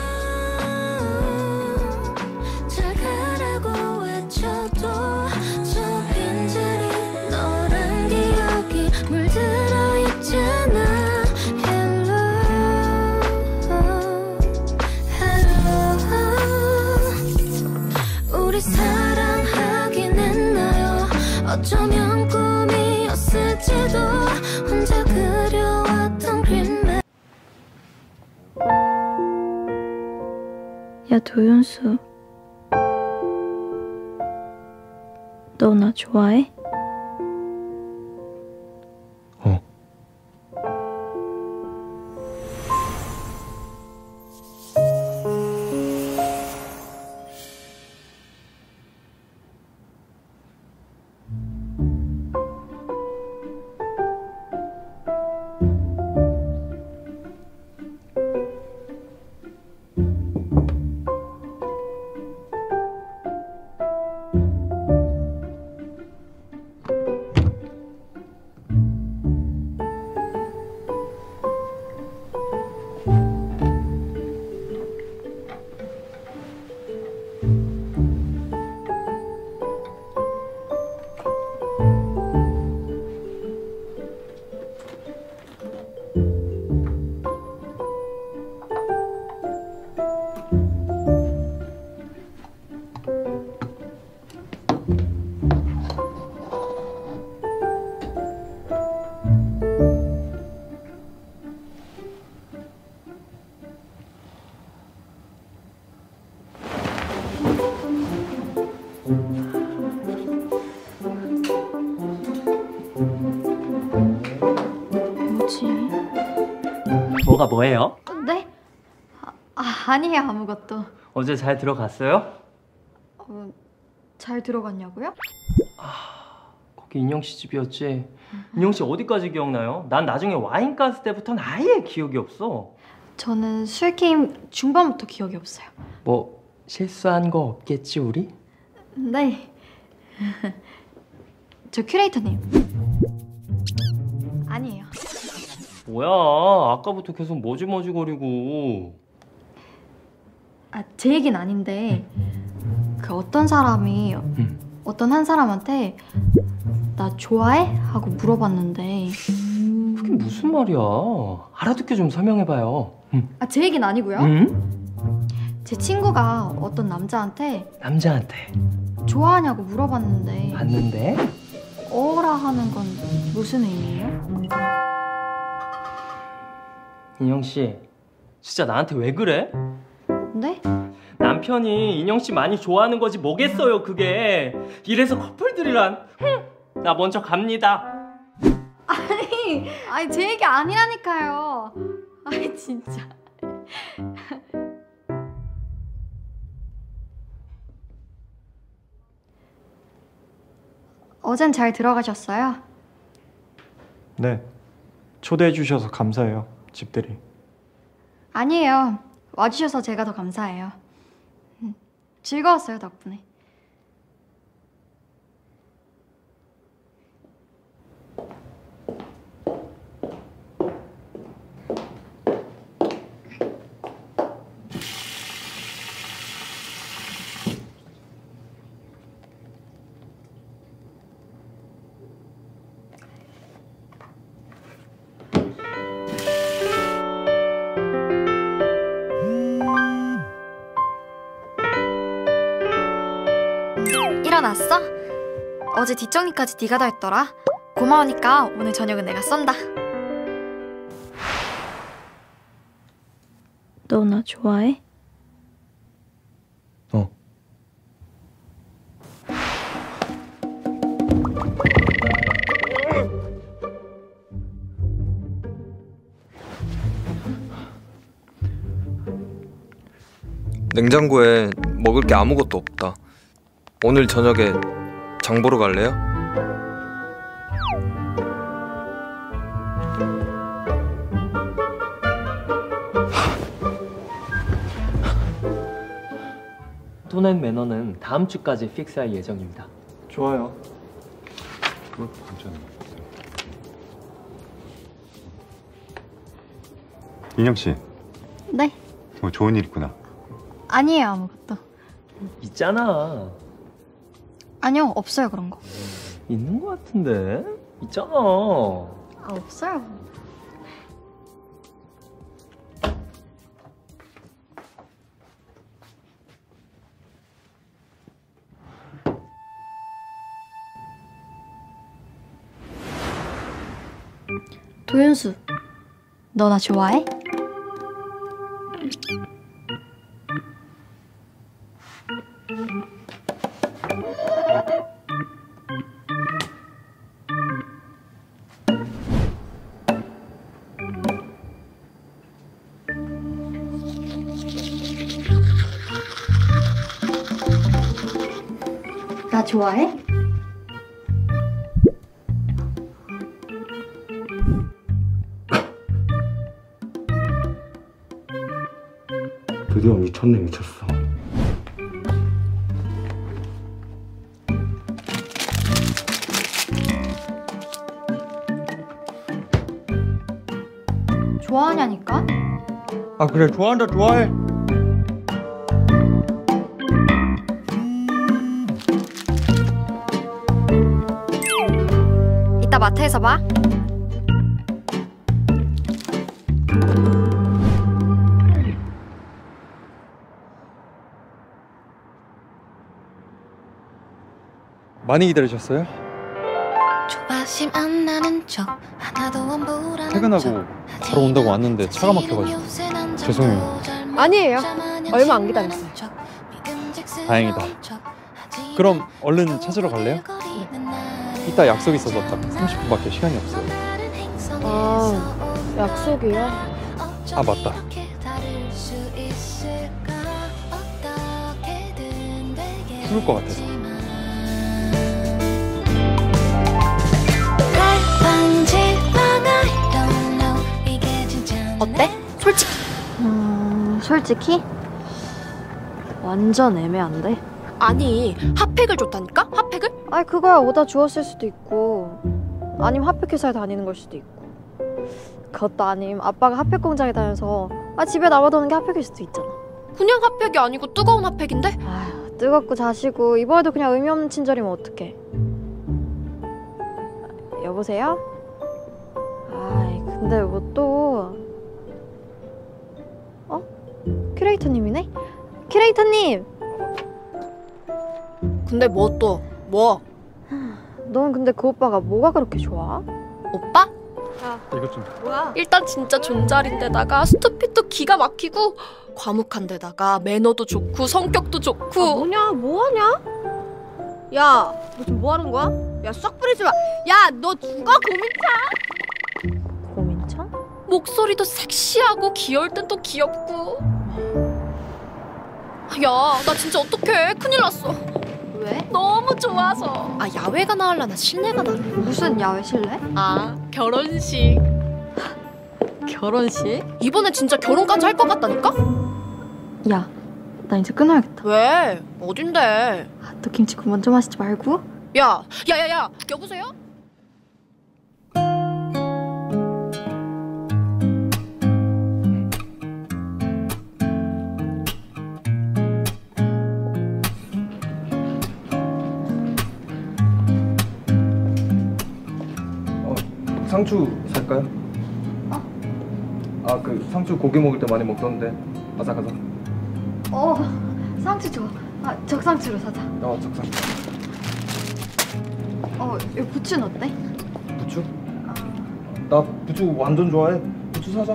잘 가라고 외쳐도 저 빈자리 너란 기억이 물들어 있잖아. Hello Hello 우리 사랑하긴 했나요? 어쩌면 꿈이었을지도 혼자 그려왔던 그림에. 야 도윤수, 너 나 좋아해? 뭐지? 뭐가 뭐예요? 네? 아, 아 아니에요 아무것도. 어제 잘 들어갔어요? 어, 잘 들어갔냐고요? 거기 인형 씨 집이었지? 인형 씨 어디까지 기억나요? 난 나중에 와인 깠을 때부터는 아예 기억이 없어. 저는 술 게임 중반부터 기억이 없어요. 뭐 실수한 거 없겠지 우리? 네. 저 큐레이터님. 아니에요. 뭐야 아까부터 계속 머지머지거리고. 아, 제 얘긴 아닌데 그 어떤 사람이 어떤 한 사람한테 나 좋아해? 하고 물어봤는데 그게 무슨 말이야? 알아듣게 좀 설명해봐요. 응. 아, 제 얘긴 아니고요. 응? 제 친구가 어떤 남자한테 남자한테 좋아하냐고 물어봤는데 봤는데? 어라 하는 건 무슨 의미예요? 인형 씨 진짜 나한테 왜 그래? 네? 남편이 인형 씨 많이 좋아하는 거지 뭐겠어요 그게. 이래서 커플들이란. 흠, 나 먼저 갑니다. 아니, 아니 제 얘기 아니라니까요. 아니 진짜. 어젠 잘 들어가셨어요? 네. 초대해 주셔서 감사해요, 집들이. 아니에요. 와주셔서 제가 더 감사해요. 음, 즐거웠어요 덕분에. 일어났어? 어제 뒷정리까지 네가 다 했더라. 고마우니까 오늘 저녁은 내가 쏜다. 너 나 좋아해? 어. 냉장고에 먹을 게 아무것도 없다. 오늘 저녁에 장 보러 갈래요? 톤앤 매너는 다음 주까지 픽스할 예정입니다. 좋아요. 그것도 괜찮아. 인영 씨, 네? 뭐 좋은 일 있구나. 아니에요, 아무것도. 있잖아. 아니요, 없어요, 그런 거. 있는 거 같은데? 있잖아. 아, 없어요. 도윤수, 너 나 좋아해? 나 좋아해? 드디어 미쳤네 미쳤어. 좋아하냐니까? 아 그래 좋아한다 좋아해. 이따 마트에서 봐. 많이 기다리셨어요? 조바심 안 나는 척 하나도 안 불안한 퇴근하고 바로 온다고 왔는데 차가 막혀가지고 죄송해요. 아니에요. 얼마 안 기다렸어요. 다행이다. 그럼 얼른 찾으러 갈래요? 이따 약속 있어서 딱 삼십 분밖에 시간이 없어요. 아, 약속이요? 아 맞다. 추울 것 같아서. 어때? 솔직히. 음, 솔직히? 완전 애매한데? 아니, 핫팩을 줬다니까? 핫팩을? 아니, 그거야 오다 주었을 수도 있고 아니면 핫팩 회사에 다니는 걸 수도 있고 그것도 아님 아빠가 핫팩 공장에 다녀서 아, 집에 남아도는 게 핫팩일 수도 있잖아. 그냥 핫팩이 아니고 뜨거운 핫팩인데? 아휴, 뜨겁고 자시고 이번에도 그냥 의미 없는 친절이면 어떡해. 여보세요? 아이, 근데 뭐 또... 어? 큐레이터님이네? 큐레이터님! 근데 뭐 또? 뭐? 넌 근데 그 오빠가 뭐가 그렇게 좋아? 오빠? 야, 이것 좀. 뭐야? 일단 진짜 존잘인데다가 스토핏도 기가 막히고 과묵한데다가 매너도 좋고 성격도 좋고. 아, 뭐냐? 뭐하냐? 야, 너 지금 뭐하는 거야? 야, 싹 부리지 마. 야, 너 죽어 고민찬? 고민찬? 목소리도 섹시하고 귀여울 땐 또 귀엽고. 야, 나 진짜 어떡해. 큰일 났어. 왜? 너무 좋아서. 아, 야외가 나을라나 실내가 나을라? 무슨 야외 실내? 아, 결혼식. 결혼식? 이번에 진짜 결혼까지 할 것 같다니까? 야, 나 이제 끊어야겠다. 왜? 어딘데? 아, 너 김치국 먼저 마시지 말고. 야, 야야야, 여보세요? 상추 살까요? 어? 아, 그 상추 고기 먹을 때 많이 먹던데 아삭아삭. 어, 상추 줘. 아, 적상추로 사자. 어, 적상추. 어, 이 부추는 어때? 부추? 나 부추 완전 좋아해. 부추 사자.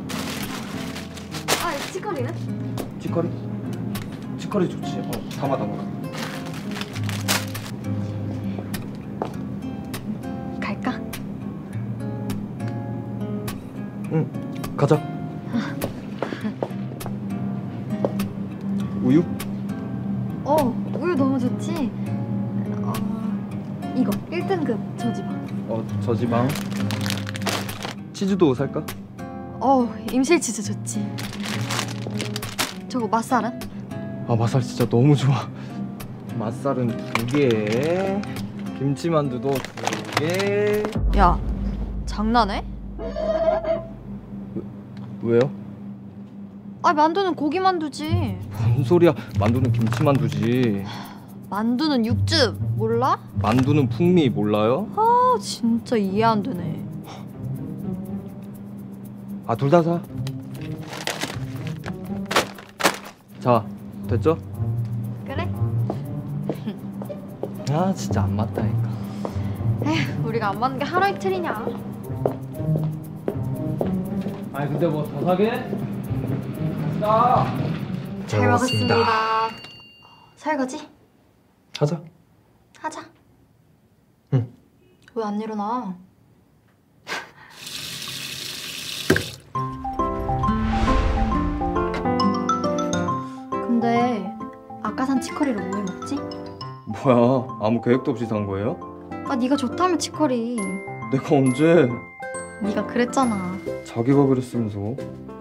아, 치커리는? 치커리? 치커리 좋지. 어, 담아 담아. 갈까? 응, 가자. 좋지? 어, 이거 일 등급 저지방. 어, 저지방. 치즈도 살까? 어, 임실 치즈 좋지. 저거 맛살은? 아, 맛살 진짜 너무 좋아. 맛살은 두 개, 김치만두도 두 개. 야, 장난해? 왜요? 아, 만두는 고기 만두지. 뭔 소리야? 만두는 김치만두지. 만두는 육즙 몰라? 만두는 풍미 몰라요? 아, 진짜 이해 안 되네. 아, 둘 다 사. 자, 됐죠? 그래? 아, 진짜 안 맞다니까. 에휴, 우리가 안 맞는 게 하루 이틀이냐. 아니, 근데 뭐 더 사게? 자. 잘 먹었습니다. 설거지? 하자. 하자. 응. 왜 안 일어나? 근데 아까 산 치커리를 왜 먹지? 뭐야, 아무 계획도 없이 산 거예요? 아, 네가 좋다며 치커리. 내가 언제? 네가 그랬잖아. 자기가 그랬으면서.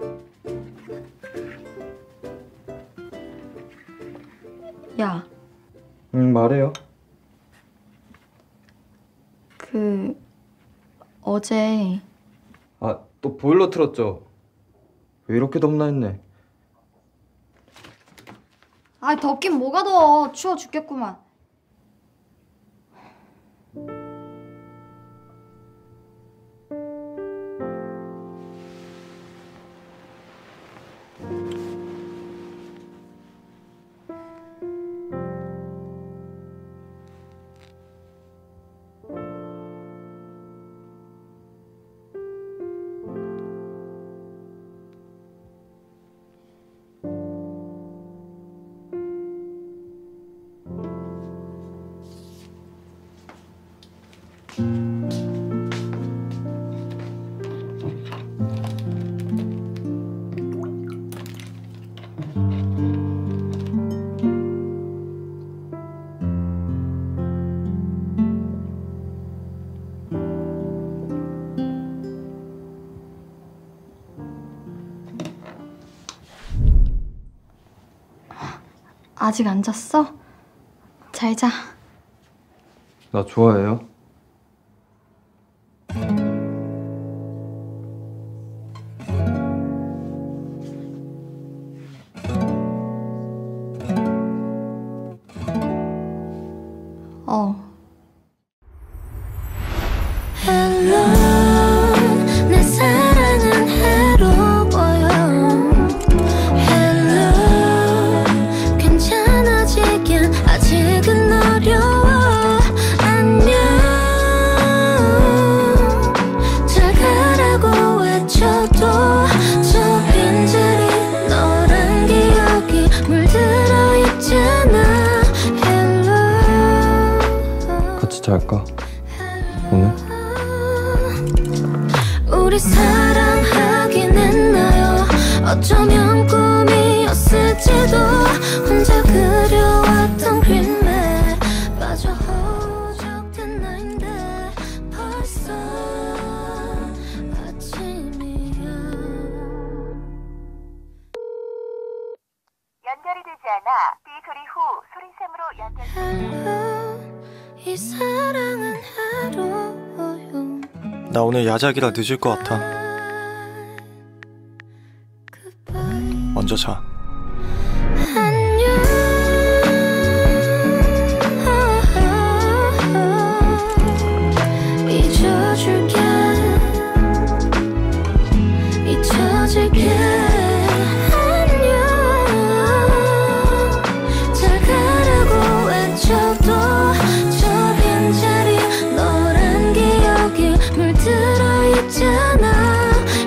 야, 응, 말해요. 그 어제 아, 또 보일러 틀었죠? 왜 이렇게 덥나 했네. 아, 덥긴 뭐가 더워. 추워 죽겠구만. 아직 안 잤어? 잘 자. 나 좋아해요? 어. Hello, 내 사랑은 해로워요. Hello, 괜찮아지긴 아직은 어려워. 안녕, 잘 가라고 외쳐도 저 빈자리 너란 기억이 물들어 있잖아. Hello, 같이 잘까? 오늘? 우리 사랑하긴 했나요? 어쩌면 꿈이었을지도. 혼자 그려왔던 그림에 빠져 허우적된 나인데 벌써 아침이야. 연결이 되지 않아 삐 소리 후 소리샘으로 연결. Hello, 이 사랑은 하루요. 나 오늘 야작이라 늦을 것 같아. 먼저 자. 안녕, 잊어줄게, 잊혀질게. 안녕, 잘 가라고 외쳐도 저 빈자리 너란 기억이 물들어 있잖아.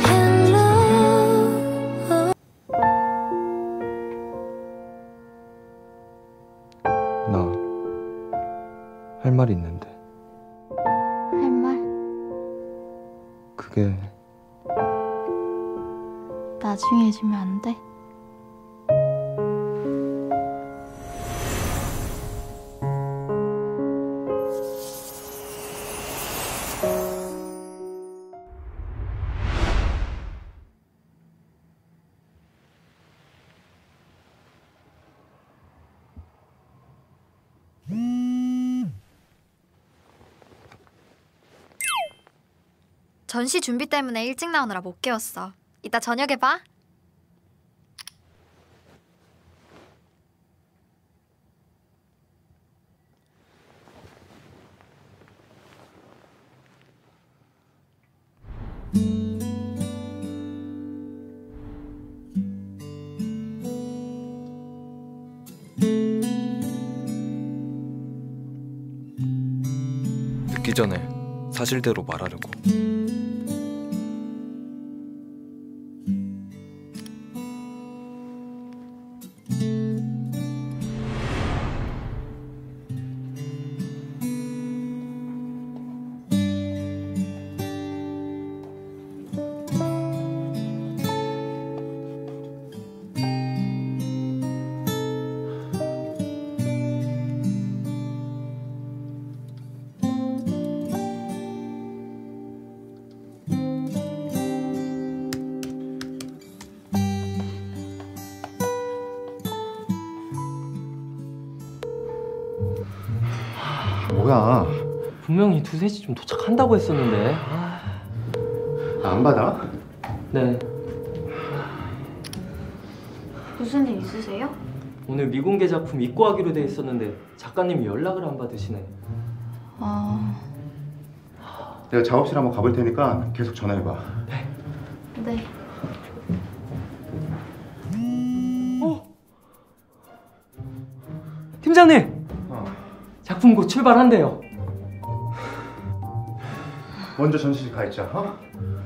나 할 말이 있는데. 할 말? 그게 나중에 해주면 안 돼? 전시 준비 때문에 일찍 나오느라 못 깨웠어. 이따 저녁에 봐. 늦기 전에 사실대로 말하려고. 뭐야? 분명히 두세 시쯤 도착한다고 했었는데. 아... 안 받아? 네. 무슨 일 있으세요? 오늘 미공개 작품 입고 하기로 돼 있었는데 작가님이 연락을 안 받으시네. 아... 내가 작업실 한번 가볼 테니까 계속 전화해봐. 네. 네. 어? 팀장님! 작품 곧 출발한대요. 먼저 전시실 가 있자. 어?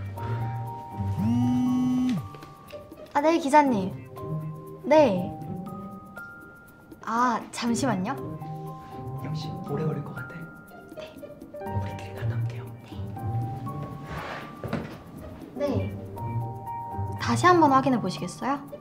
아, 네, 기자님. 네. 아, 잠시만요. 역시 오래 걸릴 것 같아. 네. 우리끼리 갔다 올게요. 네. 네. 다시 한번 확인해 보시겠어요?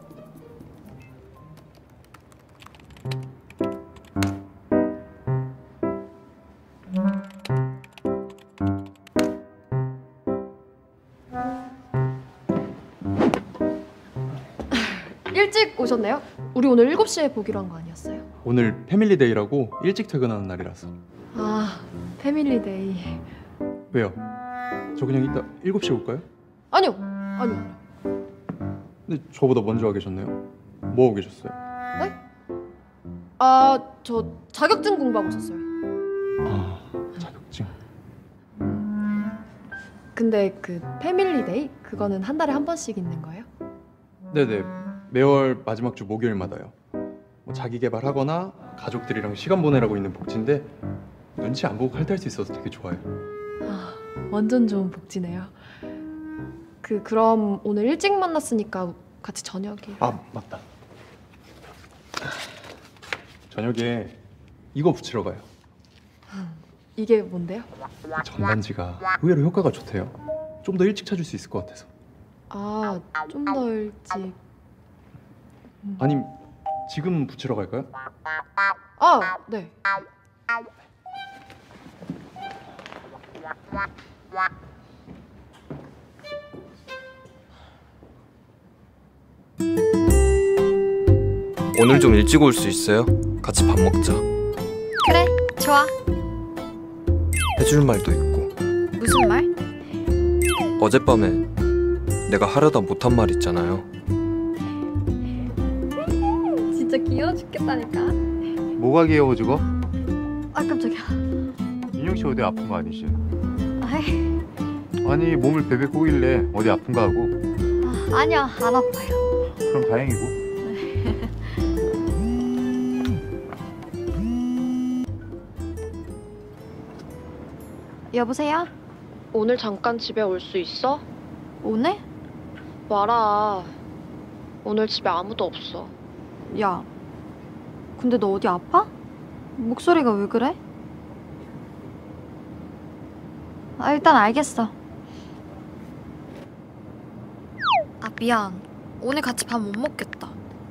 일찍 오셨네요? 우리 오늘 일곱 시에 보기로 한 거 아니었어요? 오늘 패밀리데이라고 일찍 퇴근하는 날이라서. 아, 패밀리데이. 왜요? 저 그냥 이따 일곱 시에 올까요? 아니요, 아니요. 근데 저보다 먼저 와 계셨네요. 뭐 하고 계셨어요? 네? 아, 저 자격증 공부하고 있었어요. 아, 자격증. 근데 그 패밀리데이? 그거는 한 달에 한 번씩 있는 거예요? 네네. 매월 마지막 주 목요일마다요. 뭐 자기 개발하거나 가족들이랑 시간 보내라고 있는 복지인데 눈치 안 보고 칼퇴할 수 있어서 되게 좋아요. 아, 완전 좋은 복지네요. 그 그럼 오늘 일찍 만났으니까 같이 저녁에. 아, 맞다. 저녁에 이거 붙이러 가요. 이게 뭔데요? 전단지가 의외로 효과가 좋대요. 좀 더 일찍 찾을 수 있을 것 같아서. 아, 좀 더 일찍. 아님 지금 붙이러 갈까요? 아, 네. 오늘 좀 일찍 올 수 있어요? 같이 밥 먹자. 그래, 좋아. 해줄 말도 있고. 무슨 말? 어젯밤에 내가 하려다 못한 말 있잖아요. 진짜 귀여워 죽겠다니까. 뭐가 귀여워 죽어? 아, 깜짝이야. 인형 씨 어디 아픈 거 아니지? 아이, 아니 몸을 베베 꼬길래 어디 아픈가 하고. 아, 아니야, 안 아파요. 그럼 다행이고. 여보세요? 오늘 잠깐 집에 올 수 있어? 오늘? 와라. 오늘 집에 아무도 없어. 야, 근데 너 어디 아파? 목소리가 왜 그래? 아, 일단 알겠어. 아, 미안. 오늘 같이 밥 못 먹겠다.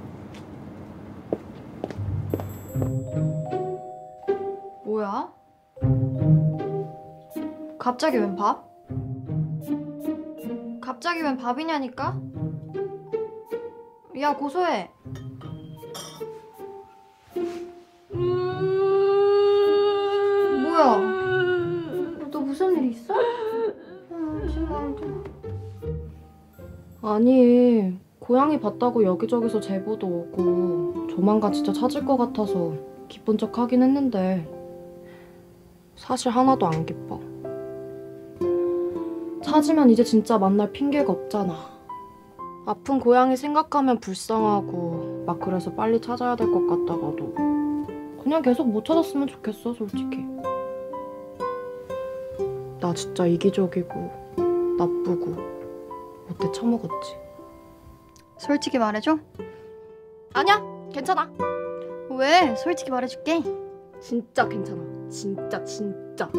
뭐야? 갑자기 웬 밥? 갑자기 웬 밥이냐니까? 야, 고소해. 뭐야? 너 무슨 일 있어? 아, 정말. 아니, 고양이 봤다고 여기저기서 제보도 오고 조만간 진짜 찾을 것 같아서 기쁜 척 하긴 했는데 사실 하나도 안 기뻐. 찾으면 이제 진짜 만날 핑계가 없잖아. 아픈 고양이 생각하면 불쌍하고 막 그래서 빨리 찾아야 될 것 같다가도 그냥 계속 못 찾았으면 좋겠어, 솔직히. 나 진짜 이기적이고 나쁘고 못돼 처먹었지. 솔직히 말해줘? 아니야, 괜찮아. 왜? 솔직히 말해줄게. 진짜 괜찮아. 진짜 진짜.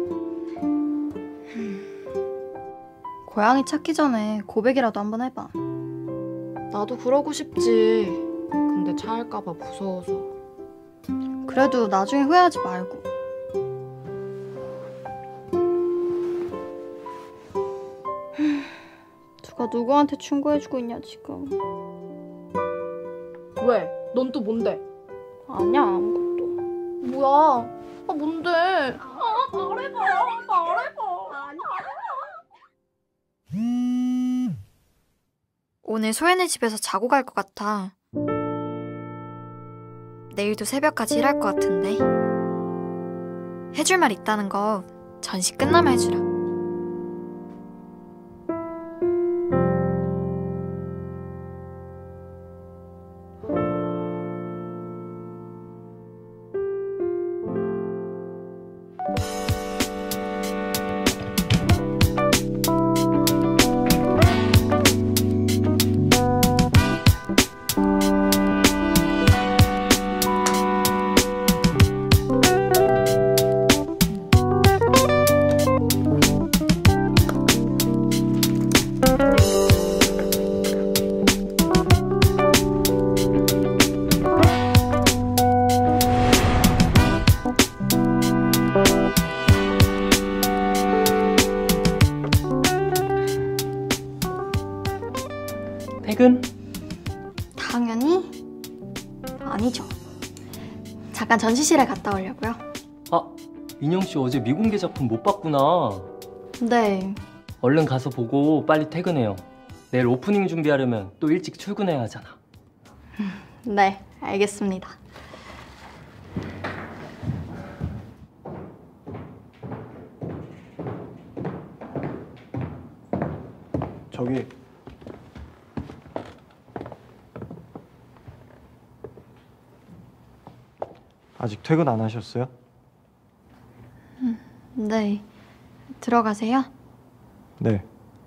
고양이 찾기 전에 고백이라도 한번 해봐. 나도 그러고 싶지. 근데 차일까봐 무서워서. 그래도 나중에 후회하지 말고. 누가 누구한테 충고해주고 있냐 지금. 왜? 넌 또 뭔데? 아니야, 아무것도. 뭐야? 아 뭔데? 아, 말해봐. 말해봐. 아니, 오늘 소연이 집에서 자고 갈 것 같아. 내일도 새벽까지 일할 것 같은데. 해줄 말 있다는 거 전시 끝나면 해주라. 퇴근? 당연히 아니죠. 잠깐 전시실에 갔다 오려고요. 아, 민영 씨 어제 미공개 작품 못 봤구나. 네. 얼른 가서 보고 빨리 퇴근해요. 내일 오프닝 준비하려면 또 일찍 출근해야 하잖아. 네, 알겠습니다. 저기 아직 퇴근 안 하셨어요? 네. 들어가세요. 네.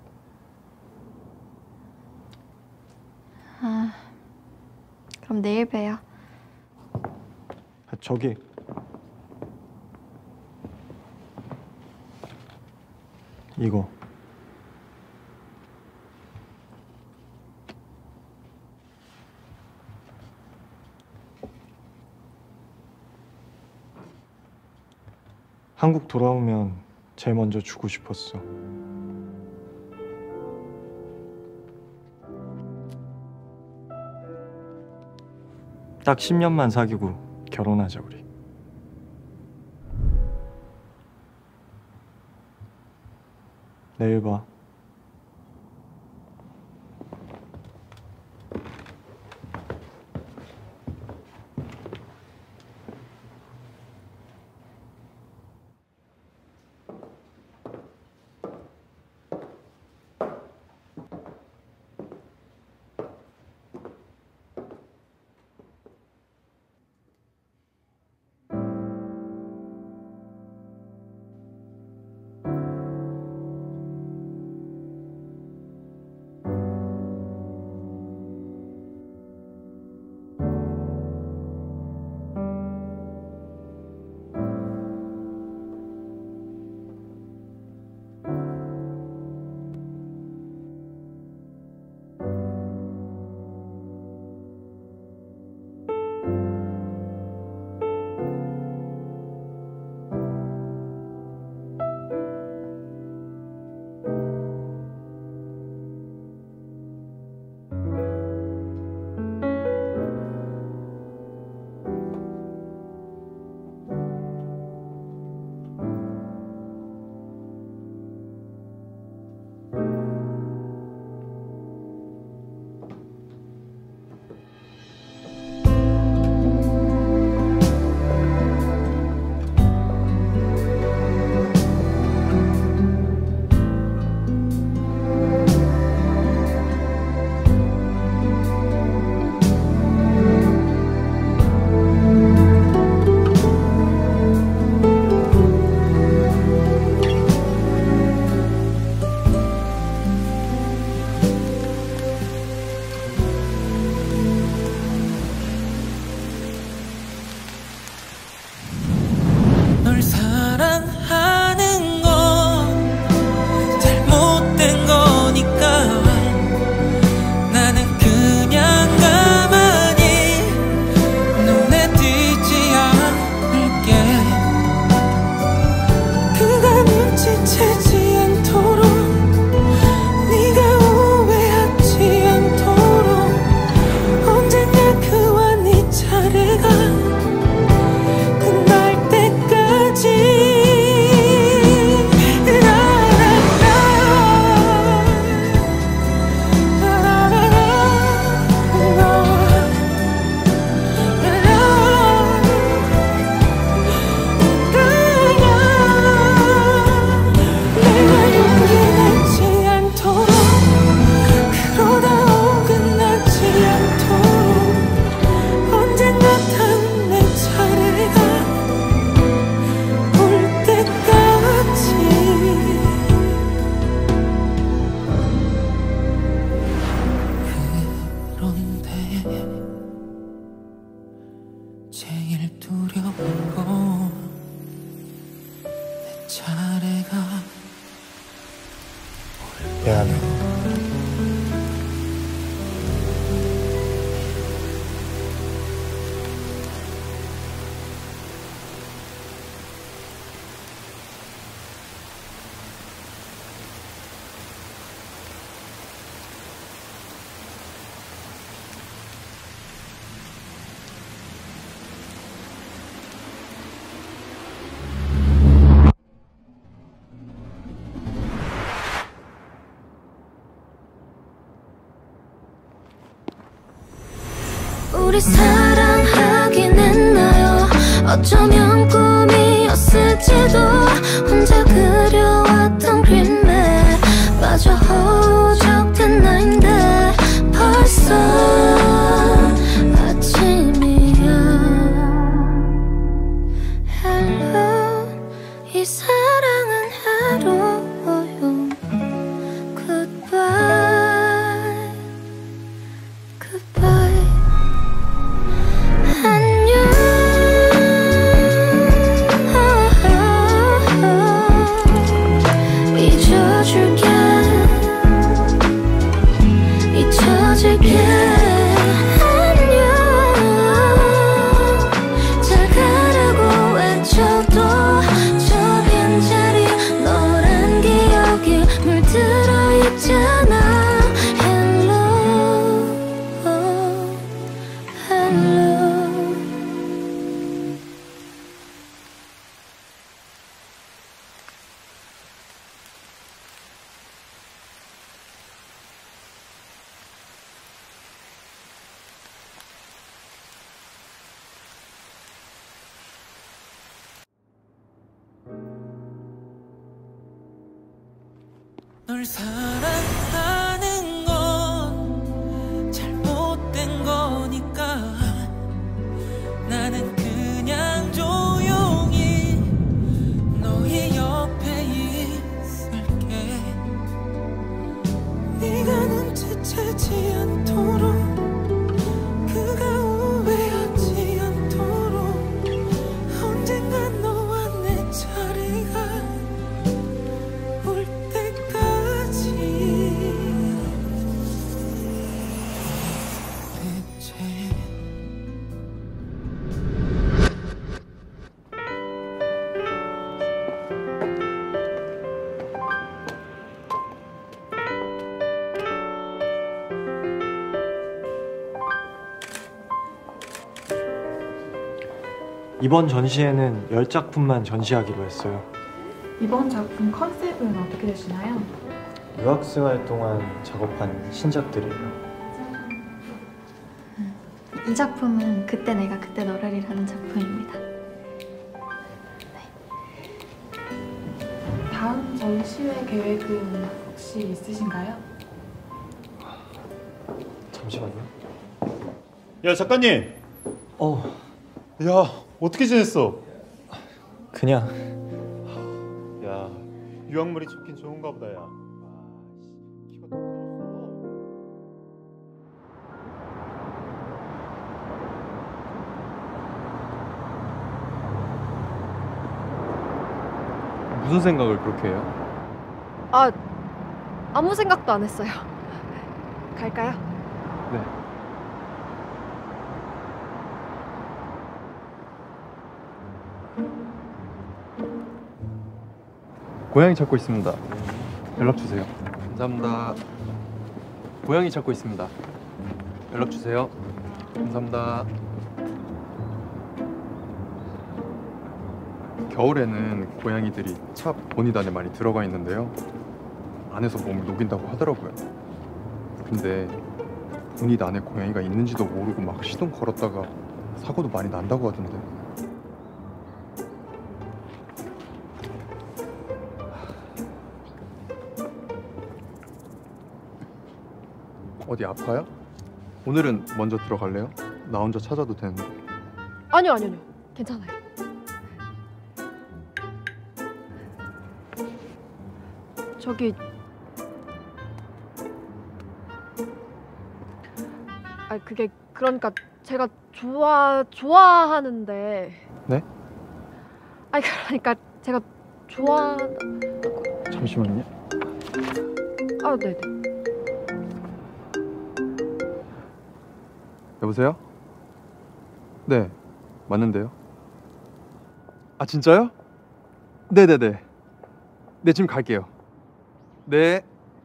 아, 그럼 내일 봬요. 아, 저기 이거 한국 돌아오면 제일 먼저 주고 싶었어. 딱 십 년만 사귀고 결혼하자 우리. 내일 봐. 차례가 미안해. 우리 사랑하긴 했나요? 어쩌면 꿈이었을지도. 혼자 그려왔던 그림에 빠져 허우적된 나인데 벌써 아침이야. Hello, 이 사랑은 하루요. Goodbye, goodbye. 잊어줄게, 잊혀질게. 안녕. 잘 가라고 외쳐도 저 빈자리 너란 기억이 물들어 있잖아. Hello, hello. 널 사랑하는 건 잘못된 거니까 나는 그냥 조용히 너의 옆에 있을게. 네가 눈치채지 않도록, 그가 오해하지 않도록 언젠간 너와 내 차례가 올 때까지. 대체 이번 전시회는 열 작품만 전시하기로 했어요. 이번 작품 컨셉은 어떻게 되시나요? 유학생활 동안 작업한 신작들이에요. 이 작품은 그때 내가 그때 너를이라는 작품입니다. 다음 전시회 계획은 혹시 있으신가요? 잠시만요. 야 작가님. 어. 야 어떻게 지냈어? 그냥. 야 유학물이 좋긴 좋은가 보다. 야. 무슨 생각을 그렇게 해요? 아, 아무 생각도 안 했어요. 갈까요? 네. 고양이 찾고 있습니다. 연락 주세요. 감사합니다. 고양이 찾고 있습니다. 연락 주세요. 감사합니다. 겨울에는 고양이들이 차 보닛 안에 많이 들어가 있는데요. 안에서 몸을 녹인다고 하더라고요. 근데 보닛 안에 고양이가 있는지도 모르고 막 시동 걸었다가 사고도 많이 난다고 하던데. 어디 아파요? 오늘은 먼저 들어갈래요? 나 혼자 찾아도 되는데. 아니요, 아니요, 아니요. 괜찮아요. 저기 아 그게 그러니까 제가 좋아 좋아하는데 네? 아니 그러니까 제가 좋아. 잠시만요. 아, 네네. 여보세요? 네, 맞는데요. 아, 진짜요? 네네네. 네, 지금 갈게요. 네.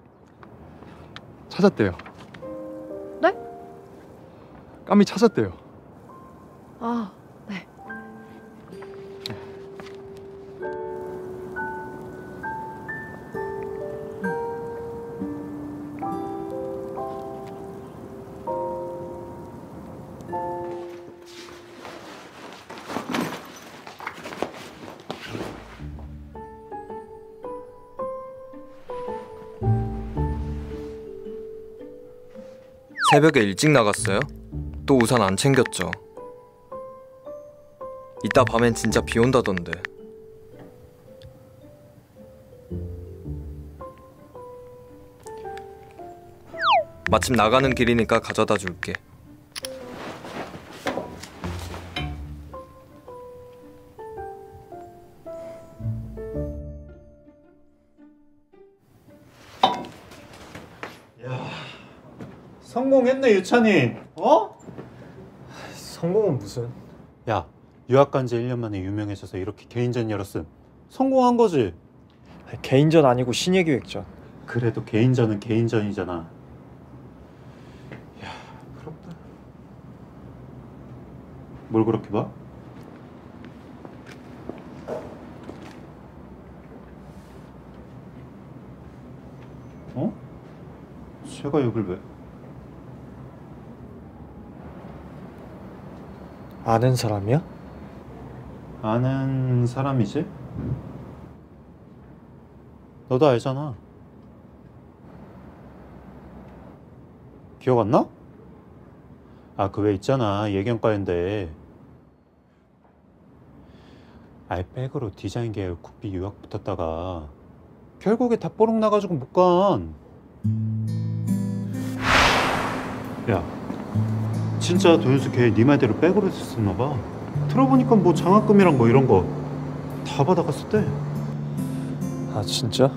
찾았대요. 네? 까미 찾았대요. 아, 네. 새벽에 일찍 나갔어요? 또 우산 안 챙겼죠? 이따 밤엔 진짜 비 온다던데. 마침 나가는 길이니까 가져다 줄게. 성공했네 유찬이. 어? 성공은 무슨? 야, 유학 간 지 일 년 만에 유명해져서 이렇게 개인전 열었음. 성공한 거지. 개인전 아니고 신예기획전. 그래도 개인전은 개인전이잖아. 야, 부럽다. 뭘 그렇게 봐? 어? 제가 여길 왜? 아는 사람이야? 아는 사람이지? 너도 알잖아. 기억 안 나? 아, 그 왜 있잖아. 예경과인데 알백으로 디자인 계열 국비 유학 붙었다가 결국에 다 뽀록 나가지고 못 간. 야, 진짜 도윤수 걔 네 말대로 백으로 썼나 봐. 들어보니까 뭐 장학금이랑 뭐 이런 거 다 받아갔었대. 아, 진짜?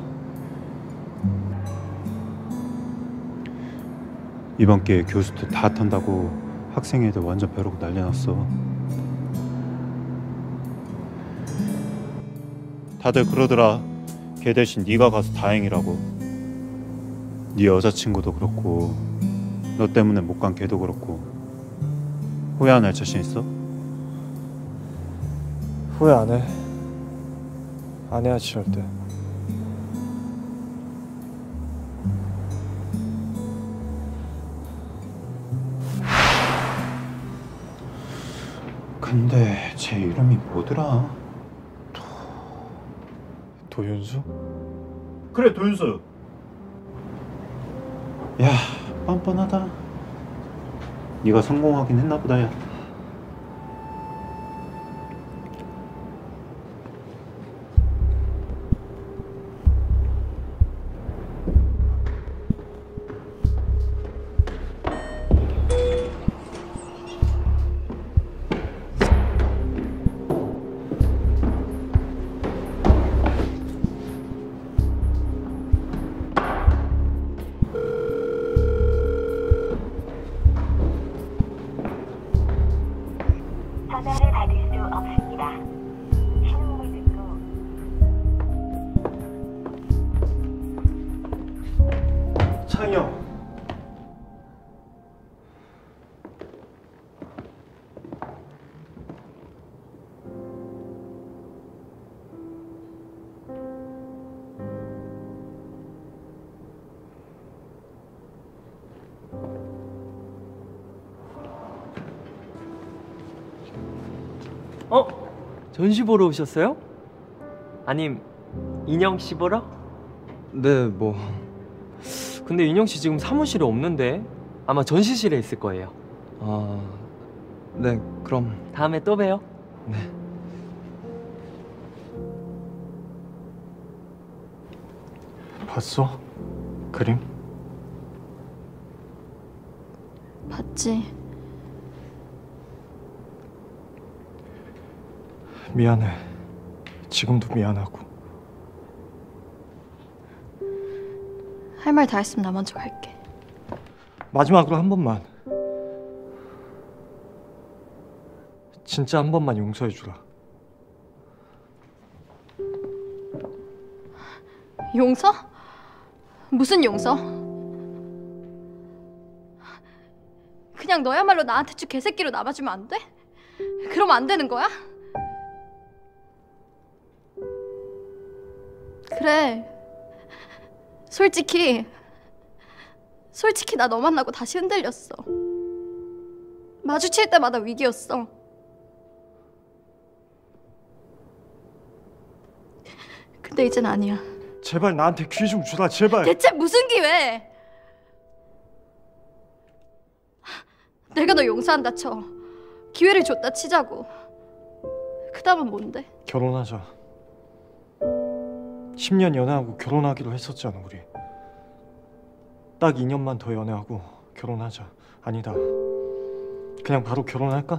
이번 기회에 교수도 다 탄다고 학생회들 완전 벼르고 난리 났어. 다들 그러더라. 걔 대신 네가 가서 다행이라고. 네 여자친구도 그렇고 너 때문에 못 간 걔도 그렇고. 후회 안 할 자신 있어? 후회 안 해. 안 해야지 절대. 근데 제 이름이 뭐더라? 도... 도윤수? 그래, 도윤수. 야, 뻔뻔하다. 네가 성공하긴 했나 보다. 야. 전화를 받을 수 없습니다. 신호음을 듣고 창영. 어? 전시 보러 오셨어요? 아님 인형 씨 보러? 네, 뭐. 근데 인형 씨 지금 사무실에 없는데 아마 전시실에 있을 거예요. 아, 네, 그럼 다음에 또 봬요. 네. 봤어? 그림? 봤지. 미안해. 지금도 미안하고. 할 말 다 했으면 나 먼저 갈게. 마지막으로 한 번만. 진짜 한 번만 용서해 주라. 용서? 무슨 용서? 그냥 너야말로 나한테 주 개새끼로 남아주면 안 돼? 그러면 안 되는 거야? 그래. 솔직히 솔직히 나 너 만나고 다시 흔들렸어. 마주칠 때마다 위기였어. 근데 이젠 아니야. 제발 나한테 기회 좀 주라, 제발. 대체 무슨 기회? 내가 너 용서한다 쳐. 기회를 줬다 치자고. 그 다음은 뭔데? 결혼하자. 십 년 연애하고 결혼하기로 했었잖아, 우리. 딱 이 년만 더 연애하고 결혼하자. 아니다. 그냥 바로 결혼할까?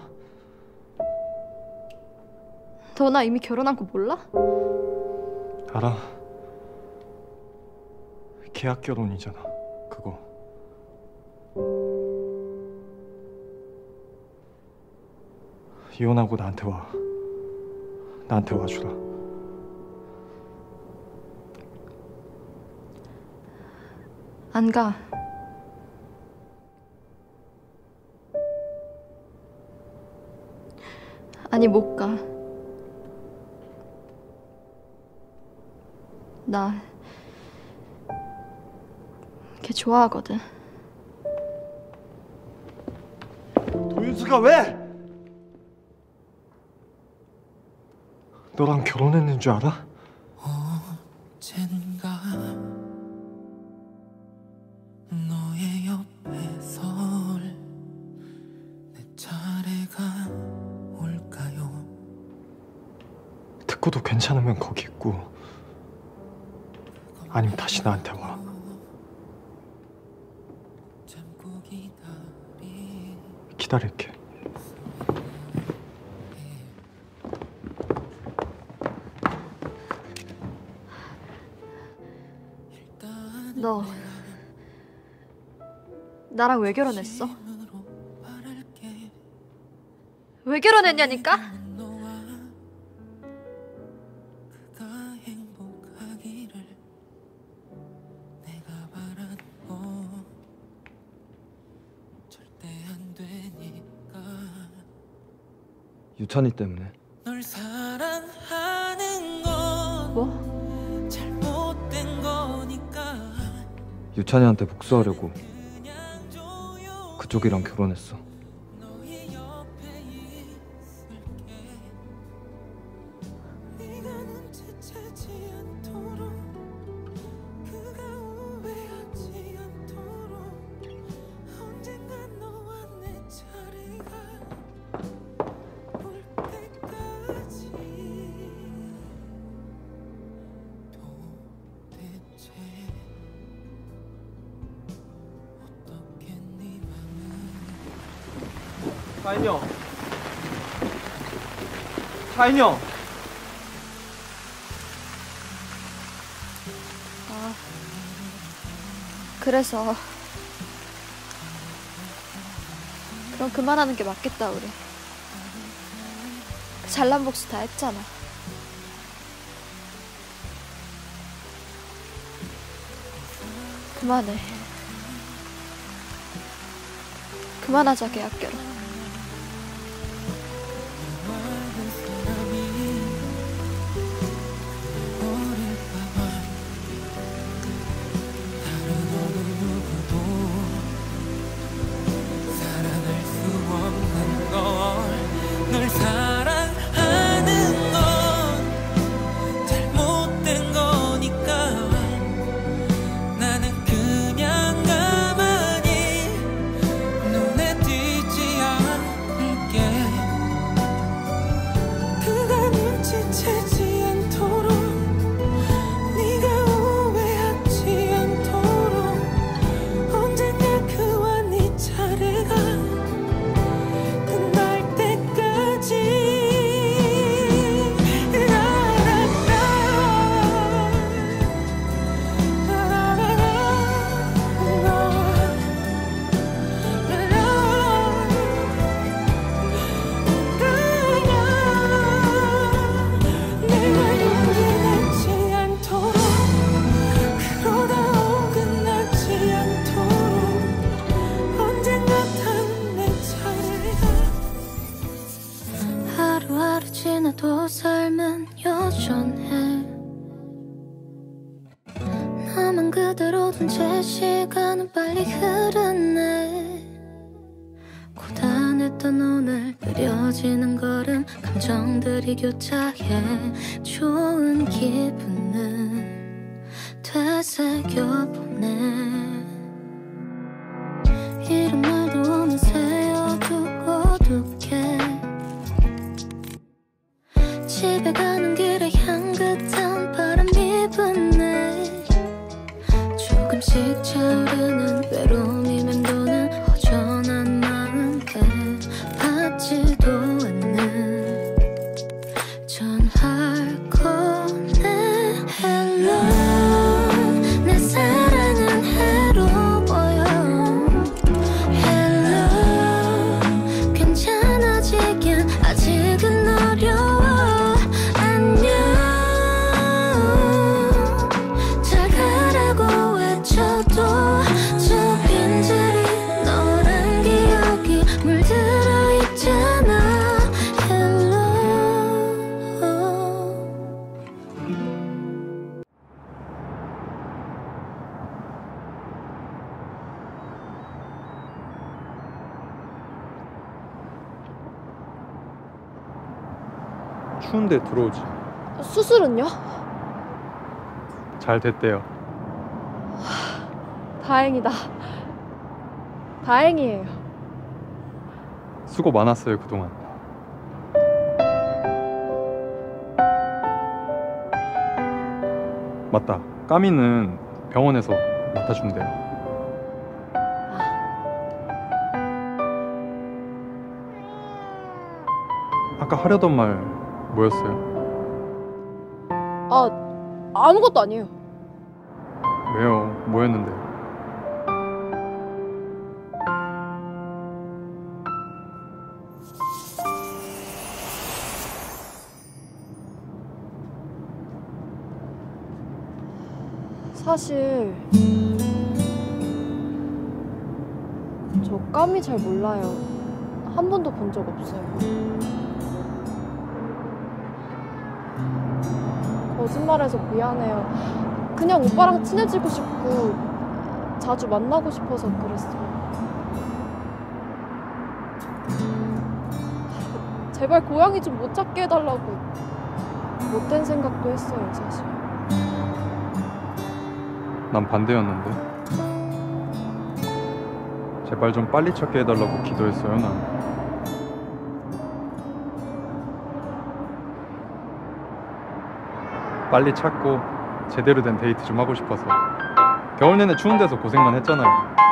너 나 이미 결혼한 거 몰라? 알아. 계약 결혼이잖아, 그거. 이혼하고 나한테 와. 나한테 와주라. 안 가. 아니, 못 가. 나 걔 좋아하거든. 도윤수가 왜? 너랑 결혼했는 줄 알아? 언젠가 너의 옆에 설 내 차례가 올까요? 듣고도 괜찮으면 거기 있고, 아니면 다시 나한테 와. 기다릴게. 너 나랑 왜 결혼했어? 왜 결혼했냐니까? 유찬이 때문에. 널 사랑하는 건 뭐? 잘못된 거니까. 유찬이한테 복수하려고 그쪽이랑 결혼했어. 네가 눈치채지 않도록 그가 오해하지 않도록 언젠간 너와 내 차례가 차인이 형. 차인이 형. 아, 그래서 그럼 그만하는 게 맞겠다, 우리. 그 잘난 복수 다 했잖아. 그만해. 그만하자, 계약 결혼. 널 사랑하는 건 잘못된 거니까 나는 그냥 가만히 눈에 띄지 그대로 둔 채 시간은 빨리 흐르네. 고단했던 오늘 느려지는 걸음 감정들이 교차해 좋은 기분을 되새겨보네. 이런 날도 어느새 어둡고 두게 집에 가는 길에 향긋한 바람이 부네. 조금씩 차오르는 외로움이 맴도는 허전한 마음에 받지도 않는 전화를 꺼내. Hello 내 사랑은 해로워요. Hello 괜찮아지긴 아직은 어려워. 안녕 잘 가라고 외쳐도 저 빈자리 너란 기억이 물들어 있잖아. Hello 추운데 들어오지. 수술은요? 잘 됐대요. 다행이다. 다행이에요. 수고 많았어요 그동안. 맞다. 까미는 병원에서 맡아준대요. 아까 하려던 말 뭐였어요? 아, 아무것도 아니에요. 왜요? 뭐였는데요? 사실 저 까미 잘 몰라요. 한 번도 본 적 없어요. 거짓말해서 미안해요. 그냥 오빠랑 친해지고 싶고 자주 만나고 싶어서 그랬어요. 제발 고양이 좀 못 찾게 해달라고 못된 생각도 했어요, 사실. 난 반대였는데. 제발 좀 빨리 찾게 해달라고 기도했어요 난. 빨리 찾고 제대로 된 데이트 좀 하고 싶어서. 겨울 내내 추운 데서 고생만 했잖아요.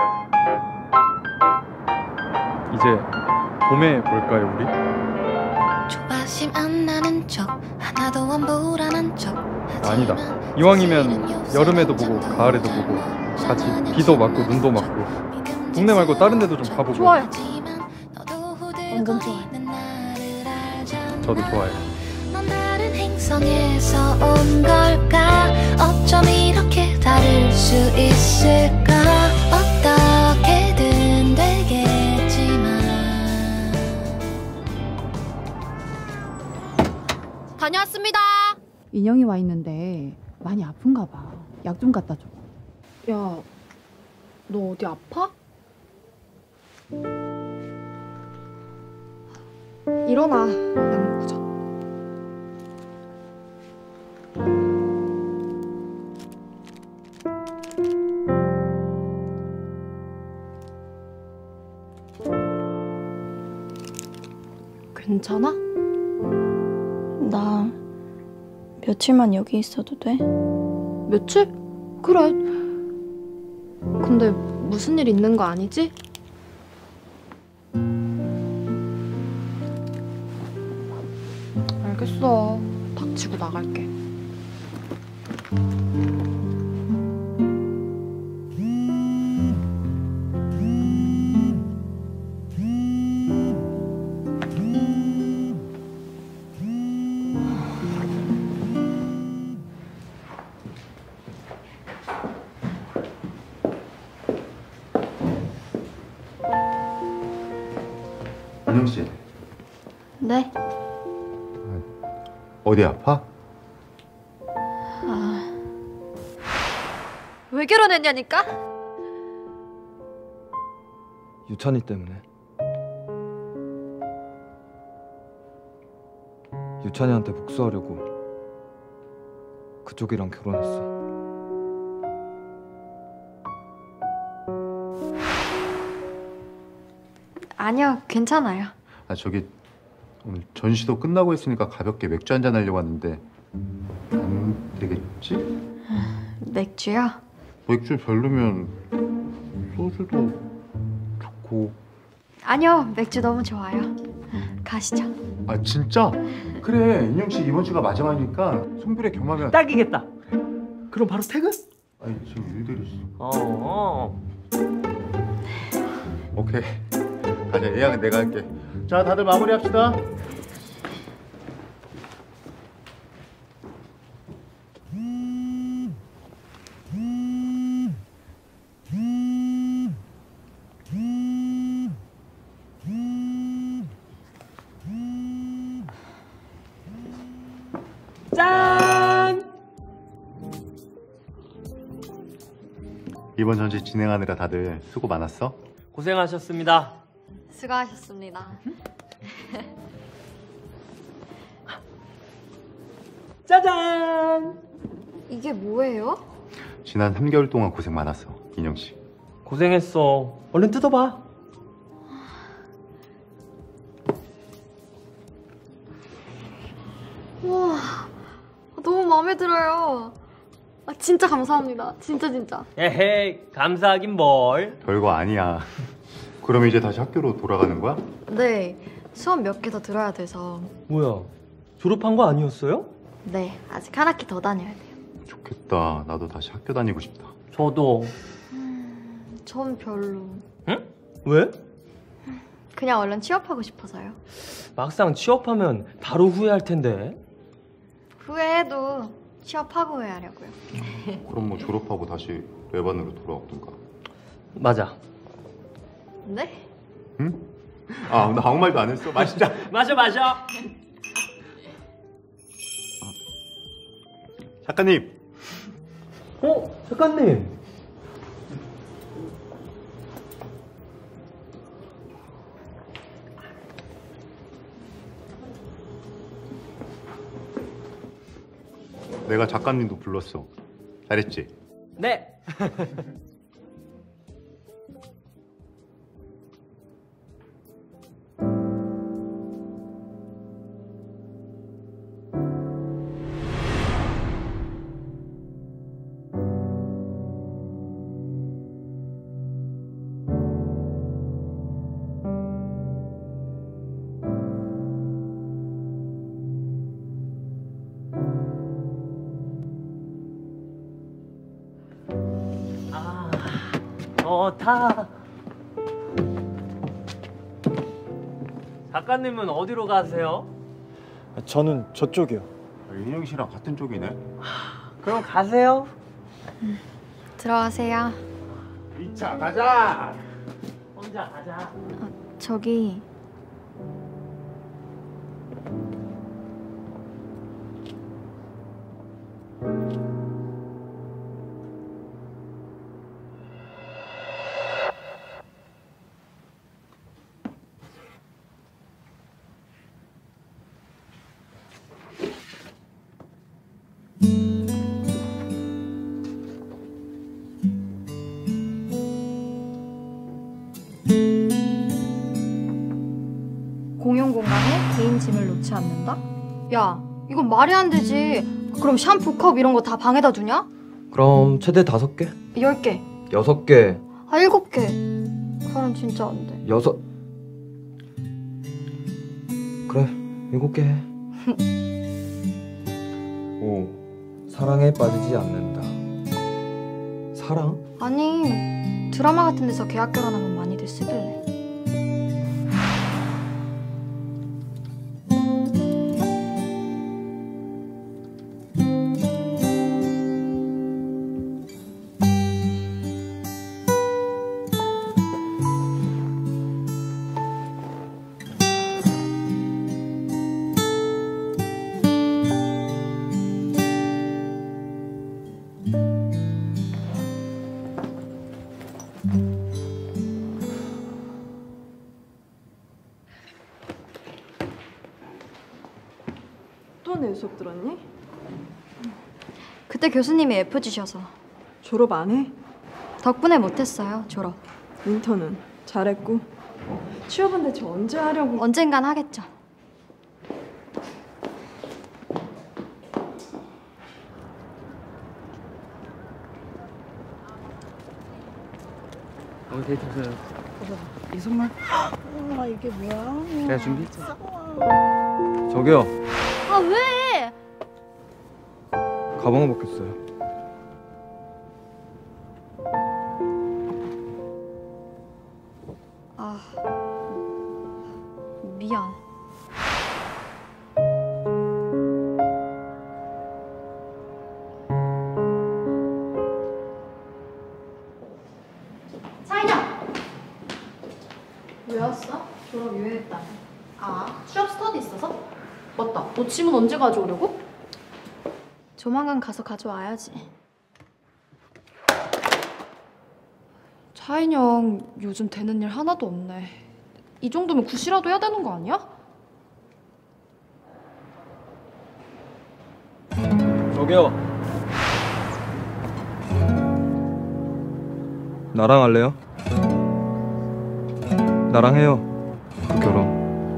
이제 봄에 볼까요 우리? 조바심 안 나는 척 하나도 안 불안한 척. 아니다. 이왕이면 여름에도 보고 가을에도 보고 같이 비도 맞고 눈도 맞고 동네 말고 다른 데도 좀 가보고. 좋아요. 완전 좋아요. 저도 좋아해요. 넌 다른 행성에서 온 걸까? 어쩜 이렇게 다를 수 있을까? 어떻게든 되겠지만. 다녀왔습니다. 인형이 와 있는데 많이 아픈가 봐. 약 좀 갖다 줘. 야, 너 어디 아파? 일어나, 약 먹자. 괜찮아? 나 며칠만 여기 있어도 돼? 며칠? 그래. 근데 무슨 일 있는 거 아니지? 알겠어. 닥치고 나갈게. 안녕 씨. 네? 어디 아파? 아, 왜 왜 결혼했냐니까? 유찬이 때문에. 유찬이한테 복수하려고 그쪽이랑 결혼했어. 아니요, 괜찮아요. 아 저기 오늘 전시도 끝나고 있으니까 가볍게 맥주 한잔 하려고 왔는데 안 되겠지? 맥주요? 맥주 별로면 소주도 좋고. 아니요, 맥주 너무 좋아요. 가시죠. 아 진짜? 그래 인형 씨 이번 주가 마지막이니까 송별회 겸하면 딱이겠다. 그럼 바로 퇴근? 아니 지금 일들이 있어. 어. 오케이 가자. 예약은 내가 할게. 자 다들 마무리합시다. 짠! 이번 전시 진행하느라 다들 수고 많았어. 고생하셨습니다. 수고하셨습니다. 짜잔! 이게 뭐예요? 지난 삼 개월 동안 고생 많았어 인형 씨. 고생했어. 얼른 뜯어봐. 와, 너무 마음에 들어요. 아, 진짜 감사합니다. 진짜 진짜. 에헤이, 감사하긴 뭘. 별거 아니야. 그럼 이제 다시 학교로 돌아가는 거야? 네, 수업 몇 개 더 들어야 돼서. 뭐야, 졸업한 거 아니었어요? 네, 아직 한 학기 더 다녀야 돼요. 좋겠다. 나도 다시 학교 다니고 싶다. 저도. 전 별로. 응? 왜? 그냥 얼른 취업하고 싶어서요. 막상 취업하면 바로 후회할 텐데. 후회해도 취업하고 후회하려고요. 그럼 뭐 졸업하고 다시 외반으로 돌아오든가. 맞아. 네? 응? 아, 나 아무 말도 안 했어. 마시자. 마셔 마셔. 작가님. 어? 작가님. 내가 작가님도 불렀어. 잘했지? 네. 어, 타. 작가님은 어디로 가세요? 저는 저쪽이요. 인형 씨랑 같은 쪽이네. 그럼 가세요. 음, 들어가세요. 이 차 가자. 혼자 가자. 어, 저기 공용 공간에 개인 짐을 놓지 않는다? 야, 이건 말이 안 되지. 그럼 샴푸, 컵 이런 거 다 방에다 두냐? 그럼 최대 다섯 개? 열 개. 여섯 개. 아, 일곱 개. 그럼 진짜 안 돼. 여섯. 그래, 일곱 개 해. 오, 사랑에 빠지지 않는다. 사랑? 아니, 드라마 같은 데서 계약 결혼하면 많이들 쓰길래. 전에 수업 들었니? 그때 교수님이 에프지셔서. 졸업 안 해? 덕분에 못했어요, 졸업. 인턴은 잘했고. 취업은 대체 언제 하려고? 언젠간 하겠죠. 어, 데이트하세요. 이 선물. 아 이게 뭐야? 내가 준비했잖아. 저기요. 아 왜? 가방을 벗겼어요. 아 미안. 왜 왔어? 졸업 유예했다. 아, 취업 스터디 있어서? 맞다. 너 짐은 언제 가져오려고? 조만간 가서 가져와야지. 차인영 요즘 되는 일 하나도 없네. 이 정도면 굿이라도 해야 되는 거 아니야? 저기요. 나랑 할래요? 나랑 해요. 그 결혼.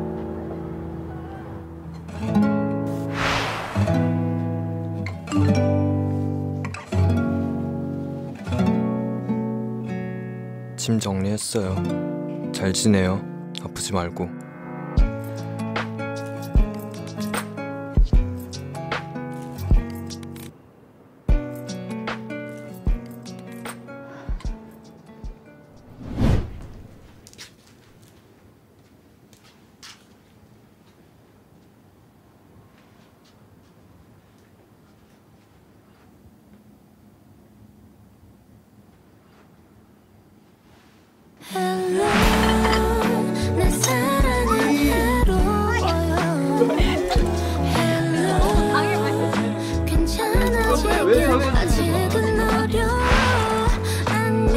짐 정리했어요. 잘 지내요. 아프지 말고. 내 사랑은 해로워요. 괜찮아지고 아직은 어려워. 안녕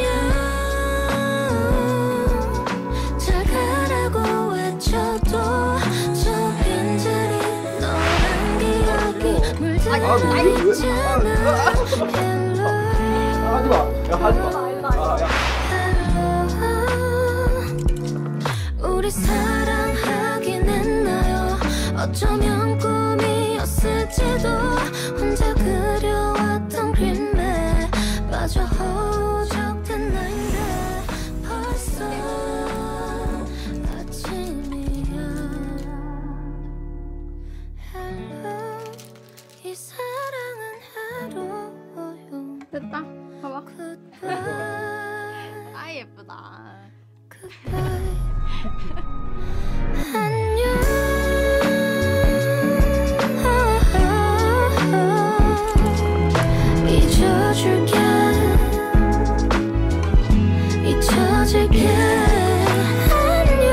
잘 가라고 외쳐도 저 빈자리 너란 기억이 물들어 있잖아. 하지마. 야 하지마. 우리 사랑하긴 했나요? 어쩌면 꿈이었을지도. 혼자 그려왔던 그림에 빠져 허우적된 나인데 벌써 아침이야. Hello 이 사랑은 해로워요. 됐다. 봐봐. Goodbye. 아 예쁘다. Goodbye. 안녕 잊어줄게 잊혀질게. 안녕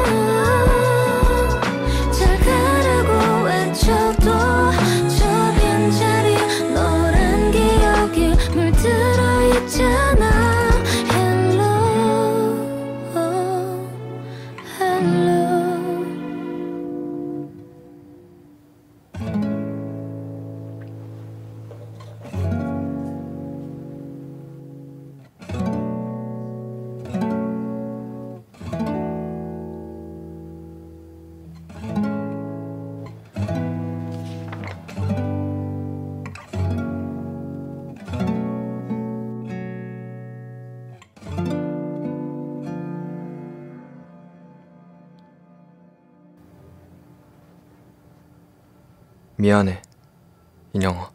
잘 가라고 외쳐도 저 빈자리 너란 기억이 물들어 있잖아. 미안해, 인영아.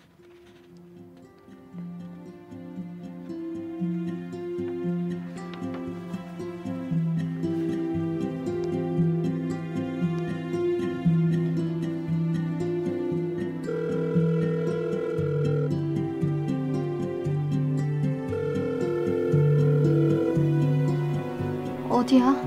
어디야?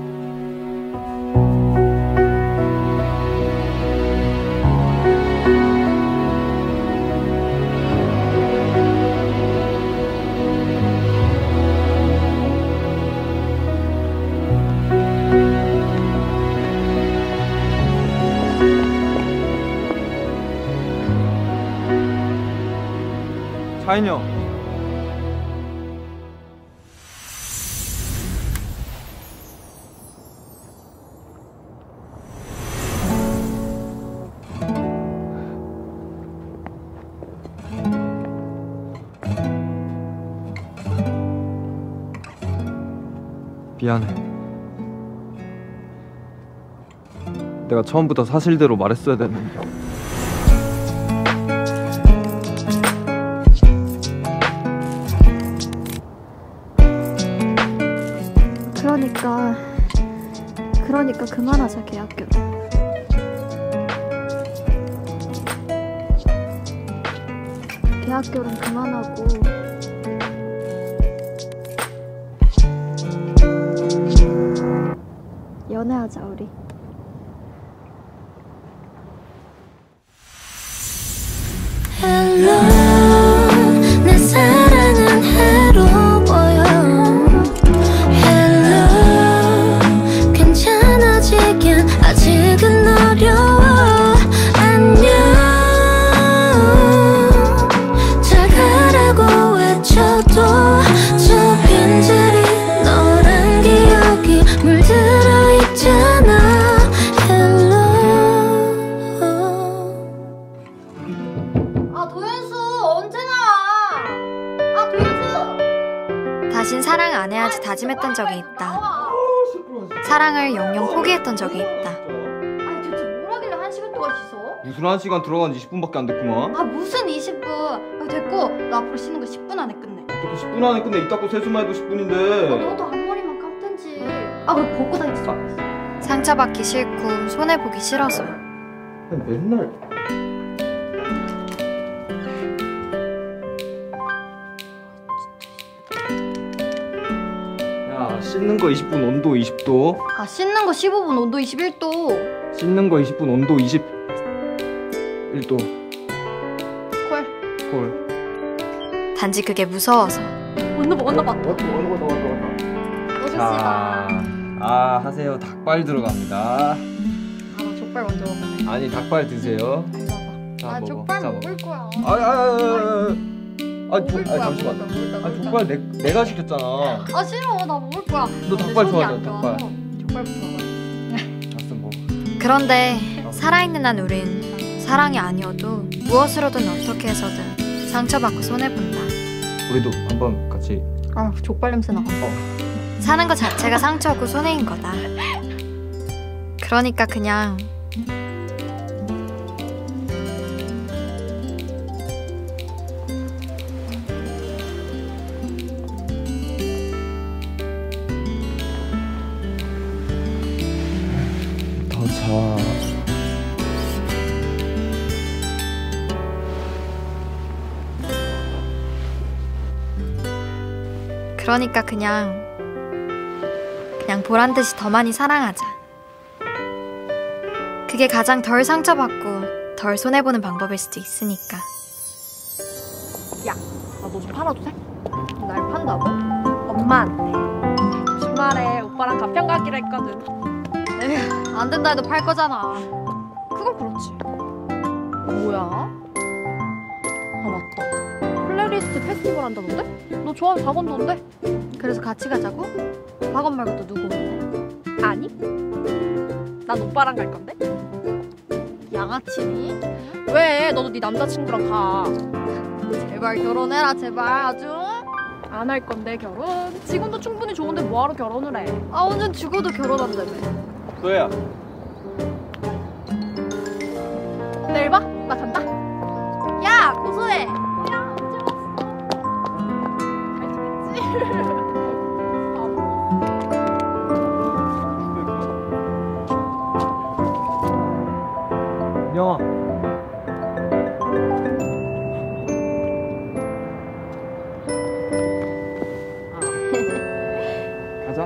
하인이 형. 미안해. 내가 처음부터 사실대로 말했어야 됐는데. 그러니까 그러니까 그만하자 계약결. 계약결은 그만하고 연애하자 우리. Hello, 내 사랑은 해로워요. Hello, 괜찮아지긴 아직은 어려워. 안녕, 잘 가라고 외쳐도 저 빈자리 너란 기억이 물들어 있잖아. 다신 사랑 안 해야지 다짐했던 적이 있다. 사랑을 영영 포기했던 적이 있다. 아니 대체 뭘 하길래 한 시간 동안 씻어? 무슨 한 시간 들어간 지 이십 분밖에 안 됐구만. 아 무슨 이십 분. 아, 됐고 나 앞으로 씻는 거 십 분 안에 끝내. 어떻게 십 분 안에 끝내? 이 닦고 세수만 해도 십 분인데. 아, 너도 앞머리만 감든지. 아 왜 벗고 다니지? 아. 상처받기 싫고 손해보기 싫어서. 아니, 맨날 야, 씻는 거 이십 분 온도 이십 도. 아 씻는 거 십오 분 온도 이십일 도. 씻는 거 이십 분 온도 이십일 도. 콜. 콜. 단지 그게 무서워서. 온도 먹었나 봐. 왔다 왔다 왔다 왔다. 자, 아 하세요. 닭발 들어갑니다. 아 족발 먼저 먹을래. 아니 닭발 드세요. 자, 아 먹어. 족발 자, 먹을 거야. 아, 아, 아, 아, 아, 아, 조, 먹을 아 거야, 잠시만. 먹을 거야, 먹을 거야, 아 먹을 족발 내 내가 시켰잖아. 아 싫어 나 먹을 거야. 너 내 닭발 손이 좋아하잖아, 안 닭발. 좋아서 족발부터 먹어. 알았어 먹어. 그런데 살아있는 한 우린 사랑이 아니어도 무엇으로든 어떻게 해서든 상처받고 손해본다. 우리도 한번 같이. 아 족발 냄새 나. 사는 것 자체가 상처고 손해인 거다. 그러니까 그냥 더 자. 그러니까 그냥 그냥 보란 듯이 더 많이 사랑하자. 그게 가장 덜 상처받고 덜 손해보는 방법일 수도 있으니까. 야, 나 너 좀 팔아도 돼? 날 판다고? 엄마한테. 주말에 오빠랑 가평 가기로 했거든. 에휴 안 된다 해도 팔 거잖아. 그건 그렇지. 뭐야? 아 맞다. 플레이리스트 페스티벌 한다던데? 너 좋아하는 박원도인데? 그래서 같이 가자고? 박원 말고 또 누구 온대? 아니? 난 오빠랑 갈 건데? 양아치니? 왜? 너도 네 남자친구랑 가. 제발 결혼해라 제발 아주. 안 할 건데 결혼? 지금도 충분히 좋은데 뭐하러 결혼을 해? 아 오늘 죽어도 결혼한다며. 소혜야. 내일 봐? 나 간다. 야 고소해. 영아. 가자.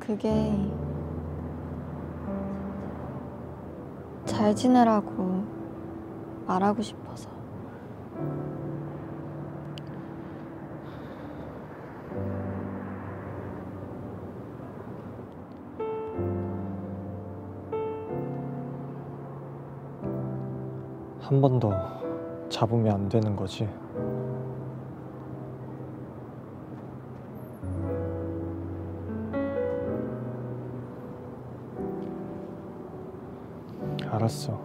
그게 잘 지내라고 말하고 싶어서. 한 번 더 잡으면 안 되는 거지. 알았어.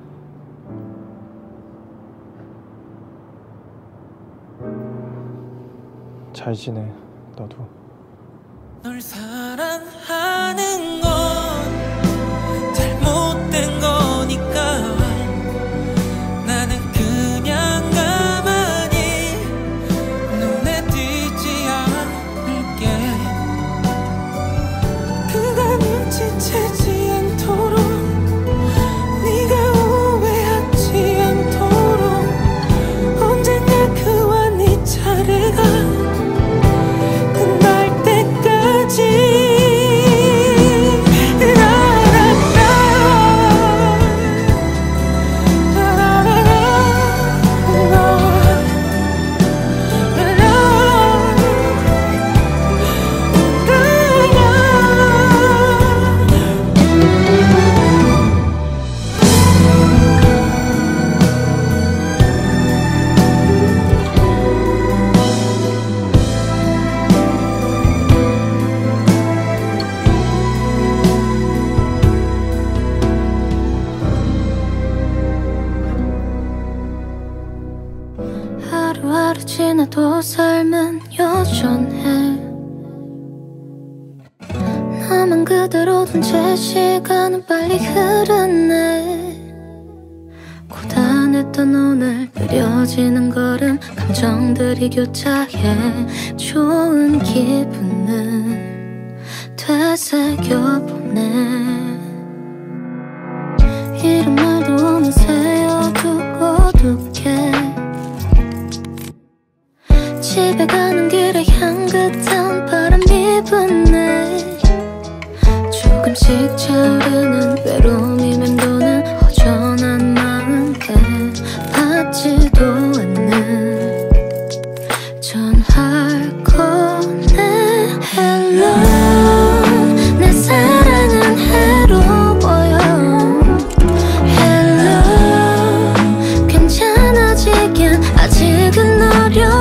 잘 지내, 너도. 널 사랑하는 건 잘못된 거니까 나는 그냥 가만히 눈에 띄지 않을게. 그가 눈치채지 않도록 네가 오해하지 않도록 언젠가 그와 네 차례가 끝날 때까지 하루하루 지나도 삶은 여전해. 나만 그대로 둔 채 시간은 빨리 흐르네. 고단했던 오늘 느려지는 걸음 감정들이 교차해 좋은 기분을 되새겨보네. 이런 말도 어느새 어둑어둑해. 집에 가는 길에 향긋한 바람이 부네. 조금씩 차오르는 외로움이 맴도는 허전한 마음에 받지도 않는 전화를 꺼내. Hello, 내 사랑은 해로워요. Hello, 괜찮아지긴 아직은 어려워.